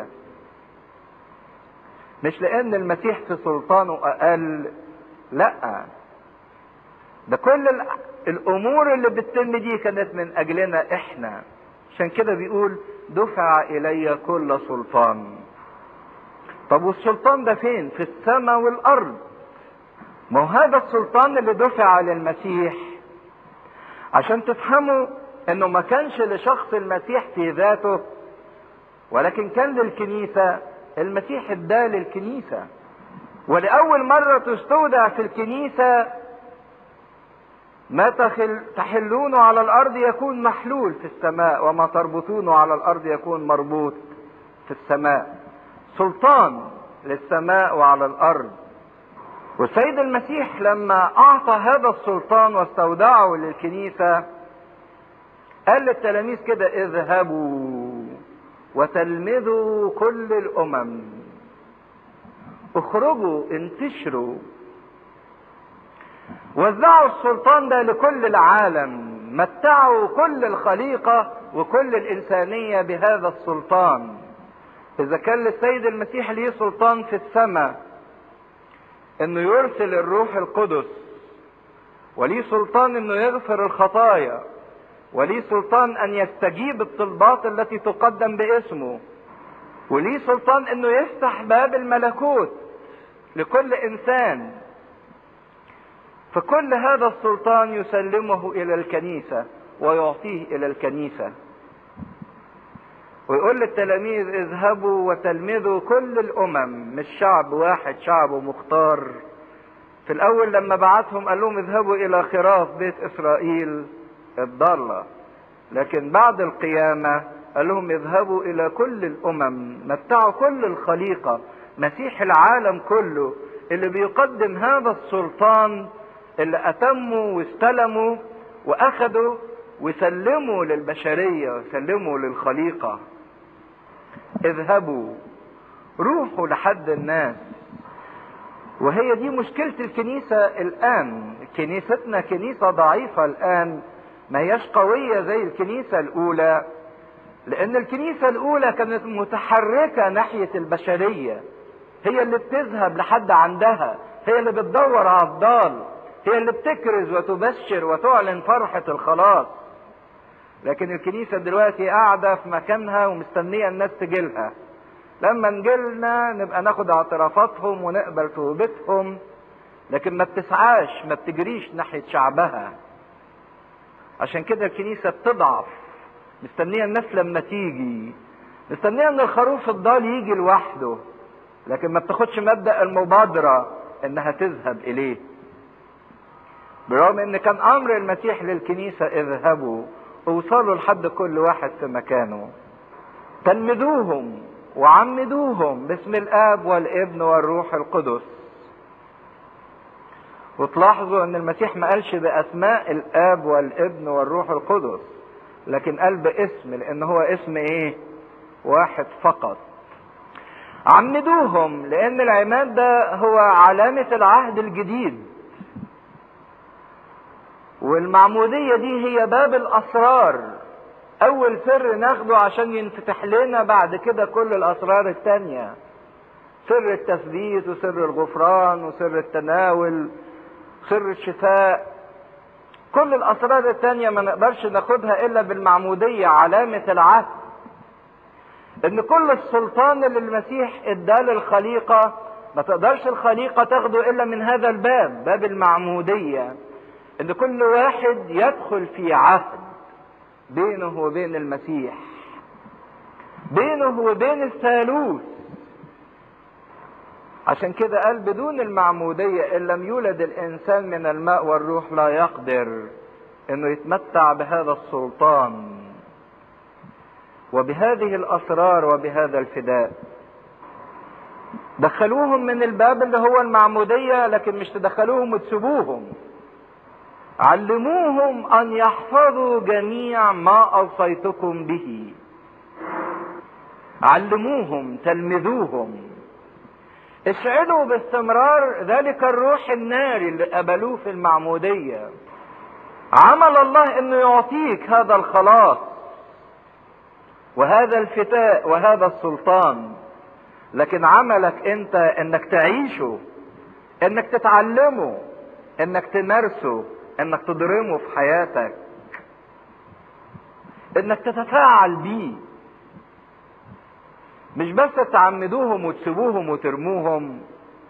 مش لان المسيح في سلطانه اقل، لا، ده كل الامور اللي بتتم دي كانت من اجلنا احنا. عشان كده بيقول دفع الي كل سلطان. طب والسلطان ده فين؟ في السماء والارض. ما هو هذا السلطان اللي دفع للمسيح، عشان تفهموا انه ما كانش لشخص المسيح في ذاته، ولكن كان للكنيسة. المسيح اداه للكنيسة، ولأول مرة تستودع في الكنيسة ما تحلونه على الأرض يكون محلول في السماء، وما تربطونه على الأرض يكون مربوط في السماء. سلطان للسماء وعلى الأرض. والسيد المسيح لما أعطى هذا السلطان واستودعه للكنيسة قال للتلاميذ كده: اذهبوا وتلمذوا كل الأمم، اخرجوا انتشروا، وزعوا السلطان ده لكل العالم، متعوا كل الخليقة وكل الإنسانية بهذا السلطان. إذا كان للسيد المسيح ليه سلطان في السماء إنه يرسل الروح القدس، وليه سلطان إنه يغفر الخطايا، وليه سلطان أن يستجيب الطلبات التي تقدم باسمه، وليه سلطان إنه يفتح باب الملكوت لكل إنسان، فكل هذا السلطان يسلمه إلى الكنيسة ويعطيه إلى الكنيسة، ويقول للتلاميذ: اذهبوا وتلمذوا كل الأمم. مش شعب واحد، شعب مختار. في الأول لما بعتهم قال لهم: اذهبوا إلى خراف بيت إسرائيل الضالة، لكن بعد القيامة قال لهم: اذهبوا إلى كل الأمم، متعوا كل الخليقة. مسيح العالم كله اللي بيقدم هذا السلطان اللي أتموا واستلموا وأخذوا وسلموا للبشرية وسلموا للخليقة. اذهبوا، روحوا لحد الناس. وهي دي مشكلة الكنيسة الآن. كنيستنا كنيسة ضعيفة الآن، ما هياش قوية زي الكنيسة الأولى، لأن الكنيسة الأولى كانت متحركة ناحية البشرية، هي اللي بتذهب لحد عندها، هي اللي بتدور على الضال، هي اللي بتكرز وتبشر وتعلن فرحة الخلاص. لكن الكنيسة دلوقتي قاعدة في مكانها ومستنية الناس تجيلها، لما نجيلنا نبقى ناخد اعترافاتهم ونقبل توبتهم، لكن ما بتسعاش، ما بتجريش ناحية شعبها. عشان كده الكنيسة بتضعف، مستنية الناس لما تيجي، مستنية ان الخروف الضال يجي لوحده، لكن ما بتاخدش مبدأ المبادرة انها تذهب اليه. برغم ان كان امر المسيح للكنيسة: اذهبوا، اوصلوا لحد كل واحد في مكانه، تلمذوهم وعمدوهم باسم الاب والابن والروح القدس. وتلاحظوا ان المسيح ما قالش باسماء الاب والابن والروح القدس، لكن قال باسم، لان هو اسم ايه؟ واحد فقط. عمدوهم، لان العماد ده هو علامة العهد الجديد، والمعمودية دي هي باب الاسرار، اول سر ناخده عشان ينفتح لنا بعد كده كل الاسرار التانية، سر التثبيت وسر الغفران وسر التناول، سر الشفاء. كل الاسرار التانية ما نقدرش ناخدها الا بالمعمودية، علامة العهد. ان كل السلطان اللي المسيح اداه للخليقة ما تقدرش الخليقة تاخده الا من هذا الباب، باب المعمودية، ان كل واحد يدخل في عهد بينه وبين المسيح، بينه وبين الثالوث. عشان كده قال بدون المعمودية إن لم يولد الإنسان من الماء والروح لا يقدر إنه يتمتع بهذا السلطان وبهذه الأسرار وبهذا الفداء. دخلوهم من الباب اللي هو المعمودية، لكن مش تدخلوهم وتسيبوهم. علموهم أن يحفظوا جميع ما أوصيتكم به. علموهم، تلمذوهم، اشعلوا باستمرار ذلك الروح الناري اللي قبلوه في المعمودية. عمل الله انه يعطيك هذا الخلاص وهذا الفتاء وهذا السلطان، لكن عملك انت انك تعيشه، انك تتعلمه، انك تمارسه، انك تضرمه في حياتك، انك تتفاعل بيه. مش بس تعمدوهم وتسيبوهم وترموهم،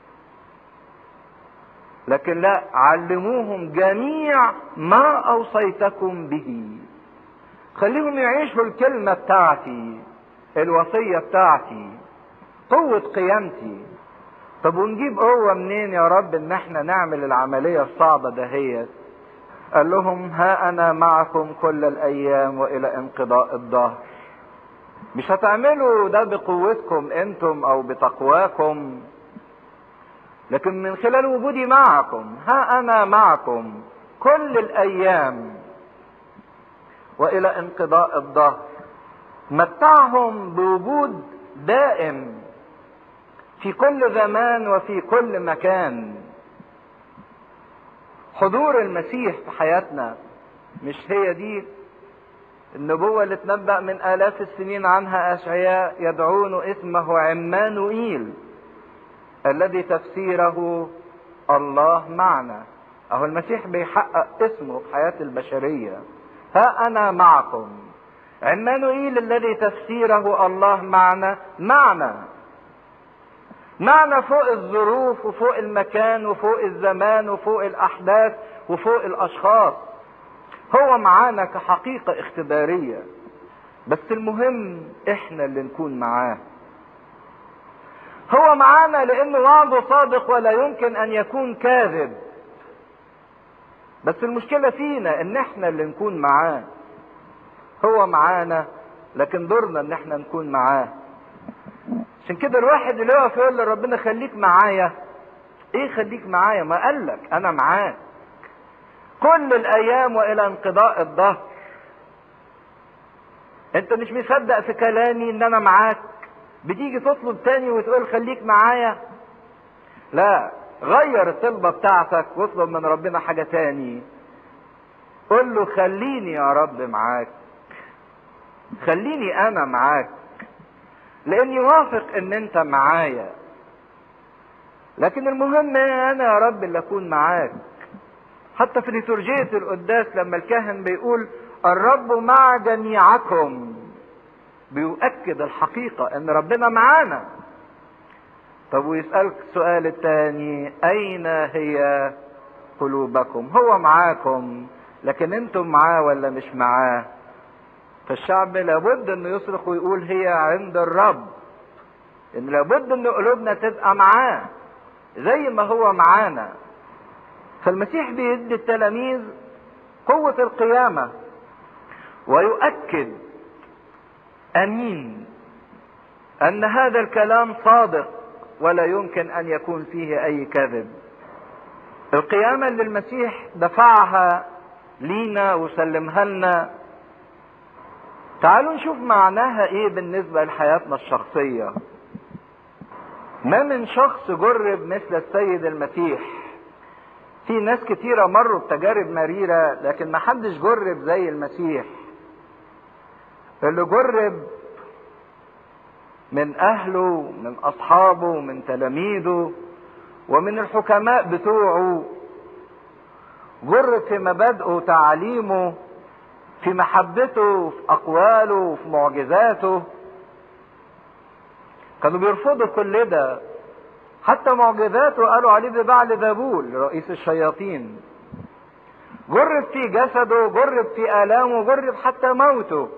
لكن لا، علموهم جميع ما اوصيتكم به. خليهم يعيشوا الكلمة بتاعتي، الوصية بتاعتي، قوة قيامتي. طب ونجيب قوة منين يا رب ان احنا نعمل العملية الصعبة دهيت؟ قال لهم ها انا معكم كل الايام والى انقضاء الدهر. مش هتعملوا ده بقوتكم انتم او بتقواكم، لكن من خلال وجودي معكم. ها انا معكم كل الايام والى انقضاء الدهر. متعهم بوجود دائم في كل زمان وفي كل مكان. حضور المسيح في حياتنا، مش هي دي النبوة اللي تنبأ من آلاف السنين عنها أشعياء؟ يدعون اسمه عمانوئيل الذي تفسيره الله معنا. أهو المسيح بيحقق اسمه في حياة البشرية. ها أنا معكم، عمانوئيل الذي تفسيره الله معنا. معنا فوق الظروف وفوق المكان وفوق الزمان وفوق الأحداث وفوق الأشخاص. هو معانا كحقيقة اختبارية، بس المهم احنا اللي نكون معاه. هو معانا لانه وعده صادق ولا يمكن ان يكون كاذب، بس المشكلة فينا ان احنا اللي نكون معاه. هو معانا لكن دورنا ان احنا نكون معاه. عشان كده الواحد اللي يقف يقول لربنا خليك معايا، ايه خليك معايا؟ ما قالك انا معاك كل الايام والى انقضاء الدهر. انت مش مصدق في كلامي ان انا معاك، بتيجي تطلب تاني وتقول خليك معايا؟ لا، غير الطلبة بتاعتك واطلب من ربنا حاجة تاني. قل له خليني يا رب معاك، خليني انا معاك، لاني واثق ان انت معايا. لكن المهم انا يا رب اللي اكون معاك. حتى في ليتورجية القداس لما الكاهن بيقول الرب مع جميعكم، بيؤكد الحقيقة ان ربنا معانا. طب ويسألك السؤال الثاني، اين هي قلوبكم؟ هو معاكم لكن انتم معاه ولا مش معاه؟ فالشعب لابد انه يصرخ ويقول هي عند الرب، ان لابد ان قلوبنا تبقى معاه زي ما هو معانا. فالمسيح بيدي التلاميذ قوة القيامة ويؤكد امين ان هذا الكلام صادق ولا يمكن ان يكون فيه اي كذب. القيامة اللي المسيح دفعها لينا وسلمها لنا، تعالوا نشوف معناها ايه بالنسبة لحياتنا الشخصية. ما من شخص جرب مثل السيد المسيح. في ناس كتيرة مروا بتجارب مريرة لكن ما حدش جرب زي المسيح، اللي جرب من اهله، من اصحابه، من تلاميذه، ومن الحكماء بتوعه. جرب في مبادئه وتعاليمه، في محبته، في اقواله، في معجزاته. كانوا بيرفضوا كل ده، حتى معجزاته قالوا عليه ده بعل ذبول رئيس الشياطين. جرب في جسده، جرب في آلامه، جرب حتى موته،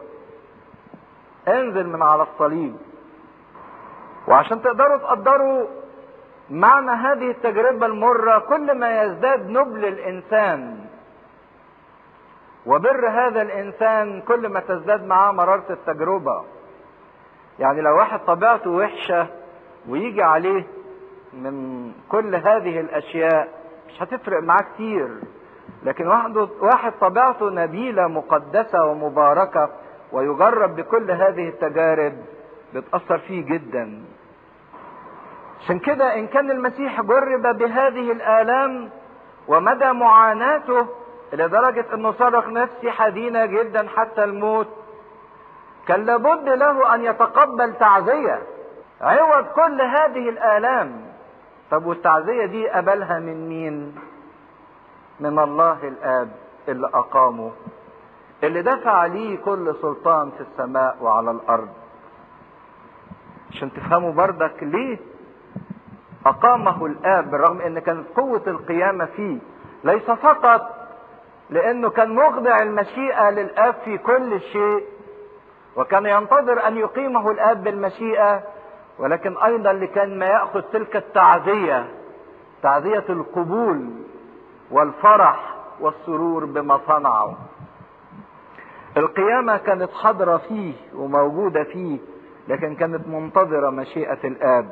انزل من على الصليب. وعشان تقدروا تقدروا معنى هذه التجربة المرة كل ما يزداد نبل الإنسان وبر هذا الإنسان كل ما تزداد معاه مرارة التجربة. يعني لو واحد طبيعته وحشة ويجي عليه من كل هذه الأشياء مش هتفرق معاه كتير، لكن واحد طبيعته نبيلة مقدسة ومباركة ويجرب بكل هذه التجارب بتأثر فيه جدا. عشان كده إن كان المسيح جرب بهذه الآلام ومدى معاناته لدرجة أنه صرخ نفسي حزينة جدا حتى الموت، كان لابد له أن يتقبل تعزية عوض كل هذه الآلام. طب والتعزية دي قبلها من مين؟ من الله الآب اللي أقامه، اللي دفع ليه كل سلطان في السماء وعلى الأرض. عشان تفهموا بردك ليه أقامه الآب بالرغم أن كانت قوة القيامة فيه، ليس فقط لأنه كان مخضع المشيئة للآب في كل شيء وكان ينتظر أن يقيمه الآب بالمشيئة، ولكن أيضا لكان ما يأخذ تلك التعزية، تعزية القبول والفرح والسرور بما صنعه. القيامة كانت حاضرة فيه وموجودة فيه، لكن كانت منتظرة مشيئة الآب.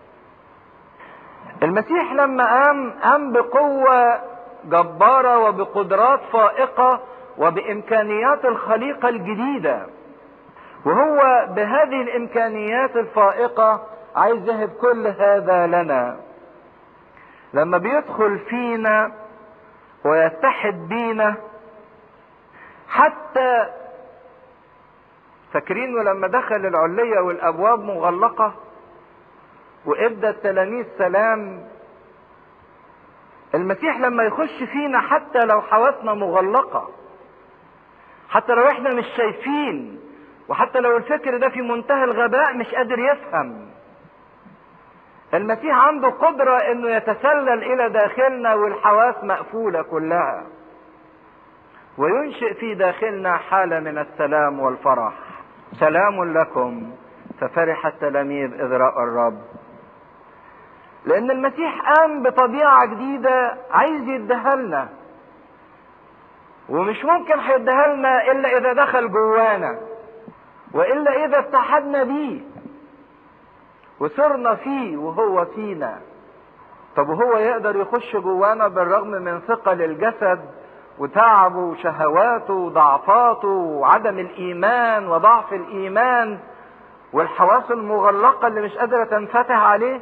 المسيح لما قام بقوة جبارة وبقدرات فائقة وبإمكانيات الخليقة الجديدة، وهو بهذه الإمكانيات الفائقة عايز يهب كل هذا لنا. لما بيدخل فينا ويتحد بينا، حتى فاكرينه لما دخل العلية والأبواب مغلقة وإبدأ التلاميذ سلام، المسيح لما يخش فينا حتى لو حواسنا مغلقة، حتى لو احنا مش شايفين، وحتى لو الفكر ده في منتهى الغباء مش قادر يفهم، المسيح عنده قدرة انه يتسلل الى داخلنا والحواس مقفولة كلها وينشئ في داخلنا حالة من السلام والفرح. سلام لكم، ففرح التلاميذ إذ رأوا الرب. لأن المسيح قام بطبيعة جديدة عايز يديها لنا، ومش ممكن هيديها لنا إلا إذا دخل جوانا، وإلا إذا اتحدنا بيه وصرنا فيه وهو فينا. طب وهو يقدر يخش جوانا بالرغم من ثقل الجسد وتعبه وشهواته وضعفاته وعدم الإيمان وضعف الإيمان والحواس المغلقة اللي مش قادرة تنفتح عليه؟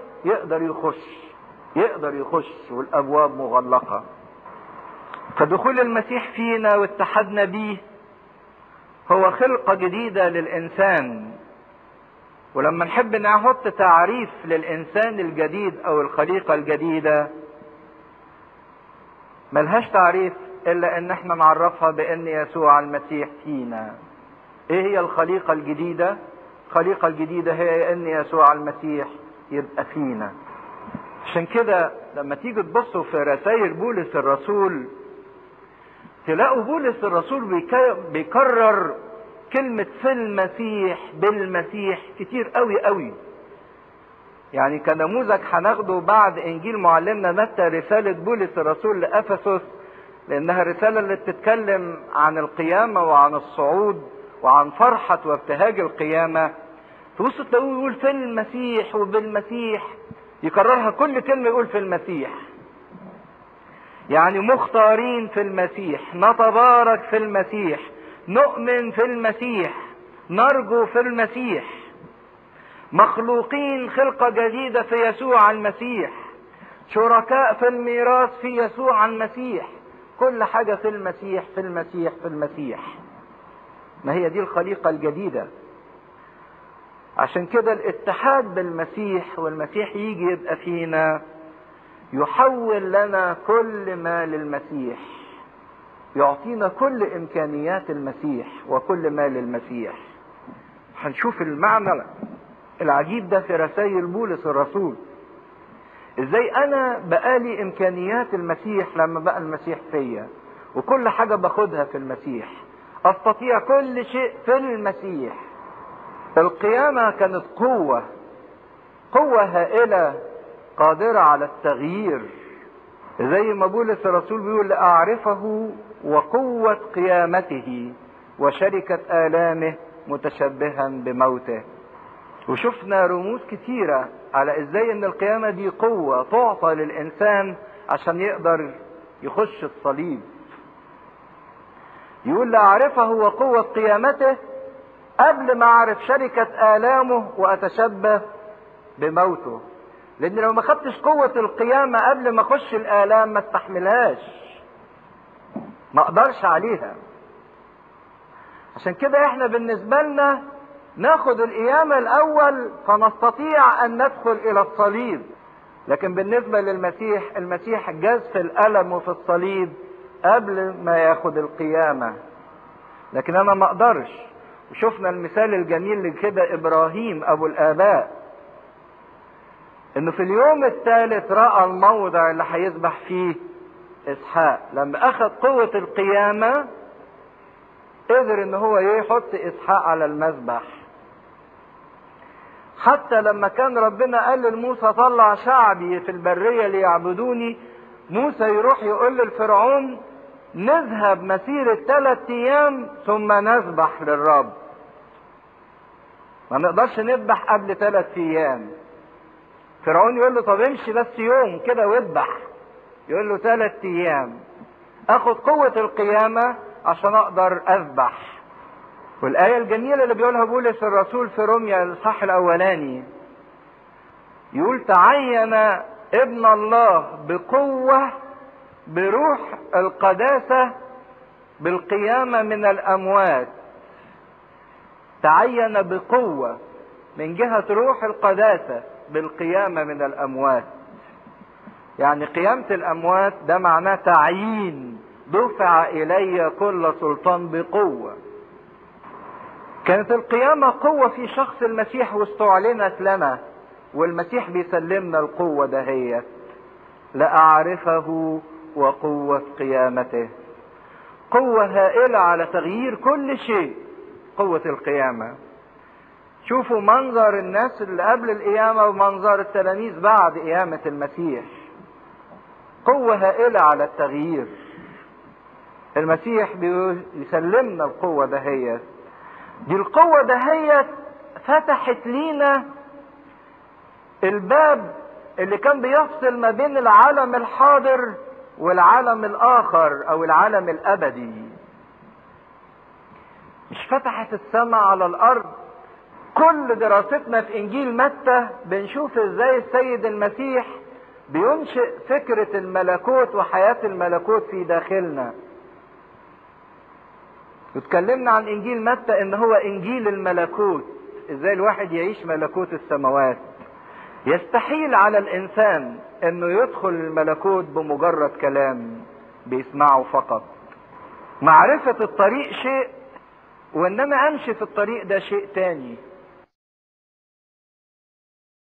يقدر يخش والأبواب مغلقة. فدخول المسيح فينا واتحدنا بيه هو خلقة جديدة للإنسان. ولما نحب نحط تعريف للإنسان الجديد أو الخليقة الجديدة، ملهاش تعريف إلا إن احنا نعرفها بأن يسوع المسيح فينا. إيه هي الخليقة الجديدة؟ الخليقة الجديدة هي أن يسوع المسيح يبقى فينا. عشان كده لما تيجي تبصوا في رسائل بولس الرسول تلاقوا بولس الرسول بيكرر كلمة في المسيح بالمسيح كتير قوي قوي. يعني كنموذج هناخده بعد انجيل معلمنا متى رسالة بولس الرسول لأفسس، لانها الرسالة اللي بتتكلم عن القيامة وعن الصعود وعن فرحة وابتهاج القيامة. تبص تلاقوه يقول في المسيح وبالمسيح، يكررها كل كلمة يقول في المسيح. يعني مختارين في المسيح، نتبارك في المسيح، نؤمن في المسيح، نرجو في المسيح، مخلوقين خلقة جديدة في يسوع المسيح، شركاء في الميراث في يسوع المسيح. كل حاجة في المسيح في المسيح في المسيح. ما هي دي الخليقة الجديدة. عشان كده الاتحاد بالمسيح والمسيح يجي يبقى فينا يحول لنا كل ما للمسيح، يعطينا كل امكانيات المسيح وكل ما للمسيح. هنشوف المعنى العجيب ده في رسائل بولس الرسول، ازاي انا بقالي امكانيات المسيح لما بقى المسيح فيا، وكل حاجة باخدها في المسيح، استطيع كل شيء في المسيح. القيامة كانت قوة هائلة قادرة على التغيير، زي ما بولس الرسول بيقول لأعرفه وقوة قيامته وشركة آلامه متشبها بموته. وشفنا رموز كتيرة على ازاي ان القيامة دي قوة تعطى للإنسان عشان يقدر يخش الصليب. يقول لأعرفه وقوة قيامته قبل ما أعرف شركة آلامه وأتشبه بموته. لأن لو ما خدتش قوة القيامة قبل ما أخش الآلام ما استحملهاش، ما أقدرش عليها. عشان كده إحنا بالنسبة لنا ناخد القيامة الأول فنستطيع أن ندخل إلى الصليب. لكن بالنسبة للمسيح، المسيح جاز في الألم وفي الصليب قبل ما ياخد القيامة، لكن أنا ما أقدرش. وشفنا المثال الجميل لكده إبراهيم أبو الآباء، إنه في اليوم الثالث رأى الموضع اللي هيذبح فيه إسحاق. لما أخذ قوة القيامة قدر إن هو يحط إسحاق على المذبح. حتى لما كان ربنا قال لموسى طلع شعبي في البرية ليعبدوني، موسى يروح يقول للفرعون نذهب مسيرة 3 أيام ثم نذبح للرب. ما نقدرش نذبح قبل 3 أيام. فرعون يقول له طب امشي بس يوم كده واذبح، يقول له 3 أيام اخد قوة القيامة عشان اقدر اذبح. والآية الجميلة اللي بيقولها بولس الرسول في روميا الإصحاح الأولاني يقول تعين ابن الله بقوة بروح القداسة بالقيامة من الأموات. تعين بقوة من جهة روح القداسة بالقيامة من الأموات. يعني قيامة الأموات ده معناه تعيين، دفع إلي كل سلطان بقوة. كانت القيامة قوة في شخص المسيح واستعلنت لنا، والمسيح بيسلمنا القوة دهيت لأعرفه وقوة قيامته. قوة هائلة على تغيير كل شيء، قوة القيامة. شوفوا منظر الناس اللي قبل القيامة ومنظر التلاميذ بعد قيامة المسيح. قوة هائلة على التغيير. المسيح بيسلمنا القوة دهيت. دي القوة دهيت فتحت لينا الباب اللي كان بيفصل ما بين العالم الحاضر والعالم الآخر أو العالم الأبدي. مش فتحت السماء على الأرض. كل دراستنا في إنجيل متى بنشوف إزاي السيد المسيح بينشئ فكرة الملكوت وحياة الملكوت في داخلنا. واتكلمنا عن إنجيل متى إن هو إنجيل الملكوت، إزاي الواحد يعيش ملكوت السماوات. يستحيل على الإنسان إنه يدخل الملكوت بمجرد كلام بيسمعه فقط. معرفة الطريق شيء، وإنما أمشي في الطريق ده شيء تاني.